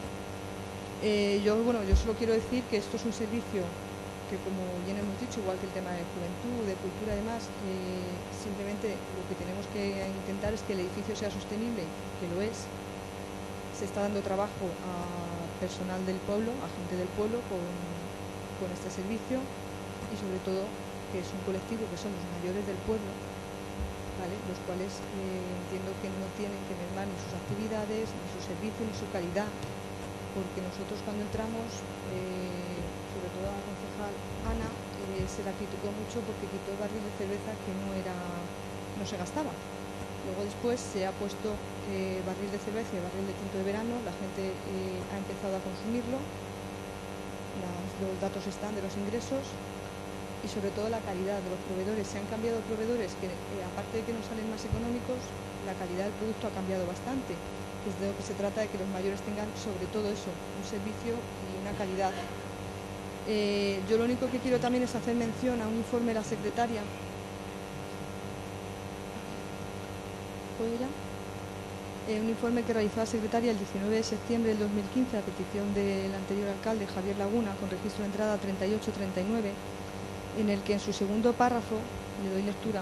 Yo solo quiero decir que esto es un servicio que, como bien hemos dicho, igual que el tema de juventud, de cultura y demás, simplemente lo que tenemos que intentar es que el edificio sea sostenible, que lo es. Se está dando trabajo a personal del pueblo, a gente del pueblo con este servicio, y sobre todo que es un colectivo que son los mayores del pueblo, ¿vale? Los cuales entiendo que no tienen que mermar ni sus actividades, ni su servicio, ni su calidad, porque nosotros cuando entramos, sobre todo a la concejal Ana, se la criticó mucho porque quitó el barril de cerveza que no se gastaba. Luego después se ha puesto barril de cerveza y barril de tinto de verano, la gente ha empezado a consumirlo, los datos están de los ingresos y sobre todo la calidad de los proveedores. Se han cambiado proveedores que, aparte de que nos salen más económicos, la calidad del producto ha cambiado bastante. Es de lo que se trata, de que los mayores tengan sobre todo eso, un servicio y una calidad. Yo lo único que quiero también es hacer mención a un informe de la secretaria. ¿Puedo ya? Un informe que realizó la secretaria el 19 de septiembre del 2015 a petición del anterior alcalde Javier Laguna, con registro de entrada 3839, en el que en su segundo párrafo, le doy lectura,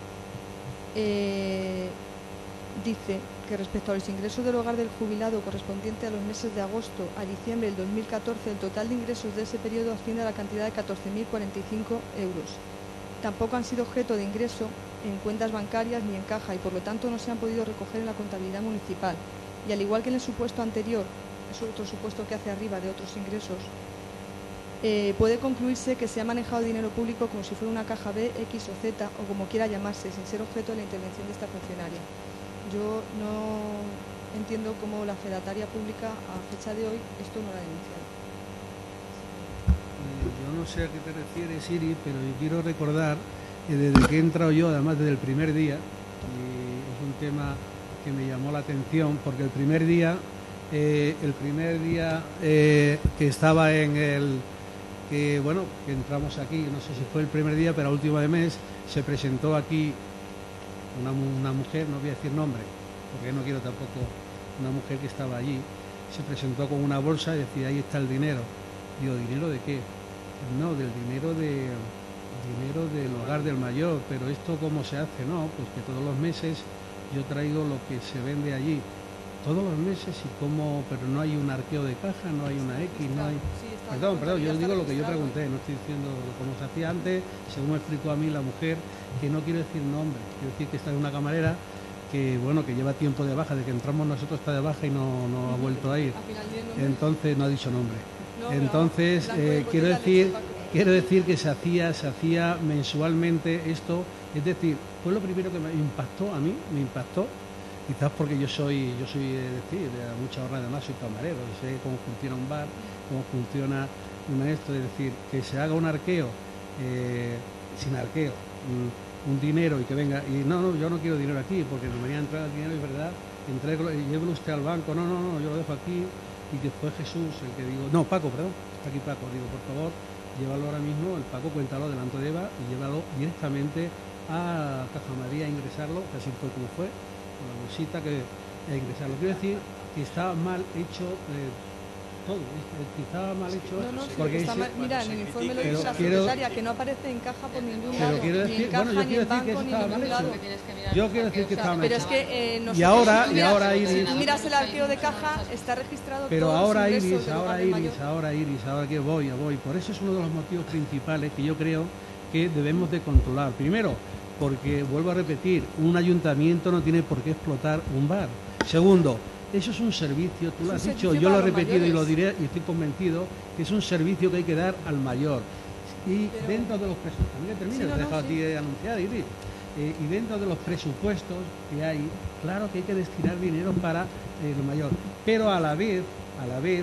dice que respecto a los ingresos del hogar del jubilado correspondiente a los meses de agosto a diciembre del 2014, el total de ingresos de ese periodo asciende a la cantidad de 14.045 euros. Tampoco han sido objeto de ingreso en cuentas bancarias ni en caja y por lo tanto no se han podido recoger en la contabilidad municipal. Y al igual que en el supuesto anterior, es otro supuesto que hace arriba de otros ingresos, puede concluirse que se ha manejado dinero público como si fuera una caja B, X o Z o como quiera llamarse, sin ser objeto de la intervención de esta funcionaria. Yo no entiendo cómo la fedataria pública a fecha de hoy esto no lo ha denunciado. Yo no sé a qué te refieres, Iris, pero yo quiero recordar que desde que he entrado yo, además desde el primer día, y es un tema que me llamó la atención, porque el primer día que estaba en el... que entramos aquí, no sé si fue el primer día, pero a última de mes se presentó aquí una mujer, no voy a decir nombre, porque no quiero tampoco, una mujer que estaba allí, se presentó con una bolsa y decía, ahí está el dinero. Digo, ¿dinero de qué? No, del dinero del hogar del mayor, pero ¿esto cómo se hace? No, pues que todos los meses yo traigo lo que se vende allí. Todos los meses y cómo, pero no hay un arqueo de caja, no hay una X, no hay... Perdón, yo digo lo que yo pregunté, no estoy diciendo como se hacía antes, según me explicó a mí la mujer, que no quiero decir nombre, quiero decir que está en una camarera que lleva tiempo de baja, de que entramos nosotros está de baja y no ha vuelto a ir. Entonces no ha dicho nombre. Entonces quiero decir que se hacía mensualmente esto, es decir, fue lo primero que me impactó a mí, quizás porque yo soy de mucha hora además, soy camarero, sé cómo funciona un bar, cómo funciona esto, es decir, que se haga un arqueo, sin arqueo, un dinero y que venga, y no, yo no quiero dinero aquí, porque no me venía a entrar el dinero, es verdad, llévelo usted al banco, no, yo lo dejo aquí, y que fue Jesús el que Paco, está aquí Paco, por favor, llévalo ahora mismo, el Paco, cuéntalo delante de Eva y llévalo directamente a Caja María a ingresarlo, que así fue como fue, con la bolsita que a ingresarlo. Quiero decir que está mal hecho todo, estaba mal hecho porque mira, en el informe lo dice la secretaria, que no aparece en caja por ningún lado, ni en caja, ni en banco, ni en ningún lado. Yo quiero decir que estaba mal hecho. Pero es que nosotros, y ahora Iris, si miras el arqueo de caja, está registrado pero todos ahora los Iris, ingresos ahora que voy. Por eso es uno de los motivos principales que yo creo que debemos de controlar. Primero, porque, vuelvo a repetir, un ayuntamiento no tiene por qué explotar un bar. Segundo, eso es un servicio, tú lo has dicho, yo lo he repetido y lo diré y estoy convencido que es un servicio que hay que dar al mayor. Y dentro de los presupuestos, también termino, te he dejado a ti de anunciar, Iris, y dentro de los presupuestos que hay, claro que hay que destinar dinero para lo mayor, pero a la vez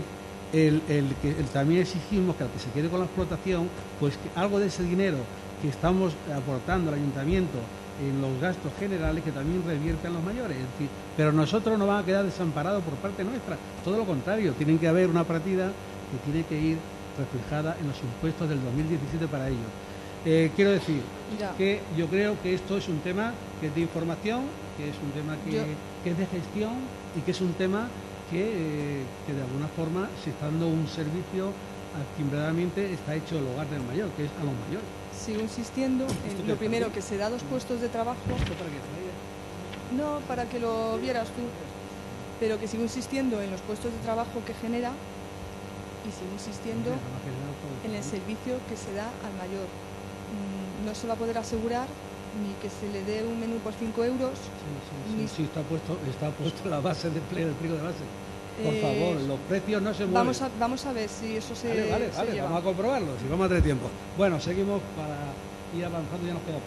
también exigimos que al que se quede con la explotación, pues que algo de ese dinero que estamos aportando al ayuntamiento en los gastos generales, que también reviertan los mayores. Es decir, pero nosotros no van a quedar desamparados por parte nuestra, todo lo contrario, tienen que haber una partida que tiene que ir reflejada en los impuestos del 2017 para ello. Quiero decir que yo creo que esto es un tema que es de información, que es un tema que es de gestión y que es un tema que de alguna forma se está dando un servicio a quien verdaderamente está hecho el hogar del mayor, que es a los mayores. Sigo insistiendo en lo primero, que se da 2 puestos de trabajo. No, para que lo vieras tú. Pero que sigo insistiendo en los puestos de trabajo que genera y sigo insistiendo en el servicio que se da al mayor. No se va a poder asegurar ni que se le dé un menú por 5 euros. Sí, está puesto la base del pliego de base. Por favor, los precios no se mueven. Vamos a ver si eso se Vale, lleva. vamos a comprobarlo, si vamos a tener tiempo. Bueno, seguimos para ir avanzando, ya nos queda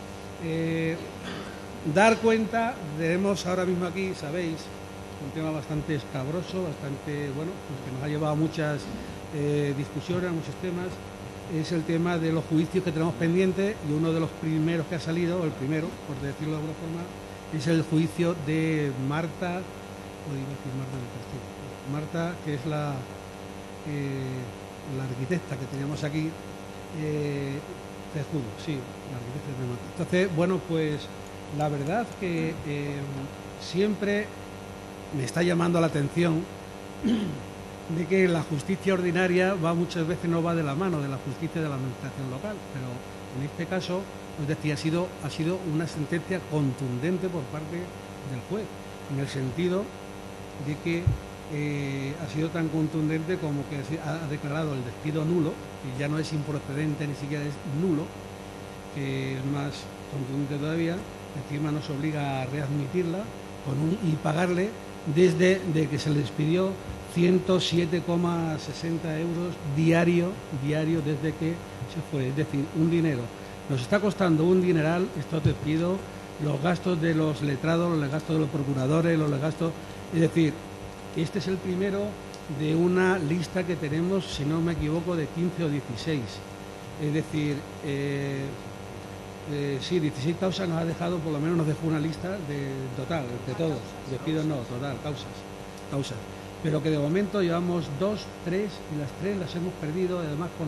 poco. Dar cuenta, tenemos ahora mismo aquí, sabéis, un tema bastante escabroso, bastante, bueno, pues que nos ha llevado a muchas discusiones, a muchos temas. Es el tema de los juicios que tenemos pendientes, y uno de los primeros que ha salido, el primero, por decirlo de alguna forma, es el juicio de Marta, Marta, que es la arquitecta que teníamos aquí, Tejudo, sí, la arquitecta de Marta. Entonces, bueno, pues la verdad que siempre me está llamando la atención de que la justicia ordinaria muchas veces no va de la mano de la justicia de la administración local, pero en este caso, es decir, ha sido una sentencia contundente por parte del juez, en el sentido de que ha sido tan contundente como que ha declarado el despido nulo, que ya no es improcedente, ni siquiera es nulo, que es más contundente todavía. Encima nos obliga a readmitirla y pagarle desde que se le despidió 107,60 euros diario desde que se fue. Es decir, un dinero. Nos está costando un dineral estos despidos, los gastos de los letrados, los gastos de los procuradores, los gastos. Es decir, este es el primero de una lista que tenemos, si no me equivoco, de 15 o 16. Es decir, sí, 16 causas nos ha dejado, por lo menos nos dejó una lista de total, de todos. Despidos no, total, causas. Pero que de momento llevamos 2, 3 y las 3 las hemos perdido, además con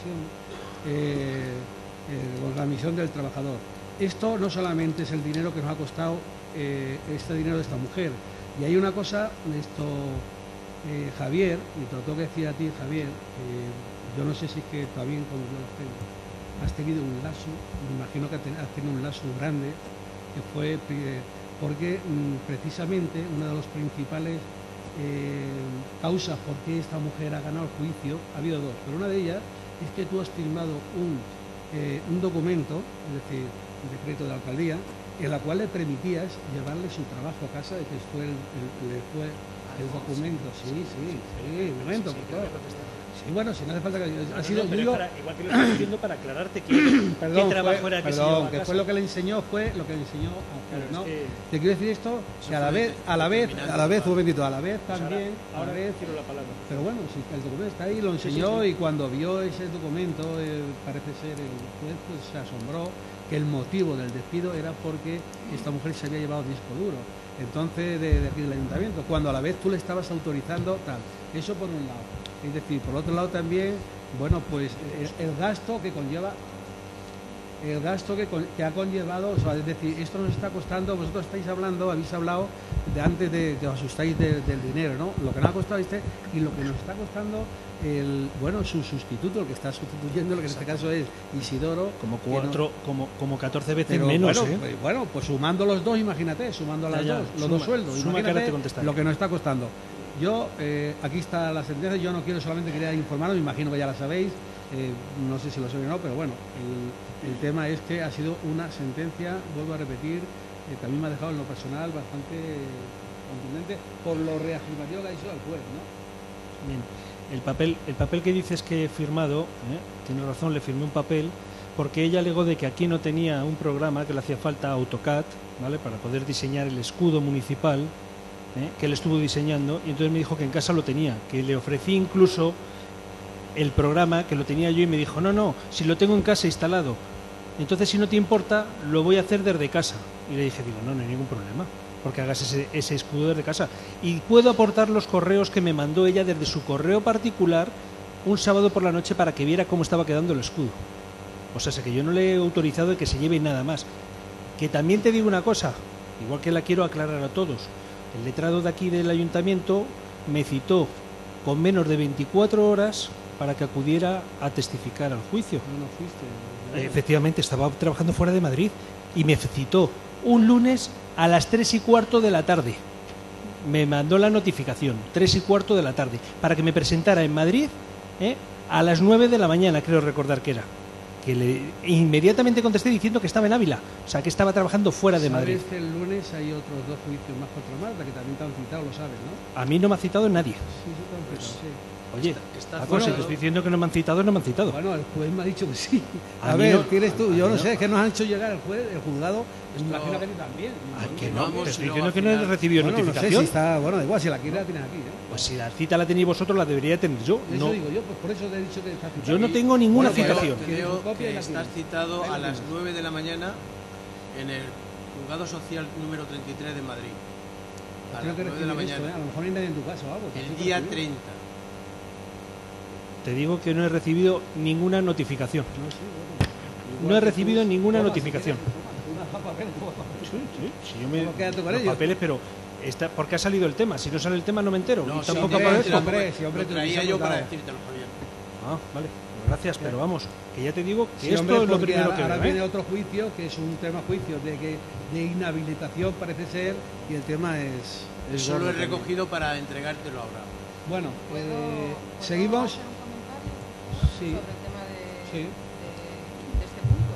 readmisión del trabajador. Esto no solamente es el dinero que nos ha costado este dinero de esta mujer. Y hay una cosa, Javier, y te lo tengo que decir a ti, Javier, yo no sé si es que también como yo los tengo, has tenido un lazo, me imagino que has tenido un lazo grande, que fue porque precisamente una de los principales causas por qué esta mujer ha ganado el juicio, ha habido 2, pero una de ellas es que tú has firmado un documento, es decir, un decreto de la alcaldía, en la cual le permitías llevarle su trabajo a casa, que fue el documento. Sí, un momento, por favor. Sí, bueno, si no hace falta que... Ha sido, igual que lo estoy diciendo para aclararte qué trabajo era que se llevaba a casa. Fue lo que le enseñó, a Javier, ¿no? Te quiero decir esto, que a la vez, un momentito, a la vez también... Ahora quiero la palabra. Pero bueno, si el documento está ahí, lo enseñó, y cuando vio ese documento, parece ser el juez, pues se asombró que el motivo del despido era porque esta mujer se había llevado disco duro. Entonces, de aquí del ayuntamiento, cuando a la vez tú le estabas autorizando tal. Eso por un lado. Es decir, por otro lado también, bueno, pues el gasto que conlleva, que ha conllevado, o sea, es decir, esto nos está costando, vosotros habéis hablado de antes de que os asustáis del dinero, ¿no? Lo que nos ha costado y lo que nos está costando su sustituto, el que está sustituyendo, lo que en este caso es Isidoro. Como 14 veces menos, pues sumando los dos, imagínate, sumando los dos sueldos, imagínate lo que nos está costando. Yo, aquí está la sentencia, yo no quería informaros, me imagino que ya la sabéis, no sé si lo sabéis o no, pero bueno, el tema es que ha sido una sentencia, vuelvo a repetir, que a mí me ha dejado en lo personal bastante contundente por lo reafirmativo que ha hecho el juez, ¿no? Bien, el papel que dices que he firmado, tienes razón, le firmé un papel porque ella alegó de que aquí no tenía un programa que le hacía falta AutoCAD, ¿vale?, para poder diseñar el escudo municipal que él estuvo diseñando, y entonces me dijo que en casa lo tenía, que le ofrecí incluso el programa, que lo tenía yo, y me dijo, no, si lo tengo en casa instalado, entonces si no te importa, lo voy a hacer desde casa. Y le dije, no hay ningún problema, porque hagas ese escudo desde casa. Y puedo aportar los correos que me mandó ella desde su correo particular un sábado por la noche para que viera cómo estaba quedando el escudo. O sea, que yo no le he autorizado que se lleve nada más. Que también te digo una cosa, igual que la quiero aclarar a todos. El letrado de aquí del ayuntamiento me citó con menos de 24 horas para que acudiera a testificar al juicio. No fuiste. Efectivamente, estaba trabajando fuera de Madrid y me citó un lunes a las 3:15 de la tarde. Me mandó la notificación, 3:15 de la tarde, para que me presentara en Madrid a las 9 de la mañana, creo recordar que era. Inmediatamente contesté diciendo que estaba en Ávila, o sea, que estaba trabajando fuera de Madrid. Sabes que el lunes hay otros 2 juicios más contra Marta, que también te han citado, lo sabes, ¿no? A mí no me ha citado nadie. Sí, te han citado, sí. Oye, está Paco, si te estoy diciendo que no me han citado, no me han citado. Bueno, el juez me ha dicho que sí. A A mí ver, no. tienes tú, yo no no. sé, es que nos han hecho llegar el juez, el juzgado, me imagino que a ti también. Que no, Vamos, te estoy y luego diciendo que al no he final- recibido Bueno, no sé notificación. si está, bueno, da igual, si la quieres la tienes aquí, ¿eh? Pues si la cita la tenéis vosotros, la debería tener yo. Eso No, digo yo, pues por eso te he dicho que está citado. yo no tengo ninguna Bueno, pues, citación. ¿tienes tu Creo copia y que la estás tienes? citado Ahí a la las tienes. 9 de la mañana en el Juzgado Social número 33 de Madrid. A Creo las que 9 de la recibir esto, mañana. ¿eh? A lo mejor no hay nadie en tu casa o algo. El ¿sí día recibir? 30. Te digo que no he recibido ninguna notificación. No, sí, bueno. No Igual he que recibido tú, ninguna toma, notificación. si quieres, toma papeles, toma papeles. Si yo me ¿Cómo quedas tú con los ellos? papeles, pero porque ha salido el tema. Si no sale el tema, no me entero. No, Y sí, tampoco hombre, aparezco. hombre, sí, hombre, lo te traía hubiésemos yo para dado. decírtelo, Javier. Ah, vale. Pues gracias, pero vamos, que ya te digo que Sí, esto hombre, es lo porque primero que ahora veo, viene otro juicio, que es un tema juicio de inhabilitación, parece ser, y el tema es Eso lo gordo he también. recogido para entregártelo ahora. Bueno, ¿Puedo seguimos. hacer un comentario Sí. sobre el tema Sí. de este punto?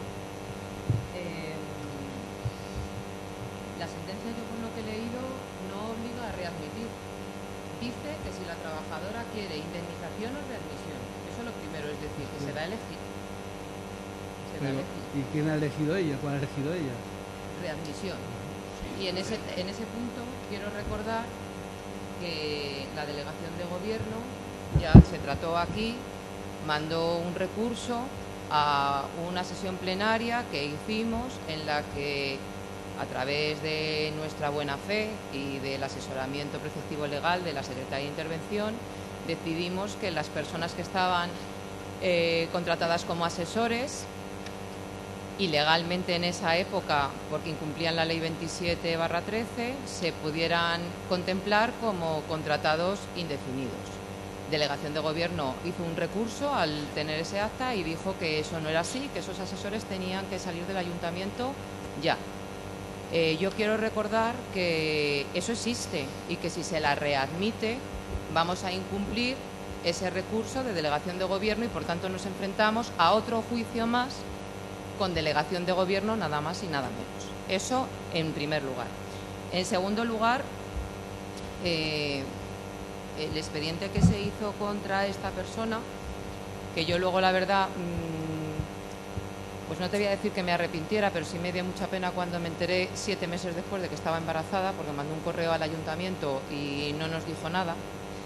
La sentencia, yo por lo que he leído, no obliga a readmitir. Dice que si la trabajadora quiere indemnización o readmisión. Eso es lo primero, es decir, que se da a elegir. Se da a Pero, elegir. ¿y quién ha elegido ella? ¿Cuál ha elegido ella? Readmisión. Y en ese punto quiero recordar que la delegación de gobierno ya se trató aquí, mandó un recurso a una sesión plenaria que hicimos en la que, a través de nuestra buena fe y del asesoramiento preceptivo legal de la Secretaría de Intervención, decidimos que las personas que estaban contratadas como asesores ilegalmente en esa época, porque incumplían la ley 27/13, se pudieran contemplar como contratados indefinidos. Delegación de Gobierno hizo un recurso al tener ese acta y dijo que eso no era así, que esos asesores tenían que salir del ayuntamiento ya. Yo quiero recordar que eso existe y que si se la readmite vamos a incumplir ese recurso de Delegación de Gobierno y por tanto nos enfrentamos a otro juicio más con Delegación de Gobierno, nada más y nada menos. Eso en primer lugar. En segundo lugar, el expediente que se hizo contra esta persona, que yo luego la verdad, pues no te voy a decir que me arrepintiera, pero sí me dio mucha pena cuando me enteré 7 meses después de que estaba embarazada, porque mandó un correo al ayuntamiento y no nos dijo nada.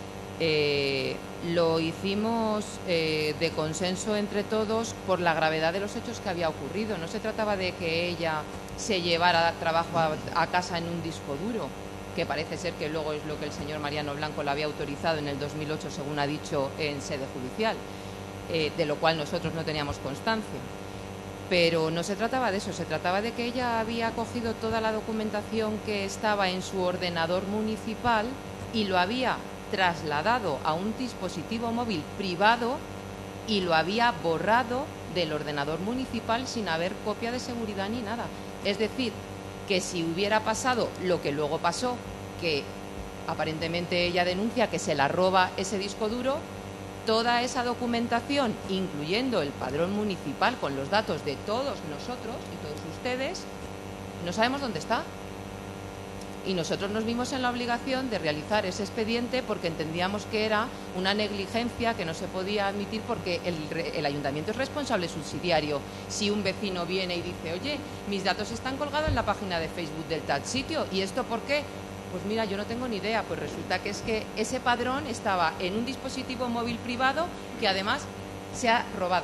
Lo hicimos de consenso entre todos por la gravedad de los hechos que había ocurrido. No se trataba de que ella se llevara trabajo a casa en un disco duro, que parece ser que luego es lo que el señor Mariano Blanco le había autorizado en el 2008, según ha dicho en sede judicial, de lo cual nosotros no teníamos constancia. Pero no se trataba de eso, se trataba de que ella había cogido toda la documentación que estaba en su ordenador municipal y lo había trasladado a un dispositivo móvil privado y lo había borrado del ordenador municipal sin haber copia de seguridad ni nada. Es decir, que si hubiera pasado lo que luego pasó, que aparentemente ella denuncia que se la roba ese disco duro, toda esa documentación, incluyendo el padrón municipal con los datos de todos nosotros y todos ustedes, no sabemos dónde está. Y nosotros nos vimos en la obligación de realizar ese expediente porque entendíamos que era una negligencia que no se podía admitir porque el ayuntamiento es responsable subsidiario. Si un vecino viene y dice, oye, mis datos están colgados en la página de Facebook del tal sitio, ¿y esto por qué? Pues mira, yo no tengo ni idea, pues resulta que es que ese padrón estaba en un dispositivo móvil privado que además se ha robado.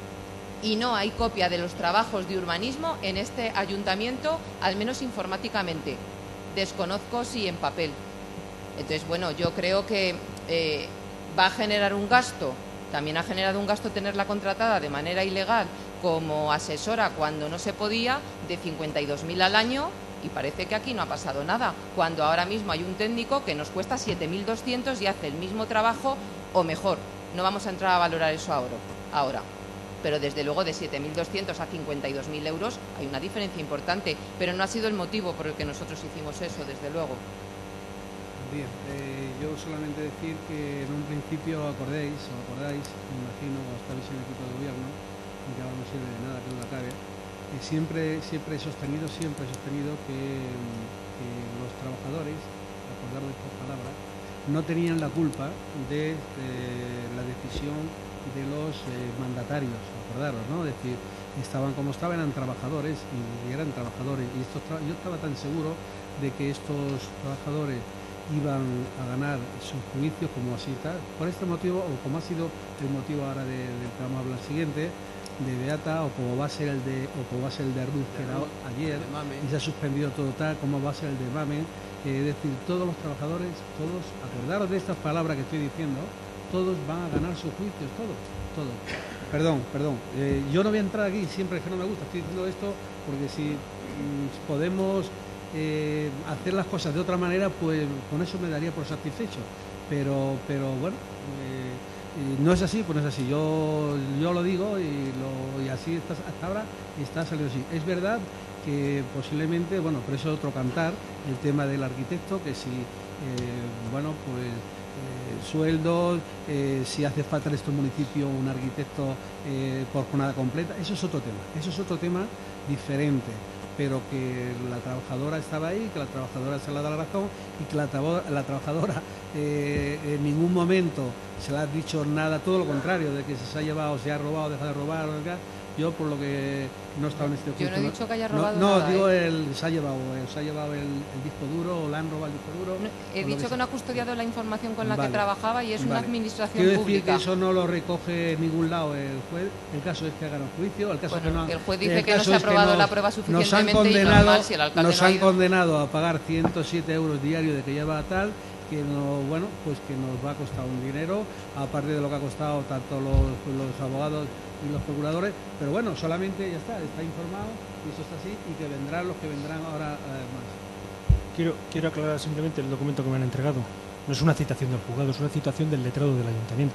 Y no hay copia de los trabajos de urbanismo en este ayuntamiento, al menos informáticamente. Desconozco si en papel. Entonces, bueno, yo creo que va a generar un gasto. También ha generado un gasto tenerla contratada de manera ilegal como asesora cuando no se podía, de 52.000 al año, y parece que aquí no ha pasado nada, cuando ahora mismo hay un técnico que nos cuesta 7.200 y hace el mismo trabajo o mejor. No vamos a entrar a valorar eso ahora. Pero desde luego de 7.200 a 52.000 euros hay una diferencia importante, pero no ha sido el motivo por el que nosotros hicimos eso, desde luego. Bien, yo solamente decir que en un principio acordáis, me imagino, o estabais en el equipo de gobierno, aunque ahora no sirve de nada que duda cabe, siempre he sostenido que los trabajadores, acordar de estas palabras, no tenían la culpa de la decisión de los mandatarios, acordaros, ¿no? Es decir, estaban como estaban, eran trabajadores y eran trabajadores. Y yo estaba tan seguro de que estos trabajadores iban a ganar sus juicios como así tal, por este motivo, o como ha sido el motivo ahora del que vamos a hablar siguiente, de Beata, o como va a ser el de Ruiz, que era ayer, y se ha suspendido todo tal, como va a ser el de Mamen. Es decir, todos los trabajadores, todos, acordaros de estas palabras que estoy diciendo, todos van a ganar sus juicios, todos. Perdón, yo no voy a entrar aquí, siempre es que no me gusta, estoy diciendo esto porque si podemos hacer las cosas de otra manera, pues con eso me daría por satisfecho, pero bueno, no es así, pues no es así, yo lo digo y así hasta ahora está saliendo así. Es verdad que posiblemente, bueno, pero eso es otro cantar, el tema del arquitecto, que si, sueldos, si hace falta en estos municipios un arquitecto por jornada completa, eso es otro tema diferente, pero que la trabajadora estaba ahí, que la trabajadora se le ha dado la razón y que la trabajadora en ningún momento se le ha dicho nada, todo lo contrario, de que se ha llevado, se ha robado, dejado de robar, yo por lo que no he estado en este juicio. Yo no he dicho que haya robado no, nada. Digo, se ha llevado el disco duro, o le han robado el disco duro. No, he dicho que no ha custodiado la información con la que trabajaba y es una administración Quiero decir pública. que eso no lo recoge en ningún lado el juez. El caso es que hagan el juicio. El caso es que no, el juez dice que no se ha aprobado la prueba suficientemente y normal, si el alcalde nos han condenado a pagar 107 euros diarios de que lleva tal, que no, bueno, pues que nos va a costar un dinero, aparte de lo que ha costado tanto los abogados y los procuradores, pero bueno, solamente ya está informado y eso está así, y que vendrán los que vendrán ahora más. Quiero aclarar simplemente el documento que me han entregado. No es una citación del juzgado, es una citación del letrado del ayuntamiento.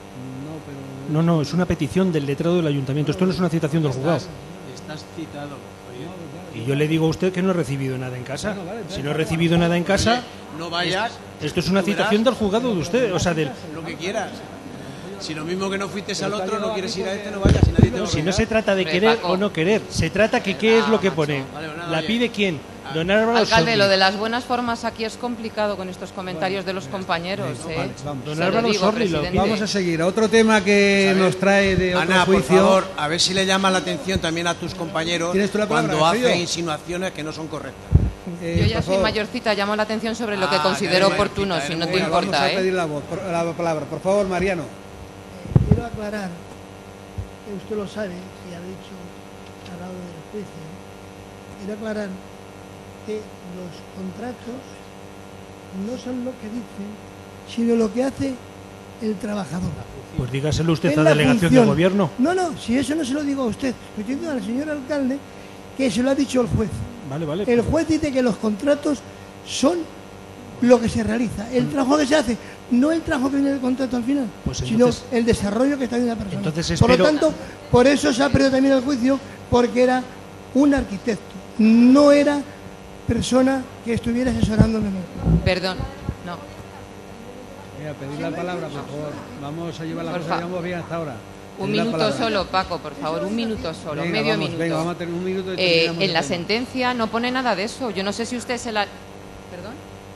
No, es una petición del letrado del ayuntamiento. Esto no es una citación del juzgado. Estás citado. Y yo le digo a usted que no he recibido nada en casa. Si no he recibido nada en casa, no vayas. Esto es una citación del juzgado de usted, o sea, del... Lo que quieras. Si lo mismo que no fuiste al otro, no quieres ir a este, no vayas. Si no se trata de querer o no querer, se trata que qué es lo que pone. ¿La pide quién? Don Álvaro Alcalde, Sordi. lo de las buenas formas aquí es complicado con estos comentarios de los compañeros. Don Álvaro Sordi, vamos a seguir. Otro tema que nos trae de otro Ana, juicio. por favor, a ver si le llama la atención también a tus compañeros cuando hace insinuaciones que no son correctas. Yo ya soy mayorcita, llamo la atención sobre lo que considero oportuno, si no te importa. Vamos a pedir la palabra. Por favor, Mariano. Quiero aclarar, que usted lo sabe, si ha dicho al lado del juicio, quiero aclarar que los contratos no son lo que dicen, sino lo que hace el trabajador. Pues dígaselo usted a la delegación de gobierno. No, si eso no se lo digo a usted, lo estoy diciendo al señor alcalde, que se lo ha dicho el juez. Vale. El juez dice que los contratos son lo que se realiza, el trabajo que se hace, no el trabajo que viene del contrato al final, sino el desarrollo que está en la persona. Entonces, por lo tanto, por eso se ha perdido también el juicio, porque era un arquitecto, no era persona que estuviera asesorándome. Perdón, no. Mira, pedir la palabra, por favor. Vamos a llevar la cosa, llevamos bien hasta ahora. Un minuto solo, Paco, por favor, un minuto solo, venga, medio minuto. Venga, vamos a tener un minuto. En la sentencia no pone nada de eso. Yo no sé si usted se la... ¿Perdón?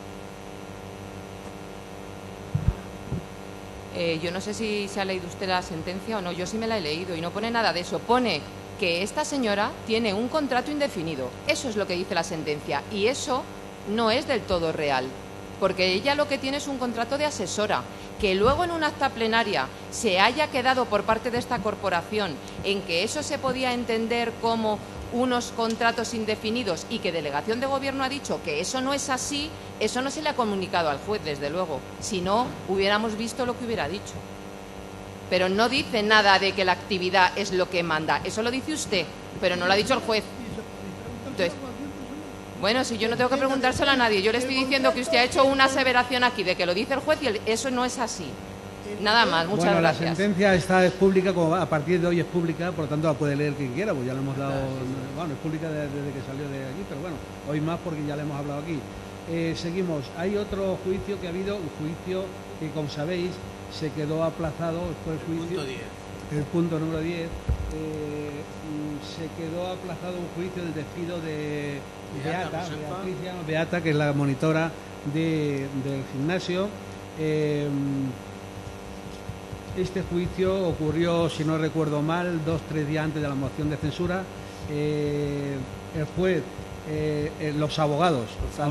Yo no sé si se ha leído usted la sentencia o no. Yo sí me la he leído y no pone nada de eso. Pone que esta señora tiene un contrato indefinido. Eso es lo que dice la sentencia. Y eso no es del todo real, porque ella lo que tiene es un contrato de asesora. Que luego en una acta plenaria se haya quedado por parte de esta corporación en que eso se podía entender como unos contratos indefinidos y que Delegación de Gobierno ha dicho que eso no es así, eso no se le ha comunicado al juez, desde luego. Si no, hubiéramos visto lo que hubiera dicho. Pero no dice nada de que la actividad es lo que manda. Eso lo dice usted, pero no lo ha dicho el juez. Entonces, bueno, si yo no tengo que preguntárselo a nadie, yo le estoy diciendo que usted ha hecho una aseveración aquí de que lo dice el juez y eso no es así. Nada más, muchas bueno, gracias. La sentencia es pública, como a partir de hoy es pública, por lo tanto la puede leer quien quiera, pues ya le hemos dado, bueno, es pública desde que salió de aquí, pero bueno, hoy más porque ya le hemos hablado aquí. Seguimos, hay otro juicio que ha habido, un juicio que, como sabéis, se quedó aplazado, fue el juicio... El punto número 10, se quedó aplazado un juicio del despido de Beata, que es la monitora del gimnasio. Este juicio ocurrió, si no recuerdo mal, 2-3 días antes de la moción de censura. El juez, los abogados,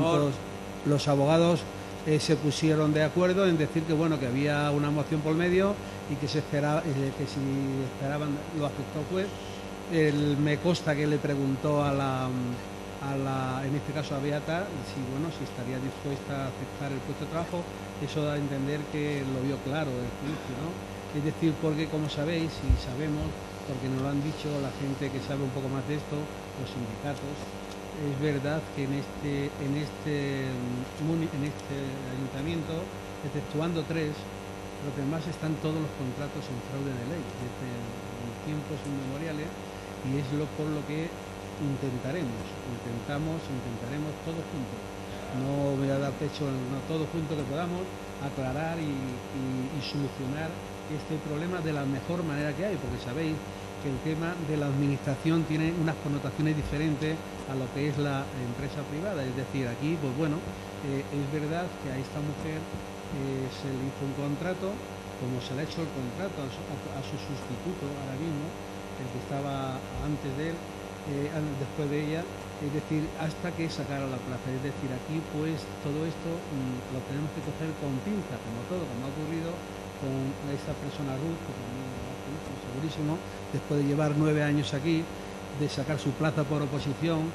se pusieron de acuerdo en decir que bueno, que había una moción por medio y que se esperaba, que si esperaban lo aceptó el juez. Me consta que le preguntó en este caso a Beata, si estaría dispuesta a aceptar el puesto de trabajo. Eso da a entender que lo vio claro el juicio, ¿no? Es decir, porque como sabéis y sabemos, porque nos lo han dicho la gente que sabe un poco más de esto, los sindicatos, es verdad que en este ayuntamiento, exceptuando 3, los demás están todos los contratos en fraude de ley desde tiempos inmemoriales, y es por lo que intentaremos todos juntos, no voy a dar pecho, no, todos juntos que podamos aclarar y solucionar este problema de la mejor manera que hay, porque sabéis que el tema de la administración tiene unas connotaciones diferentes a lo que es la empresa privada. Es decir, aquí, pues bueno, es verdad que a esta mujer se le hizo un contrato, como se le ha hecho el contrato a su sustituto ahora mismo, el que estaba antes de él, después de ella, es decir, hasta que sacara la plaza. Es decir, aquí pues todo esto lo tenemos que coger con pinza, como todo, como ha ocurrido con esta persona Ruth, que también segurísimo, después de llevar 9 años aquí, de sacar su plaza por oposición,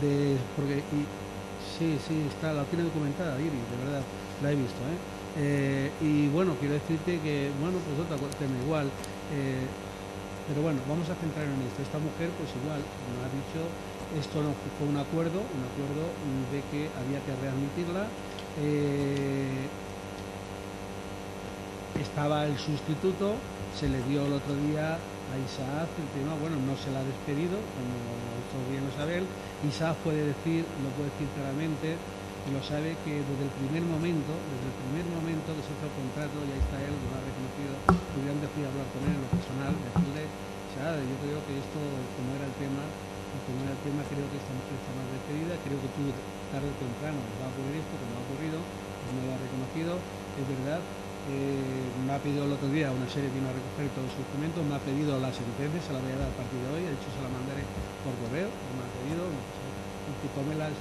sí, está, la tiene documentada Iris, de verdad, la he visto, y bueno, quiero decirte que, bueno, pues otra tema igual, pero bueno, vamos a centrarnos en esto. Esta mujer, pues igual, como ha dicho, esto no fue un acuerdo de que había que readmitirla. Estaba el sustituto, se le dio el otro día a Isaac el tema, bueno, no se la ha despedido, como esto bien lo sabe él. Isaac lo puede decir claramente, y lo sabe, que desde el primer momento que se hizo el contrato, ya está él, lo ha reconocido, tuvieron que hablar con él en lo personal, decirle, ¿sabes? Yo creo que esto, como era el tema, creo que esta mujer está más despedida, creo que tú tarde o temprano va a ocurrir esto, como ha ocurrido, pues me lo ha reconocido, es verdad. Me ha pedido el otro día una serie, vino a recoger todos sus documentos, me ha pedido la sentencia, se la voy a dar a partir de hoy, ha dicho se la mandaré por correo, me ha pedido que tome las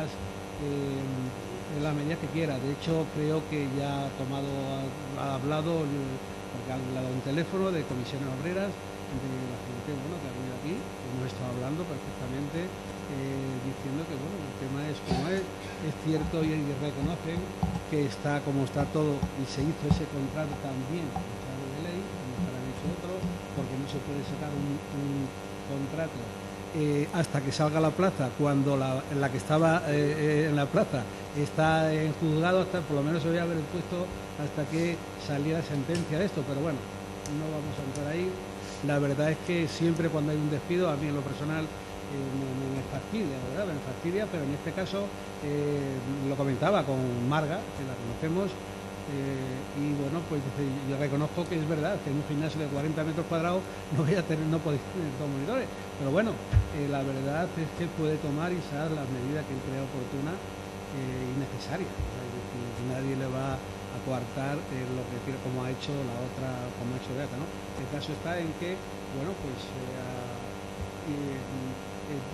medidas que quiera. De hecho, creo que ya ha hablado, porque ha hablado un teléfono de comisiones obreras, de la gente, bueno, que ha venido aquí, hemos estado hablando perfectamente, diciendo que bueno, el tema es como es cierto y reconocen que está como está todo, y se hizo ese contrato también de ley, como estarán hecho otros, porque no se puede sacar un contrato hasta que salga la plaza, cuando la que estaba en la plaza está en juzgado, hasta por lo menos se voy a haber puesto hasta que saliera sentencia de esto, pero bueno, no vamos a entrar ahí. La verdad es que siempre cuando hay un despido, a mí en lo personal me fastidia, ¿verdad? Me fastidia, pero en este caso lo comentaba con Marga, que la conocemos, y bueno, pues yo reconozco que es verdad que en un gimnasio de 40 metros cuadrados no podéis tener dos monitores, pero bueno, la verdad es que puede tomar Isaac las medidas que él crea oportunas y necesarias. Es decir, nadie le va a coartar lo que quiere, como ha hecho la otra, como ha hecho Beata, ¿no? El caso está en que, bueno, pues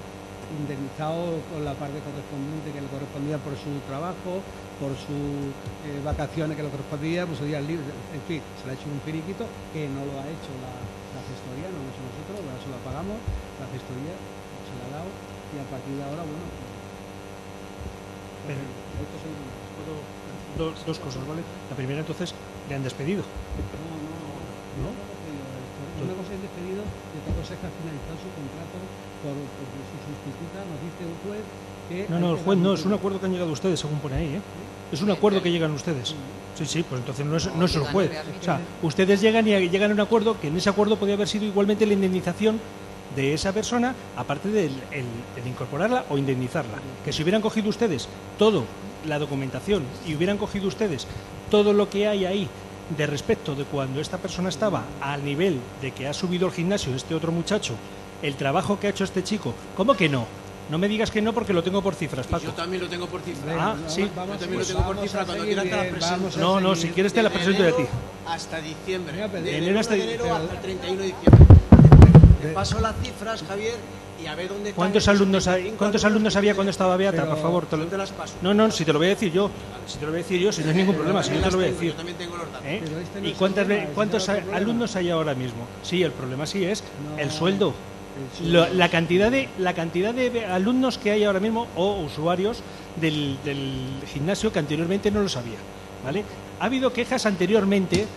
indemnizado con la parte correspondiente que le correspondía por su trabajo, por sus vacaciones que le correspondía, pues días libres, en fin, se le ha hecho un finiquito que no lo ha hecho la gestoría, no lo hemos hecho nosotros, ahora se lo pagamos, la gestoría se la ha dado y a partir de ahora, bueno, pues, estos son dos cosas, ¿vale? La primera, entonces, le han despedido. No. Una cosa es despedido y otra cosa es que ha finalizado su contrato por su sustituta, nos dice un juez que... No, el juez no, es un acuerdo que han llegado ustedes, según pone ahí, ¿eh? Es un acuerdo que llegan ustedes. Sí, pues entonces no es el juez. O sea, ustedes llegan a un acuerdo que en ese acuerdo podría haber sido igualmente la indemnización de esa persona, aparte de incorporarla o indemnizarla. Que si hubieran cogido ustedes todo, la documentación, y hubieran cogido ustedes todo lo que hay ahí de respecto de cuando esta persona estaba al nivel de que ha subido al gimnasio este otro muchacho, el trabajo que ha hecho este chico, ¿cómo que no? No me digas que no porque lo tengo por cifras, Paco. Yo también lo tengo por cifras. Ah, sí. Yo también lo tengo por cifras. Cuando quieras te las presento. No, si quieres te las presento de ti. Hasta diciembre. De enero hasta enero hasta el 31 de diciembre. Te paso las cifras, Javier, y a ver dónde están. ¿Cuántos alumnos había cuando estaba Beata, por favor? Te las paso. No, si te lo voy a decir yo. Si no hay ningún problema, si yo te lo voy a decir. Yo también tengo los datos. ¿Y cuántos alumnos hay ahora mismo? Sí, el problema sí es el sueldo. La cantidad de alumnos que hay ahora mismo o usuarios del gimnasio que anteriormente no lo sabía, ¿vale? Ha habido quejas anteriormente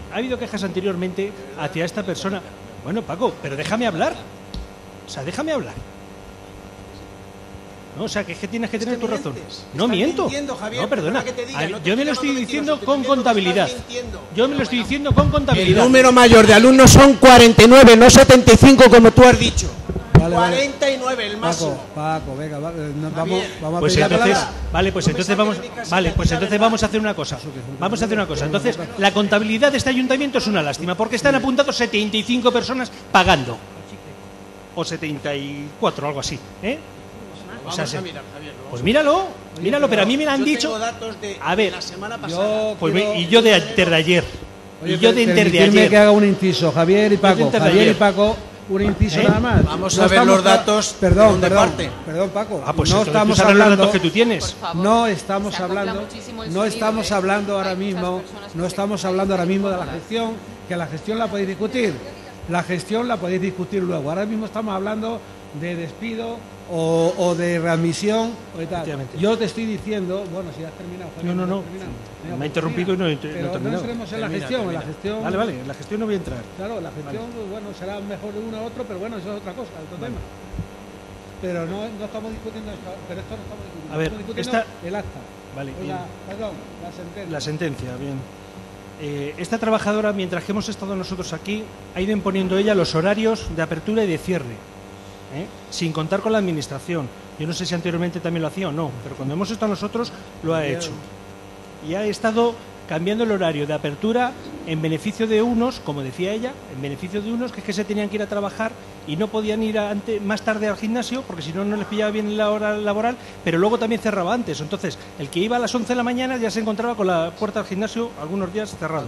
hacia esta persona. Bueno, Paco, pero déjame hablar. O sea, déjame hablar. No, o sea, que es que tienes que tener tu razón. No miento. Mintiendo, Javier, no, perdona. yo me lo estoy diciendo con contabilidad. Yo me lo estoy diciendo con contabilidad. El número mayor de alumnos son 49, no 75 como tú has dicho. Vale, 49 el máximo. Paco, venga, vamos a pues pedir la entonces, palabra. pues entonces vamos a hacer una cosa. Entonces, la contabilidad de este ayuntamiento es una lástima porque están apuntados 75 personas pagando. O 74, algo así, ¿eh? Vamos a mirar, Javier. Pues míralo, pero a mí me lo han dicho. Tengo datos de la semana pasada. Y yo de antes de ayer. Oye, y yo de antes de ayer. Que haga un inciso, Javier y Paco. Un inciso nada más. Vamos a ver los datos. Perdón, Paco. Pues no estamos hablando de los datos que tú tienes. No estamos hablando ahora mismo de la gestión, que la gestión la podéis discutir. La gestión la podéis discutir luego. Ahora mismo estamos hablando de despido o de readmisión o tal. Yo te estoy diciendo, bueno, si has terminado. Javier, No. Me ha interrumpido y no he terminado. No entremos en la gestión. Vale, en la gestión no voy a entrar. Claro, la gestión, bueno, será mejor de uno a otro, pero bueno, eso es otra cosa, otro tema. Pero no estamos discutiendo esto, pero esto no estamos discutiendo. A ver, estamos discutiendo el acta. Vale. Perdón, la sentencia. La sentencia, bien. Esta trabajadora, mientras que hemos estado nosotros aquí, ha ido imponiendo ella los horarios de apertura y de cierre, sin contar con la administración. Yo no sé si anteriormente también lo hacía o no, pero cuando hemos estado nosotros lo ha hecho. Y ha estado cambiando el horario de apertura en beneficio de unos, como decía ella, en beneficio de unos que es que se tenían que ir a trabajar y no podían ir más tarde al gimnasio porque si no les pillaba bien la hora laboral, pero luego también cerraba antes. Entonces, el que iba a las 11 de la mañana ya se encontraba con la puerta del gimnasio algunos días cerrado.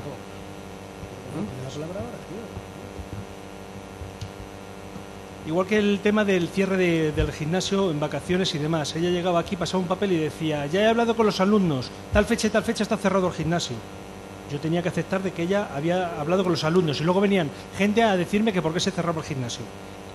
Igual que el tema del cierre del gimnasio en vacaciones y demás. Ella llegaba aquí, pasaba un papel y decía: ya he hablado con los alumnos, tal fecha y tal fecha está cerrado el gimnasio. Yo tenía que aceptar de que ella había hablado con los alumnos y luego venían gente a decirme que por qué se cerraba el gimnasio.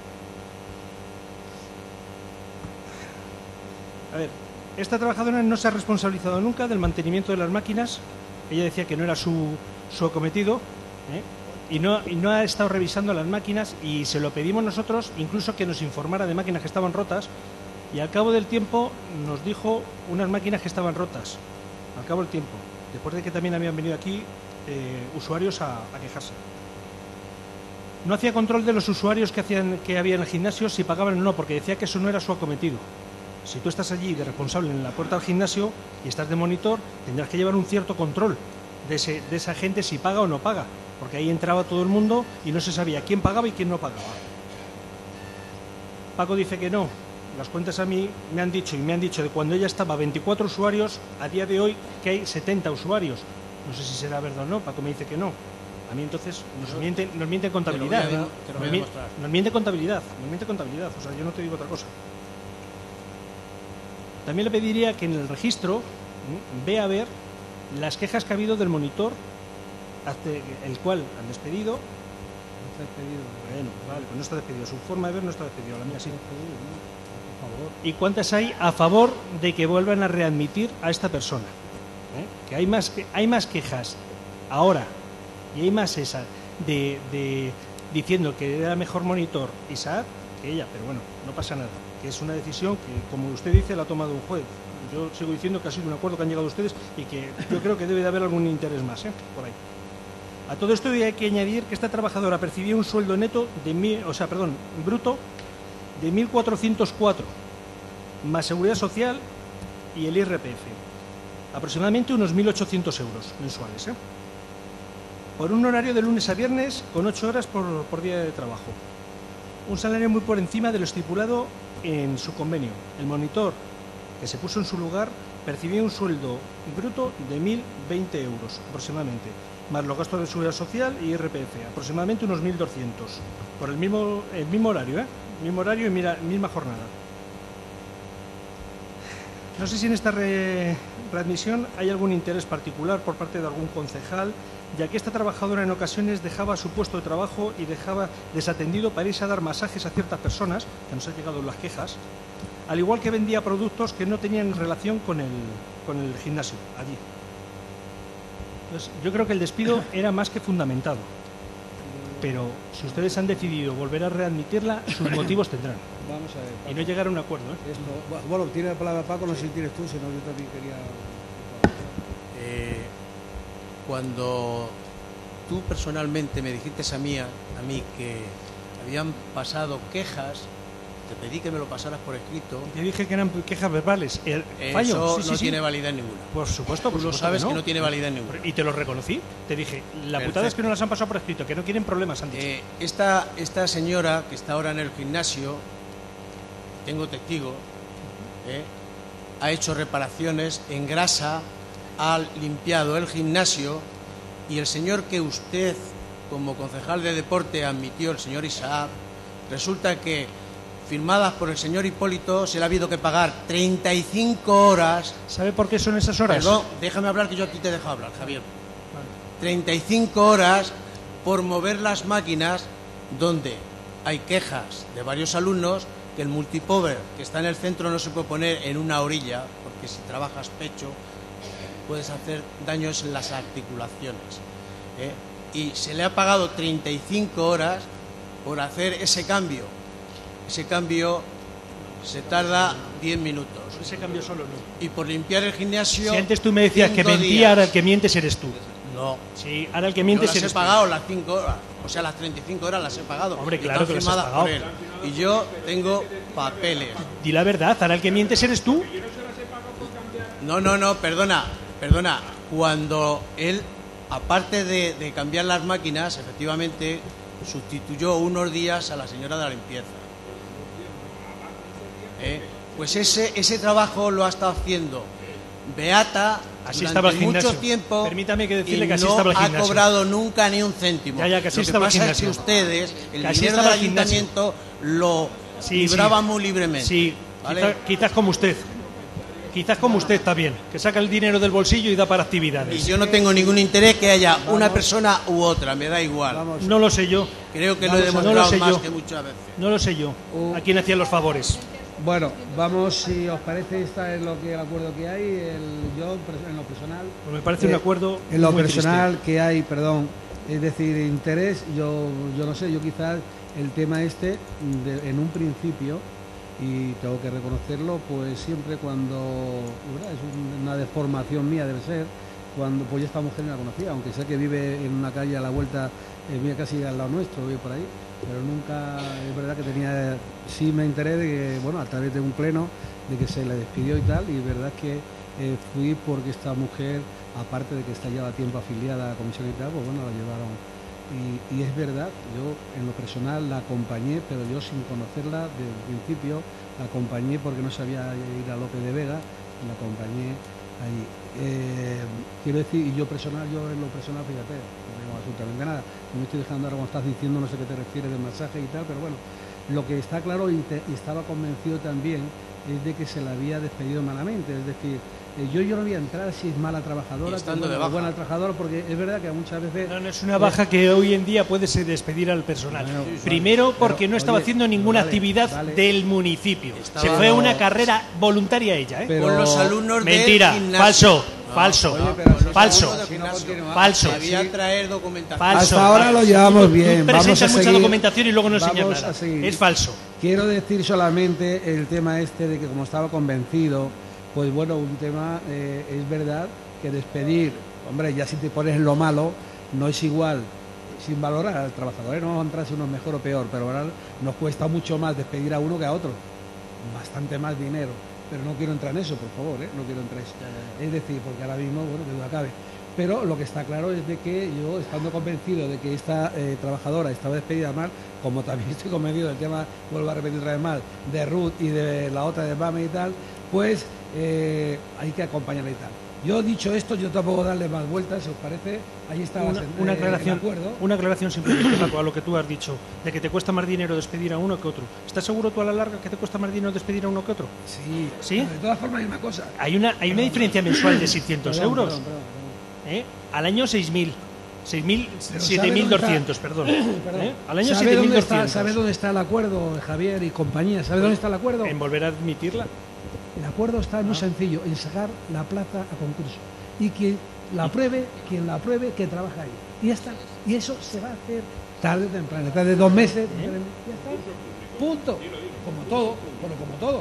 A ver, esta trabajadora no se ha responsabilizado nunca del mantenimiento de las máquinas. Ella decía que no era su acometido, y no ha estado revisando las máquinas, y se lo pedimos nosotros, incluso que nos informara de máquinas que estaban rotas, y al cabo del tiempo nos dijo unas máquinas que estaban rotas, al cabo del tiempo, después de que también habían venido aquí usuarios a quejarse. No hacía control de los usuarios que había en el gimnasio, si pagaban o no, porque decía que eso no era su acometido. Si tú estás allí de responsable en la puerta del gimnasio y estás de monitor, tendrás que llevar un cierto control de esa gente, si paga o no paga, porque ahí entraba todo el mundo y no se sabía quién pagaba y quién no pagaba. Paco dice que no. Las cuentas a mí me han dicho de cuando ella estaba 24 usuarios, a día de hoy que hay 70 usuarios. No sé si será verdad o no. Paco me dice que no. A mí entonces nos miente contabilidad. Nos miente contabilidad. O sea, yo no te digo otra cosa. También le pediría que en el registro vea a ver las quejas que ha habido del monitor, el cual han despedido. No está despedido. Bueno, vale, pues no está despedido. Su forma de ver no está despedido, la mía sí. Por favor. ¿Y cuántas hay a favor de que vuelvan a readmitir a esta persona? Que hay más quejas ahora y hay más esa de diciendo que era mejor monitor Isaac que ella, pero bueno, no pasa nada, que es una decisión que, como usted dice, la ha tomado un juez. Yo sigo diciendo que ha sido un acuerdo que han llegado ustedes y que yo creo que debe de haber algún interés más, por ahí. A todo esto hay que añadir que esta trabajadora percibía un sueldo neto bruto de 1.404, más seguridad social y el IRPF. Aproximadamente unos 1.800 euros mensuales, por un horario de lunes a viernes con 8 horas por día de trabajo. Un salario muy por encima de lo estipulado en su convenio. El monitor que se puso en su lugar percibía un sueldo bruto de 1.020 euros aproximadamente, más los gastos de seguridad social y IRPF, aproximadamente unos 1.200, por el mismo horario, mismo horario y misma jornada. No sé si en esta readmisión hay algún interés particular por parte de algún concejal, ya que esta trabajadora en ocasiones dejaba su puesto de trabajo y dejaba desatendido para irse a dar masajes a ciertas personas, que nos han llegado las quejas, al igual que vendía productos que no tenían relación con el gimnasio allí. Entonces, yo creo que el despido era más que fundamentado, pero si ustedes han decidido volver a readmitirla, sus motivos tendrán. Vamos a ver, Paco. Y no llegar a un acuerdo. Bueno, tiene la palabra Paco, no sé si tienes tú, si no yo también quería... Cuando tú personalmente me dijiste a mí que habían pasado quejas, te pedí que me lo pasaras por escrito. Te dije que eran quejas verbales. Eso no tiene validez ninguna. Por supuesto, tú lo sabes que no tiene validez ninguna. Y te lo reconocí. Te dije, la putada es que no las han pasado por escrito, que no quieren problemas, han dicho. Esta señora que está ahora en el gimnasio, tengo testigo, ha hecho reparaciones en grasa, ha limpiado el gimnasio, y el señor que usted, como concejal de deporte, admitió, el señor Isaac, resulta que firmadas por el señor Hipólito se le ha habido que pagar 35 horas. ¿Sabe por qué son esas horas? Perdón, déjame hablar, que yo a ti te he dejado hablar, Javier. 35 horas por mover las máquinas, donde hay quejas de varios alumnos que el multipower que está en el centro no se puede poner en una orilla, porque si trabajas pecho puedes hacer daños en las articulaciones. Y se le ha pagado 35 horas por hacer ese cambio. Ese cambio se tarda 10 minutos. Ese cambio solo no. Y por limpiar el gimnasio... Si antes tú me decías que mentía, ahora el que mientes eres tú. No. Sí, ahora el que mientes eres tú. Yo las he pagado las 5 horas. O sea, las 35 horas las he pagado. Hombre, claro que las has pagado. Por él. Y yo tengo papeles. Di la verdad, ahora el que mientes eres tú. No, perdona. Cuando él, aparte de cambiar las máquinas, efectivamente sustituyó unos días a la señora de la limpieza. Pues ese trabajo lo ha estado haciendo beata así estaba el mucho gimnasio. Tiempo. Permítame que decirle y que así no estaba el ha gimnasio. cobrado nunca ni un céntimo. Ya, que así lo que estaba el pasa es que gimnasio. ustedes el Que así dinero del estaba el gimnasio. ayuntamiento lo libraban muy libremente. Sí, ¿vale? quizás como usted. Quizás como usted está bien, que saca el dinero del bolsillo y da para actividades. Y yo no tengo ningún interés que haya una persona u otra, me da igual. No lo sé yo. Creo que lo he demostrado más que muchas veces. No lo sé yo. ¿A quién hacían los favores? Bueno, vamos, si os parece, esta es lo que el acuerdo que hay. Yo, en lo personal... Pues me parece un acuerdo en lo muy personal triste. que hay, es decir, interés, yo no sé, yo quizás el tema en un principio, y tengo que reconocerlo, pues siempre cuando, ¿verdad? Es una deformación mía, debe ser, cuando pues yo esta mujer no la conocía, aunque sé que vive en una calle a la vuelta, vive casi al lado nuestro, vive por ahí, pero nunca, es verdad que sí me enteré de que, bueno, a través de un pleno, de que se le despidió y tal, y verdad que fui porque esta mujer, aparte de que está ya a tiempo afiliada a la comisión y tal, pues bueno, la llevaron. Y es verdad, yo en lo personal la acompañé, pero yo sin conocerla desde el principio, la acompañé porque no sabía ir a López de Vega, la acompañé ahí. Quiero decir, y yo en lo personal, fíjate, no tengo absolutamente nada. No me estoy dejando ahora cuando estás diciendo, no sé qué te refieres de masaje y tal, pero bueno, Lo que está claro y estaba convencido también es de que se la había despedido malamente, es decir, yo no voy a entrar si es mala trabajadora o buena trabajadora, porque es verdad que muchas veces... No es una baja que hoy en día puede ser despedir al personal. Bueno, primero porque no estaba haciendo ninguna actividad del municipio. Se fue a una carrera voluntaria ella, ¿eh? Con los alumnos mentira, del falso. Falso, falso, falso. Debía traer documentación. Falso. Hasta ahora lo llevamos bien. Tú presentas mucha documentación y luego no enseñas nada. Es falso. Quiero decir solamente el tema este de que como estaba convencido, pues bueno, un tema, es verdad que despedir, hombre, ya si te pones en lo malo, no es igual, sin valorar al trabajador, no vamos a entrar si uno es mejor o peor, pero ahora nos cuesta mucho más despedir a uno que a otro, bastante más dinero. Pero no quiero entrar en eso, por favor, no quiero entrar en eso. Es decir, porque ahora mismo, bueno, que duda cabe. Pero lo que está claro es de que yo, estando convencido de que esta trabajadora estaba despedida mal, como también estoy convencido del tema, vuelvo a repetir otra vez mal, de Ruth y de la otra de Bame y tal, pues hay que acompañarla y tal. Yo, dicho esto, yo tampoco darle más vueltas, si os parece, ahí está una aclaración, una aclaración simplemente, Paco, a lo que tú has dicho, de que te cuesta más dinero despedir a uno que otro. ¿Estás seguro tú a la larga que te cuesta más dinero despedir a uno que otro? Sí. ¿Sí? De todas formas hay una cosa. Hay una diferencia mensual de 600 euros. Perdón. Al año 6.000. 7.200, perdón. Al año 7.200. ¿Sabe dónde está el acuerdo, Javier y compañía? ¿Sabe dónde está el acuerdo? En volver a admitirla. El acuerdo está muy sencillo, en sacar la plaza a concurso. Y quien la apruebe, que trabaja ahí. Y ya está. Y eso se va a hacer tarde o temprano, detrás de 2 meses. Ya está. Punto. Como todo, bueno, como todo.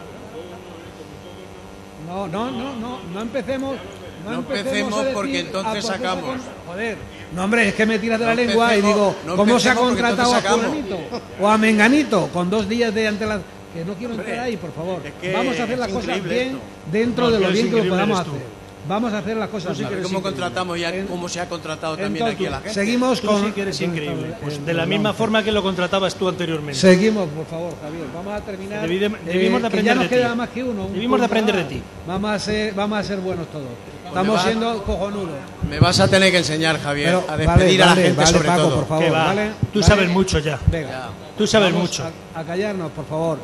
No empecemos. No empecemos porque entonces sacamos. Joder, no hombre, es que me tiras de la lengua y digo, ¿cómo se ha contratado a Fulanito o a Menganito con 2 días de antelación? Que no quiero entrar ahí, por favor. Vamos a hacer las cosas bien dentro de lo bien que lo podamos hacer. Vamos a hacer las cosas bien. ¿Cómo contratamos ya? ¿Cómo se ha contratado también aquí a la gente? Seguimos con... Tú sí que eres increíble. Pues de la misma forma que lo contratabas tú anteriormente. Seguimos, por favor, Javier. Vamos a terminar. Debimos de aprender ya nos de ti. queda más que uno. Debimos de aprender de ti. Vamos a ser buenos todos. Estamos siendo cojonudos. Me vas a tener que enseñar, Javier, a despedir a la gente, sobre Paco, todo. por favor, ¿vale? Tú sabes mucho ya. Venga. Tú sabes mucho. A callarnos, por favor.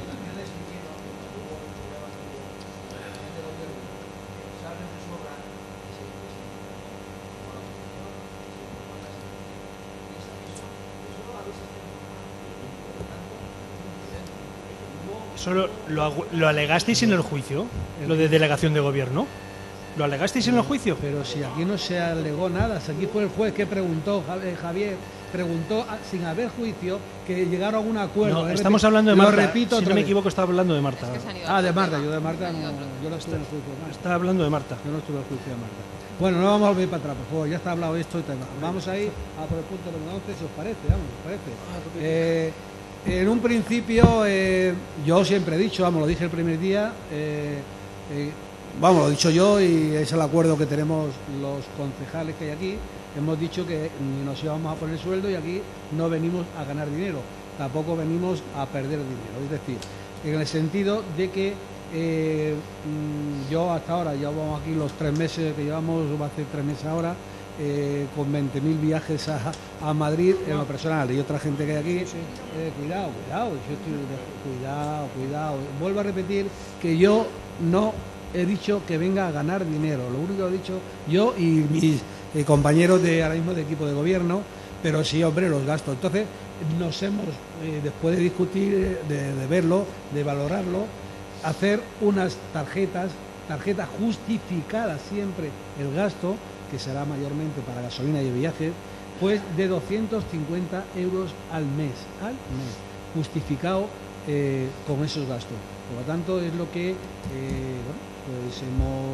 ¿Solo lo alegasteis en el juicio? ¿Lo de delegación de gobierno? ¿Lo alegasteis en el juicio? Pero si aquí no se alegó nada, si aquí fue el juez que preguntó, Javier, preguntó sin haber juicio que llegaron a un acuerdo. No, estamos hablando de Marta. Lo repito si no me equivoco, estaba hablando de Marta. Es que de Marta, yo de Marta no, yo no estuve en el juicio de Marta. Está hablando de Marta. Yo no estuve en el juicio de Marta. Bueno, no vamos a volver para atrás, por favor, ya está hablado esto y tal. Vamos a ir a por el punto número 11, si os parece, os parece. En un principio, yo siempre he dicho, lo dije el primer día, lo he dicho yo y es el acuerdo que tenemos los concejales que hay aquí. Hemos dicho que nos íbamos a poner sueldo y aquí no venimos a ganar dinero, tampoco venimos a perder dinero. Es decir, en el sentido de que yo hasta ahora, llevamos aquí los 3 meses que llevamos, va a hacer 3 meses ahora, con 20.000 viajes a Madrid en lo personal y otra gente que hay aquí. Cuidado, cuidado. Vuelvo a repetir que yo no he dicho que venga a ganar dinero, lo único que he dicho yo y mis compañeros de ahora mismo de equipo de gobierno, pero sí, hombre, los gastos. Entonces nos hemos, después de discutir, de verlo, de valorarlo, hacer unas tarjetas justificadas siempre el gasto, que será mayormente para gasolina y viajes, pues de 250 euros al mes, justificado con esos gastos. Por lo tanto, es lo que pues hemos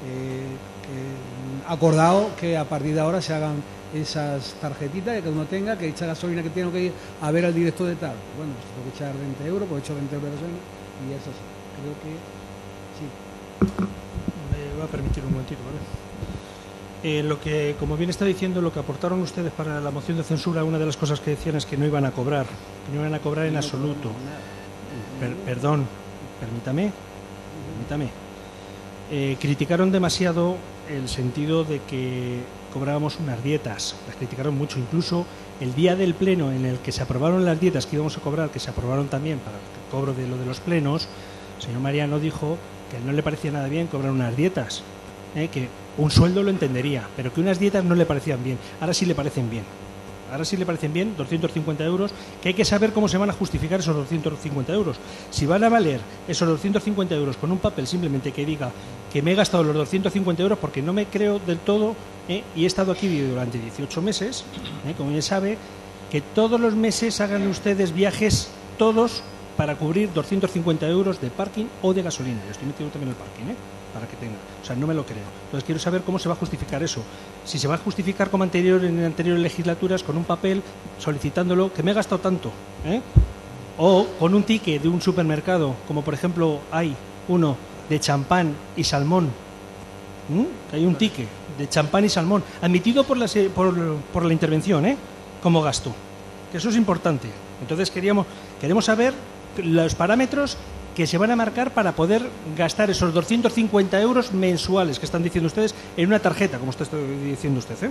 acordado, que a partir de ahora se hagan esas tarjetitas, que uno tenga, que echa gasolina, que tengo que ir a ver al director de tal. Bueno, pues tengo que echar 20 euros, pues he hecho 20 euros de gasolina y eso sí. Creo que sí. Me va a permitir un momentito, ¿vale? Lo que, como bien está diciendo, lo que aportaron ustedes para la moción de censura, una de las cosas que decían es que no iban a cobrar, en absoluto. Perdón, permítame. Criticaron demasiado el sentido de que cobrábamos unas dietas, las criticaron mucho, incluso el día del pleno en el que se aprobaron las dietas que íbamos a cobrar, que se aprobaron también para el cobro de lo de los plenos, el señor Mariano dijo que no le parecía nada bien cobrar unas dietas, que un sueldo lo entendería, pero que unas dietas no le parecían bien. Ahora sí le parecen bien. Ahora sí le parecen bien 250 euros, que hay que saber cómo se van a justificar esos 250 euros. Si van a valer esos 250 euros con un papel simplemente que diga que me he gastado los 250 euros porque no me creo del todo, y he estado aquí durante 18 meses, como bien sabe, que todos los meses hagan ustedes viajes, todos, para cubrir 250 euros de parking o de gasolina. Yo estoy metido también en el parking, para que tenga. O sea, no me lo creo. Entonces quiero saber cómo se va a justificar eso. Si se va a justificar como en anteriores legislaturas con un papel solicitándolo, que me he gastado tanto, o con un ticket de un supermercado, como por ejemplo hay uno de champán y salmón. Hay un ticket de champán y salmón admitido por la intervención, como gasto. Que eso es importante. Entonces queremos saber los parámetros que se van a marcar para poder gastar esos 250 euros mensuales que están diciendo ustedes en una tarjeta, como usted está diciendo usted.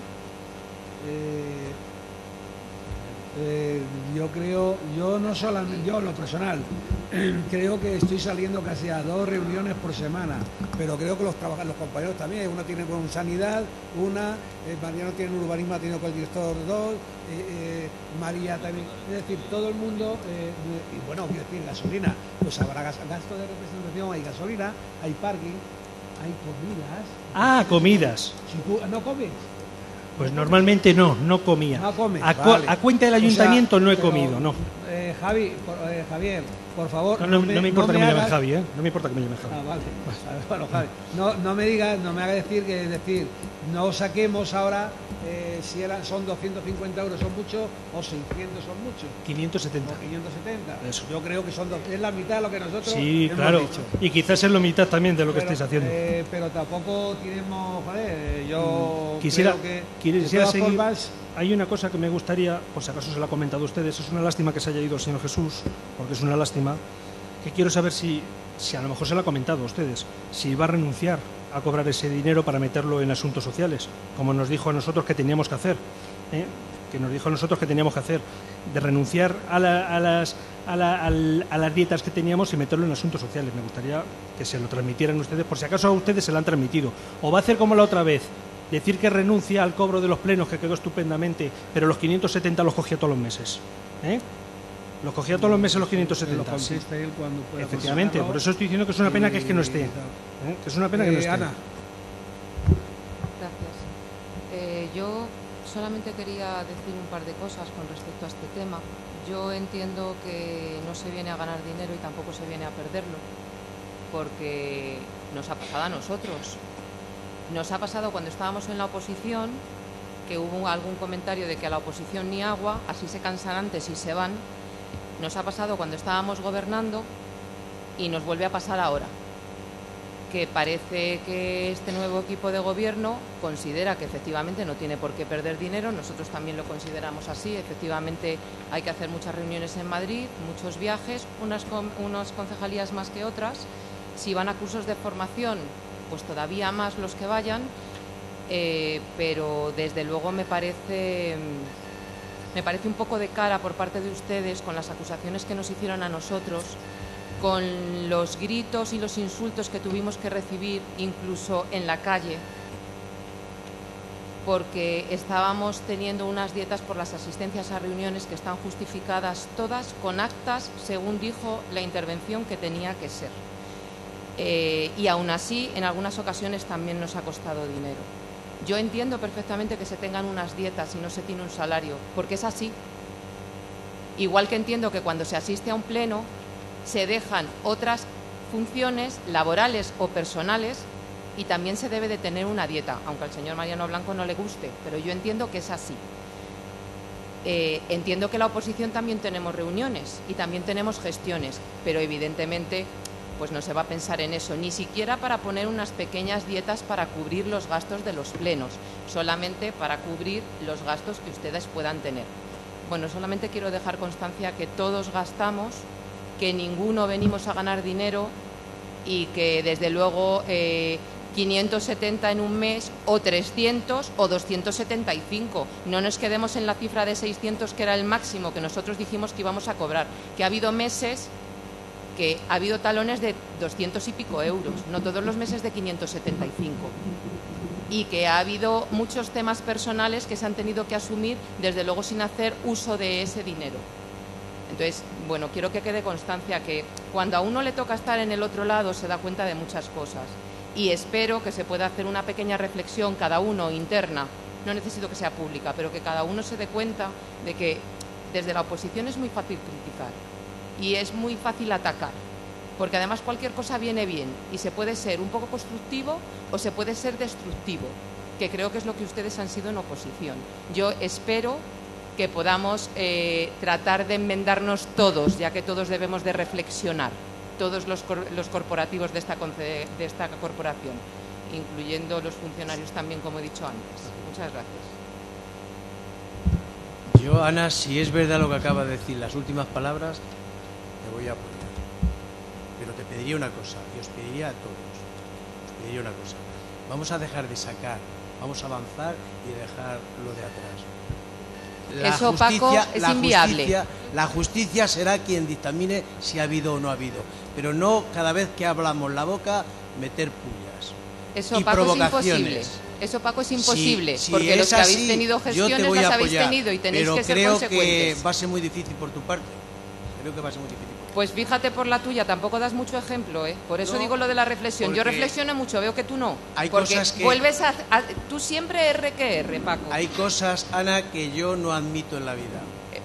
Yo no solamente, yo en lo personal, creo que estoy saliendo casi a 2 reuniones por semana, pero creo que los compañeros también, uno tiene con sanidad, Mariano tiene urbanismo, ha tenido con el director 2, María también, es decir, todo el mundo, y bueno, quiero decir, gasolina, pues habrá gasto de representación, hay gasolina, hay parking, hay comidas. Ah, comidas. Si tú no comes. Pues normalmente no comía. No comes, vale. A cuenta del ayuntamiento no he comido, no. Javier, por favor. No me importa que me llamen Javi, No me importa que me llamen Javi. Vale. Bueno, Javi, no me digas, no me hagas decir, no saquemos ahora si son 250 euros son muchos o 600 son muchos. 570. O 570. Eso. Yo creo que es la mitad de lo que nosotros hemos claro. Dicho. Y quizás es la mitad también de lo que estáis haciendo. Pero tampoco tenemos, yo quisiera seguir. Formas, hay una cosa que me gustaría, por si acaso se la ha comentado a ustedes, es una lástima que se haya ido el señor Jesús, porque es una lástima, que quiero saber si a lo mejor se la ha comentado a ustedes, si va a renunciar a cobrar ese dinero para meterlo en asuntos sociales, como nos dijo a nosotros que teníamos que hacer, de renunciar a las dietas que teníamos y meterlo en asuntos sociales. Me gustaría que se lo transmitieran ustedes, por si acaso a ustedes se lo han transmitido. O va a hacer como la otra vez, decir que renuncia al cobro de los plenos, que quedó estupendamente, pero los 570 los cogía todos los meses. Los cogía todos los meses los 570. Lo sí. Él cuando pueda. Efectivamente, por eso estoy diciendo que es una pena que no esté. Que es una pena que no esté. Ana. Gracias. Yo solamente quería decir un par de cosas con respecto a este tema. Yo entiendo que no se viene a ganar dinero y tampoco se viene a perderlo, porque nos ha pasado a nosotros. Nos ha pasado cuando estábamos en la oposición, que hubo algún comentario de que a la oposición ni agua, así se cansan antes y se van. Nos ha pasado cuando estábamos gobernando y nos vuelve a pasar ahora, que parece que este nuevo equipo de gobierno considera que efectivamente no tiene por qué perder dinero. Nosotros también lo consideramos así. Efectivamente hay que hacer muchas reuniones en Madrid, muchos viajes, unas concejalías más que otras. Si van a cursos de formación, pues todavía más los que vayan, pero desde luego me parece un poco de cara por parte de ustedes con las acusaciones que nos hicieron a nosotros, con los gritos y los insultos que tuvimos que recibir incluso en la calle, porque estábamos teniendo unas dietas por las asistencias a reuniones que están justificadas todas con actas, según dijo la intervención que tenía que ser. Y aún así, en algunas ocasiones también nos ha costado dinero. Yo entiendo perfectamente que se tengan unas dietas y no se tiene un salario, porque es así. Igual que entiendo que cuando se asiste a un pleno se dejan otras funciones laborales o personales y también se debe de tener una dieta, aunque al señor Mariano Blanco no le guste, pero yo entiendo que es así. Entiendo que la oposición también tenemos reuniones y también tenemos gestiones, pero evidentemente pues no se va a pensar en eso, ni siquiera para poner unas pequeñas dietas para cubrir los gastos de los plenos, solamente para cubrir los gastos que ustedes puedan tener. Bueno, solamente quiero dejar constancia que todos gastamos, que ninguno venimos a ganar dinero y que desde luego 570 en un mes, o 300 o 275. No nos quedemos en la cifra de 600, que era el máximo que nosotros dijimos que íbamos a cobrar, que ha habido meses que ha habido talones de 200 y pico euros, no todos los meses de 575. Y que ha habido muchos temas personales que se han tenido que asumir, desde luego sin hacer uso de ese dinero. Entonces, bueno, quiero que quede constancia que cuando a uno le toca estar en el otro lado se da cuenta de muchas cosas. Y espero que se pueda hacer una pequeña reflexión cada uno interna, no necesito que sea pública, pero que cada uno se dé cuenta de que desde la oposición es muy fácil criticar y es muy fácil atacar, porque además cualquier cosa viene bien y se puede ser un poco constructivo o se puede ser destructivo, que creo que es lo que ustedes han sido en oposición. Yo espero que podamos tratar de enmendarnos todos, ya que todos debemos de reflexionar, todos los corporativos de esta corporación, incluyendo los funcionarios también, como he dicho antes. Muchas gracias. Yo, Ana, si es verdad lo que acaba de decir, las últimas palabras, te voy a apoyar. Pero te pediría una cosa, y os pediría a todos, os pediría una cosa. Vamos a dejar de sacar, vamos a avanzar y dejar lo de atrás. Eso, Paco, es inviable. La justicia será quien dictamine si ha habido o no ha habido, pero no cada vez que hablamos la boca meter pullas. Eso, y Paco, provocaciones. Es imposible. Eso, Paco, es imposible, si porque es los que así, habéis tenido yo te gestiones voy a las habéis apoyar, tenido y tenéis pero que ser creo consecuentes. que va a ser muy difícil por tu parte. Creo que va a ser muy difícil. Pues fíjate por la tuya, tampoco das mucho ejemplo, ¿eh? Por eso digo lo de la reflexión. Yo reflexiono mucho, veo que tú no. Hay porque cosas que... vuelves tú siempre R que R, Paco. Hay cosas, Ana, que yo no admito en la vida.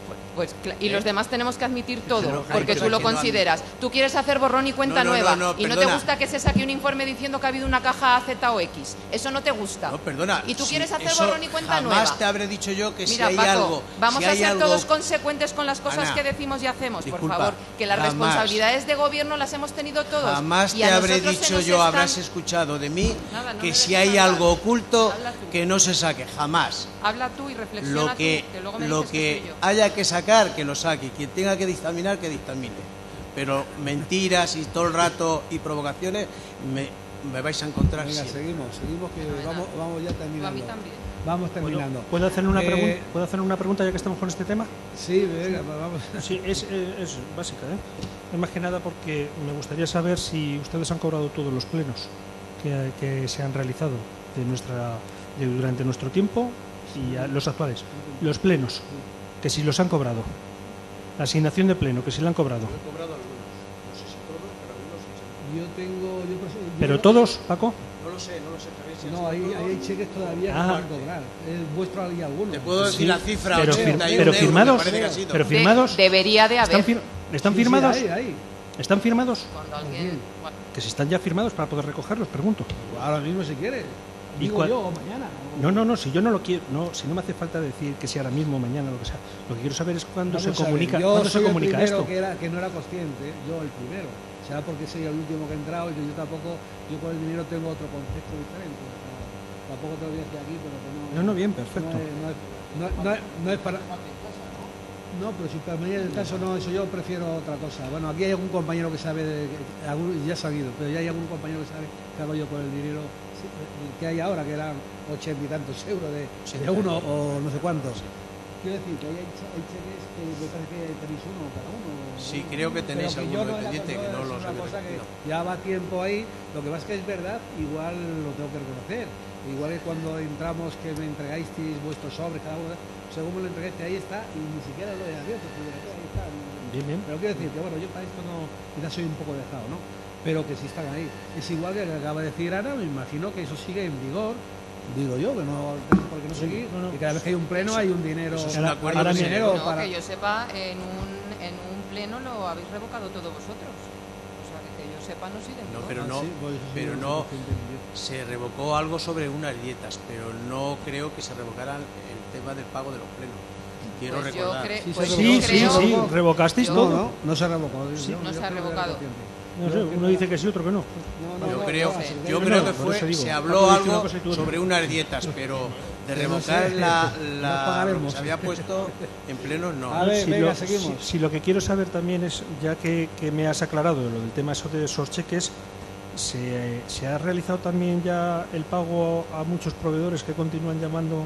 Y los demás tenemos que admitir todo, No, porque tú lo consideras. Tú quieres hacer borrón y cuenta nueva, y no te perdona. gusta que se saque un informe diciendo que ha habido una caja Z o X. Eso no te gusta. No, perdona. Y tú si quieres hacer eso borrón y cuenta nueva. Jamás te habré dicho yo que Mira, si hay Paco, algo... vamos si a hay ser algo... todos consecuentes con las cosas Ana, que decimos y hacemos, disculpa, por favor. Que las jamás. responsabilidades de gobierno las hemos tenido todos. Jamás y te a habré nosotros se dicho nos yo, están... habrás escuchado de mí, Nada, no que me si dejes hay hablar. algo oculto, Habla tú. que no se saque, jamás. Habla tú y reflexiona Lo que, tú, que luego me lo dices que soy yo. haya que sacar, que lo saque. Quien tenga que dictaminar, que dictamine. Pero mentiras y todo el rato y provocaciones me vais a encontrar Venga, siempre. seguimos, que vamos ya terminando. A mí también. Vamos terminando. ¿Puedo hacerle una pregunta ya que estamos con este tema? Sí, venga, vamos. Sí, es básica, ¿eh? Es más que nada porque me gustaría saber si ustedes han cobrado todos los plenos que se han realizado durante nuestro tiempo y los actuales. Los plenos, que si los han cobrado. La asignación de pleno, que si la han cobrado. Yo he cobrado algunos. No sé si todos, pero algunos sí. ¿Pero todos, Paco? No lo sé. Javier, si No, ahí hay cheques todavía que van a cobrar. El vuestro hay alguno. te puedo decir la cifra, pero 81 pero euros, firmados, me parece que ha sido. pero firmados. Debería de haber. ¿Están Sí, firmados? ahí. ¿Están firmados? Cuando alguien... Que si están ya firmados para poder recogerlos, pregunto. Ahora mismo si quieres. ¿Y Digo cuál? yo, o mañana. No, si yo no lo quiero, si no me hace falta decir que sea ahora mismo, mañana, lo que sea. Lo que quiero saber es cuándo se Vamos a ver, comunica, yo cuándo se soy el comunica primero esto. que no era consciente, yo el primero. Será porque soy el último que he entrado y que yo con el dinero tengo otro concepto diferente. O sea, tampoco te lo voy a decir aquí, pero que no. No, bien, perfecto. No es para. No, pero si para mí en el caso no, eso yo prefiero otra cosa. Bueno, aquí hay algún compañero que sabe, ya ha sabido, pero ya hay algún compañero que sabe que hago yo con el dinero que hay ahora, que eran 80 y tantos euros de uno o no sé cuántos. Quiero decir que hay cheques que me parece que tenéis uno cada uno. Sí, creo que tenéis Pero alguno yo dependiente, que no lo es una sabía. cosa que ya va tiempo ahí. Lo que pasa es que es verdad, igual lo tengo que reconocer. Igual que cuando entramos que me entregasteis vuestros sobres, cada uno, según me lo entregaste, ahí está, y ni siquiera lo he abierto, ahí está. Bien. Pero quiero decir que bueno, yo para esto no, quizás soy un poco dejado, ¿no? Pero que sí están ahí. Es igual que acaba de decir Ana, me imagino que eso sigue en vigor. Digo yo, que no tengo por qué no seguir, y cada vez que hay un pleno hay un dinero. Eso es un acuerdo ahora que se dinero No, para. que yo sepa, en un pleno lo habéis revocado todos vosotros. O sea, que yo sepa no sigue en No, vigor. pero no, sí, pues eso sí pero lo no sé, entendido. se revocó algo sobre unas dietas, pero no creo que se revocara el tema del pago de los plenos. Quiero Pues yo recordar. creo... Sí, pues se yo revocó. creo- revocasteis Yo- todo. No se revocó. no se ha revocado. No sé, uno dice que sí, otro que no. Yo creo que por eso digo. se Paco habló dice una algo cosa y tú otra. sobre unas dietas, pero de Que no revocar sé, lo nos que pagaremos. se había puesto en plenos no. A ver, Si venga, lo, seguimos. si lo que quiero saber también es, ya que me has aclarado lo del tema de esos cheques, ¿Se ha realizado también ya el pago a muchos proveedores que continúan llamando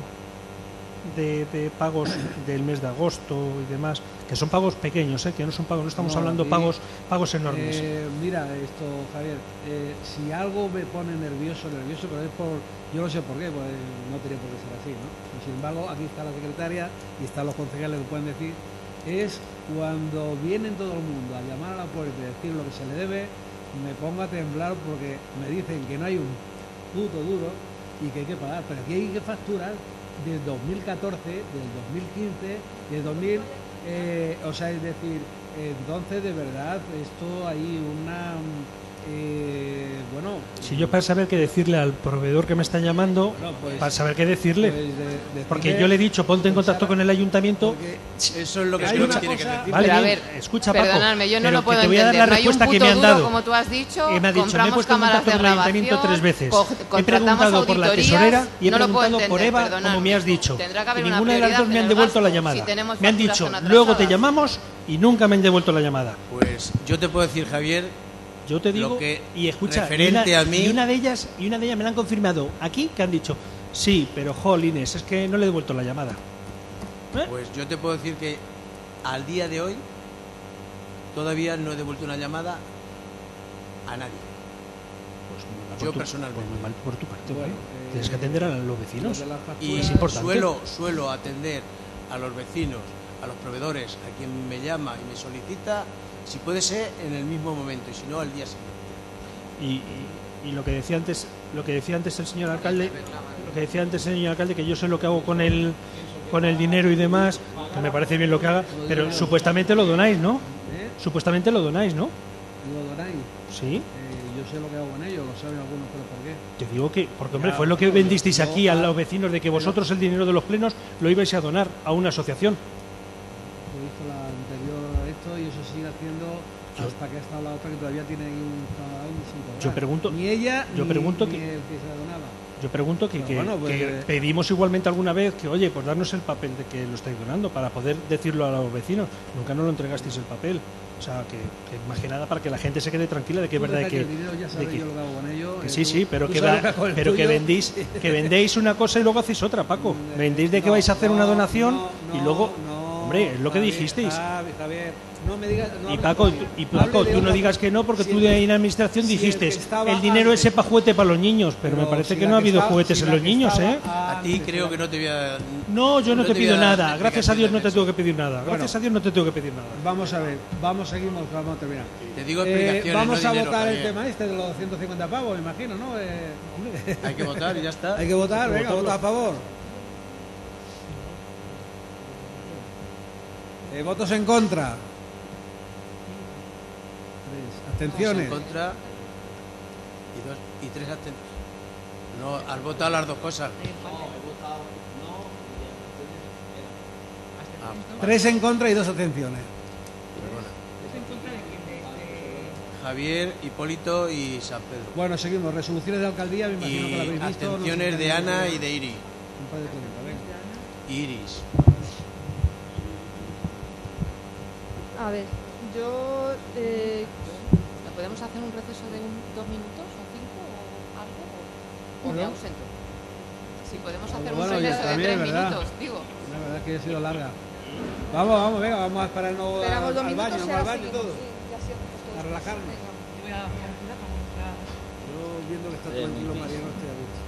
de pagos del mes de agosto y demás? Que son pagos pequeños, que no son pagos, no estamos hablando pagos enormes. Mira esto, Javier, si algo me pone nervioso, pero es por, yo no sé por qué, pues no tenía por qué ser así, ¿no? Pero sin embargo, aquí está la secretaria y están los concejales que pueden decir, es cuando vienen todo el mundo a llamar a la puerta y decir lo que se le debe, me pongo a temblar porque me dicen que no hay un puto duro y que hay que pagar, pero aquí hay que facturar del 2014, del 2015, del 2000, o sea, es decir, entonces de verdad esto hay una, bueno... Si yo para saber qué decirle al proveedor que me está llamando, bueno, pues, para saber qué decirle, decirle, porque yo le he dicho, ponte en contacto con el ayuntamiento. Eso es lo que hay creo una que tiene que cosa- decir. Vale, Pero a bien, ver, escucha, Paco, perdonadme, yo no pero lo puedo que te voy a dar entender. la No hay un respuesta que puto me han duro, dado. como tú has dicho, Me ha dicho, me he compramos puesto en cámaras contacto de con el ayuntamiento grabación, 3 veces. He contratamos preguntado por la auditorías, tesorera y he no lo puedo preguntado por entender, Eva, perdonadme. como me has dicho. Tendrá que haber Y una ninguna de las prioridad dos me en han el devuelto la gasto, llamada. si tenemos Me han facturas dicho, tan luego te atrasadas. llamamos y nunca me han devuelto la llamada. Pues yo te puedo decir, Javier, Yo te digo, lo que y escucha, referente a mí... y una de ellas me la han confirmado aquí, que han dicho, sí, pero jolines, es que no le he devuelto la llamada. Pues yo te puedo decir que al día de hoy todavía no he devuelto una llamada a nadie. Pues muy mal Yo por tu- personalmente. pues muy mal por tu parte, Bueno, ¿eh? Tienes que atender a los vecinos. de las Y Es importante. suelo atender a los vecinos, a los proveedores, a quien me llama y me solicita, si puede ser en el mismo momento y si no al día siguiente. Y lo que decía antes, el señor alcalde, que yo sé lo que hago con el dinero y demás, que me parece bien lo que haga, pero supuestamente lo donáis, ¿no? Supuestamente lo donáis, ¿no? ¿Lo donáis? Sí. Yo sé lo que hago con ellos, lo saben algunos, pero ¿por qué? Te digo que, porque hombre, fue lo que vendisteis aquí a los vecinos, de que vosotros el dinero de los plenos lo ibais a donar a una asociación. Yo he visto la anterior a esto y eso sigue haciendo hasta que ha estado la otra que todavía tiene ahí un caballo sin cobrar. Yo pregunto- ni ella yo ni, pregunto ni que- el que se la donaba. Yo pregunto que Pero bueno, pues, que pedimos igualmente alguna vez que, oye, pues darnos el papel de que lo estáis donando para poder decirlo a los vecinos. Nunca nos lo entregasteis el papel. O sea, que más que nada para que la gente se quede tranquila de que es Tú verdad deja que... el dinero ya sabes de que- yo lo que hago con ello. que sí, tú- sí, pero tú que, sabes lo que hago con el pero que tuyo. vendéis una cosa y luego hacéis otra, Paco. Vendéis de que vais a hacer una donación y luego... hombre, es lo que Javier, dijisteis. Javier, no me digas... no Y hables Paco, conmigo. Paco, Hable de tú no otra- digas que no, porque si tú el de que- ahí en administración si el que dijiste estaba el dinero antes- ese para juguete para los niños, pero me Pero parece si que la no ha habido estaba- juguetes si en la los que niños, estaba ¿eh? A ti antes creo era- que no te voy a... No, yo no te pido voy a dar nada. Gracias a Dios no te explicaciones tengo de que pedir nada. Gracias a Dios no te tengo que pedir nada. Vamos a ver, seguimos, vamos a terminar. Te digo explicaciones, vamos no a dinero, votar el Javier. tema este de los 250 pavos, me imagino, ¿no? Hay que votar y ya está. Hay que votar, venga, vota a favor. Votos en contra. 3. Abstenciones. En contra y 3 abstenciones. No, has votado las dos cosas. Ah, 3 en contra y 2 abstenciones. perdona. Javier, Hipólito y San Pedro. Bueno, seguimos. Resoluciones de alcaldía, me imagino que la habéis Y visto. no sé abstenciones si de tenéis Ana que- y de Iri. Un par de 30, venga. Iris. A ver, yo ¿No podemos hacer un receso de 2 minutos o 5 o algo? ¿O me Bueno. ausento? Si podemos hacer Bueno, un ya receso está de bien, 3 ¿verdad? minutos, digo. La verdad es que ha sido larga. Vamos, venga, vamos a esperarnos esperamos 2 al minutos baño, y vamos ahora al baño y seguimos. todo. Sí, ya siempre todos. A relajarnos. Venga. Yo voy a hacer una pregunta. Yo viendo que está tranquilo Mariano estoy a gusto.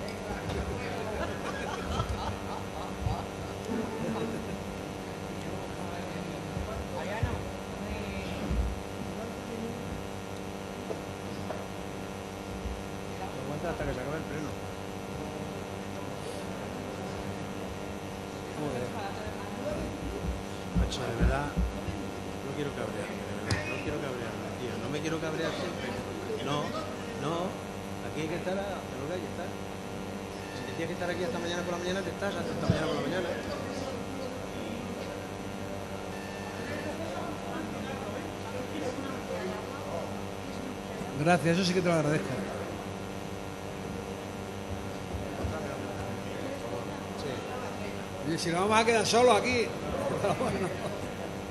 Mariano, Aguanta hasta que se acabe el pleno. Macho, de verdad, no quiero cabrearme, de verdad, no quiero cabrearme, tío, no me quiero cabrear siempre. No, aquí hay que estar a lo que hay que estar. Si te tienes que estar aquí hasta mañana por la mañana, te estás hasta mañana por la mañana. Gracias, eso sí que te lo agradezco. Oye, si no vamos a quedar solos aquí. Pero bueno.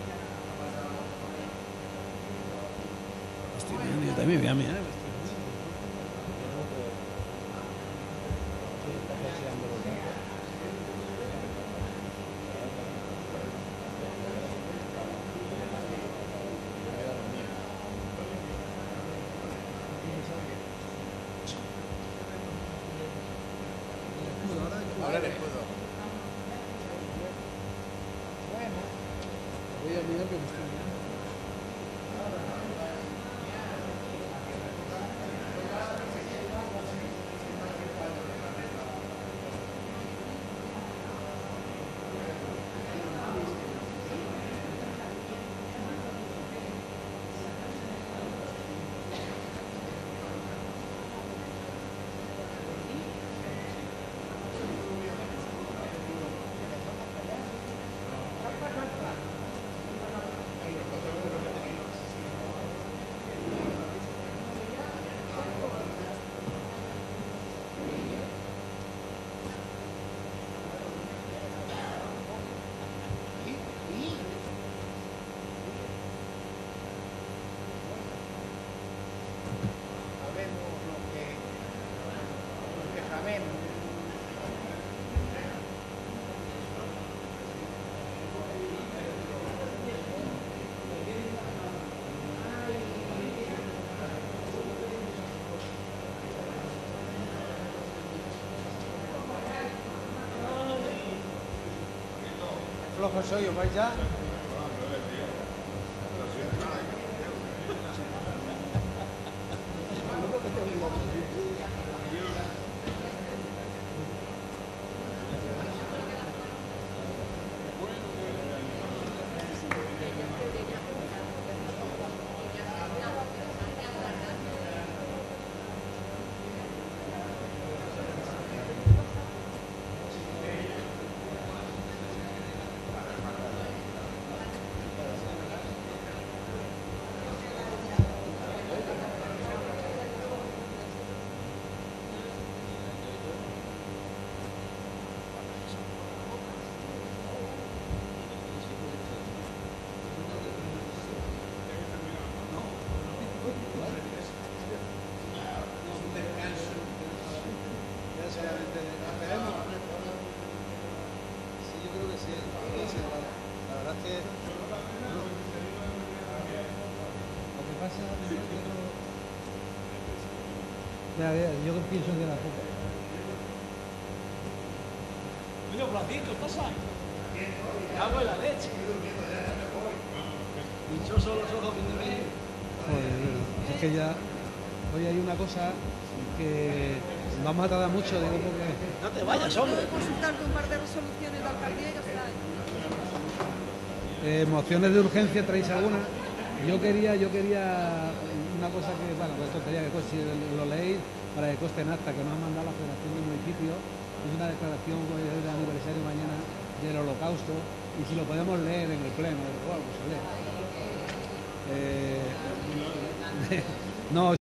Estoy viendo, yo también voy a mirar. breve puedo. Voy a mirar que me estoy mirando. Flojo soy, ¿os vais ya? Ya, yo pienso que la poca. Coño, Francisco, ¿estás ahí? Cago en la leche. Dichosos los ojos que te ven. Joder, es que ya hoy hay una cosa que vamos a tardar mucho, digo, porque No te vayas, hombre. Puedo consultarte un par de resoluciones de alcaldía y ya está. mociones de urgencia, ¿traéis alguna? Yo quería una cosa que, bueno, pues tontería que si lo leéis para que conste en acta, que nos ha mandado la Federación del Municipio, es una declaración del aniversario mañana del Holocausto, y si lo podemos leer en el pleno, pues se lee. No,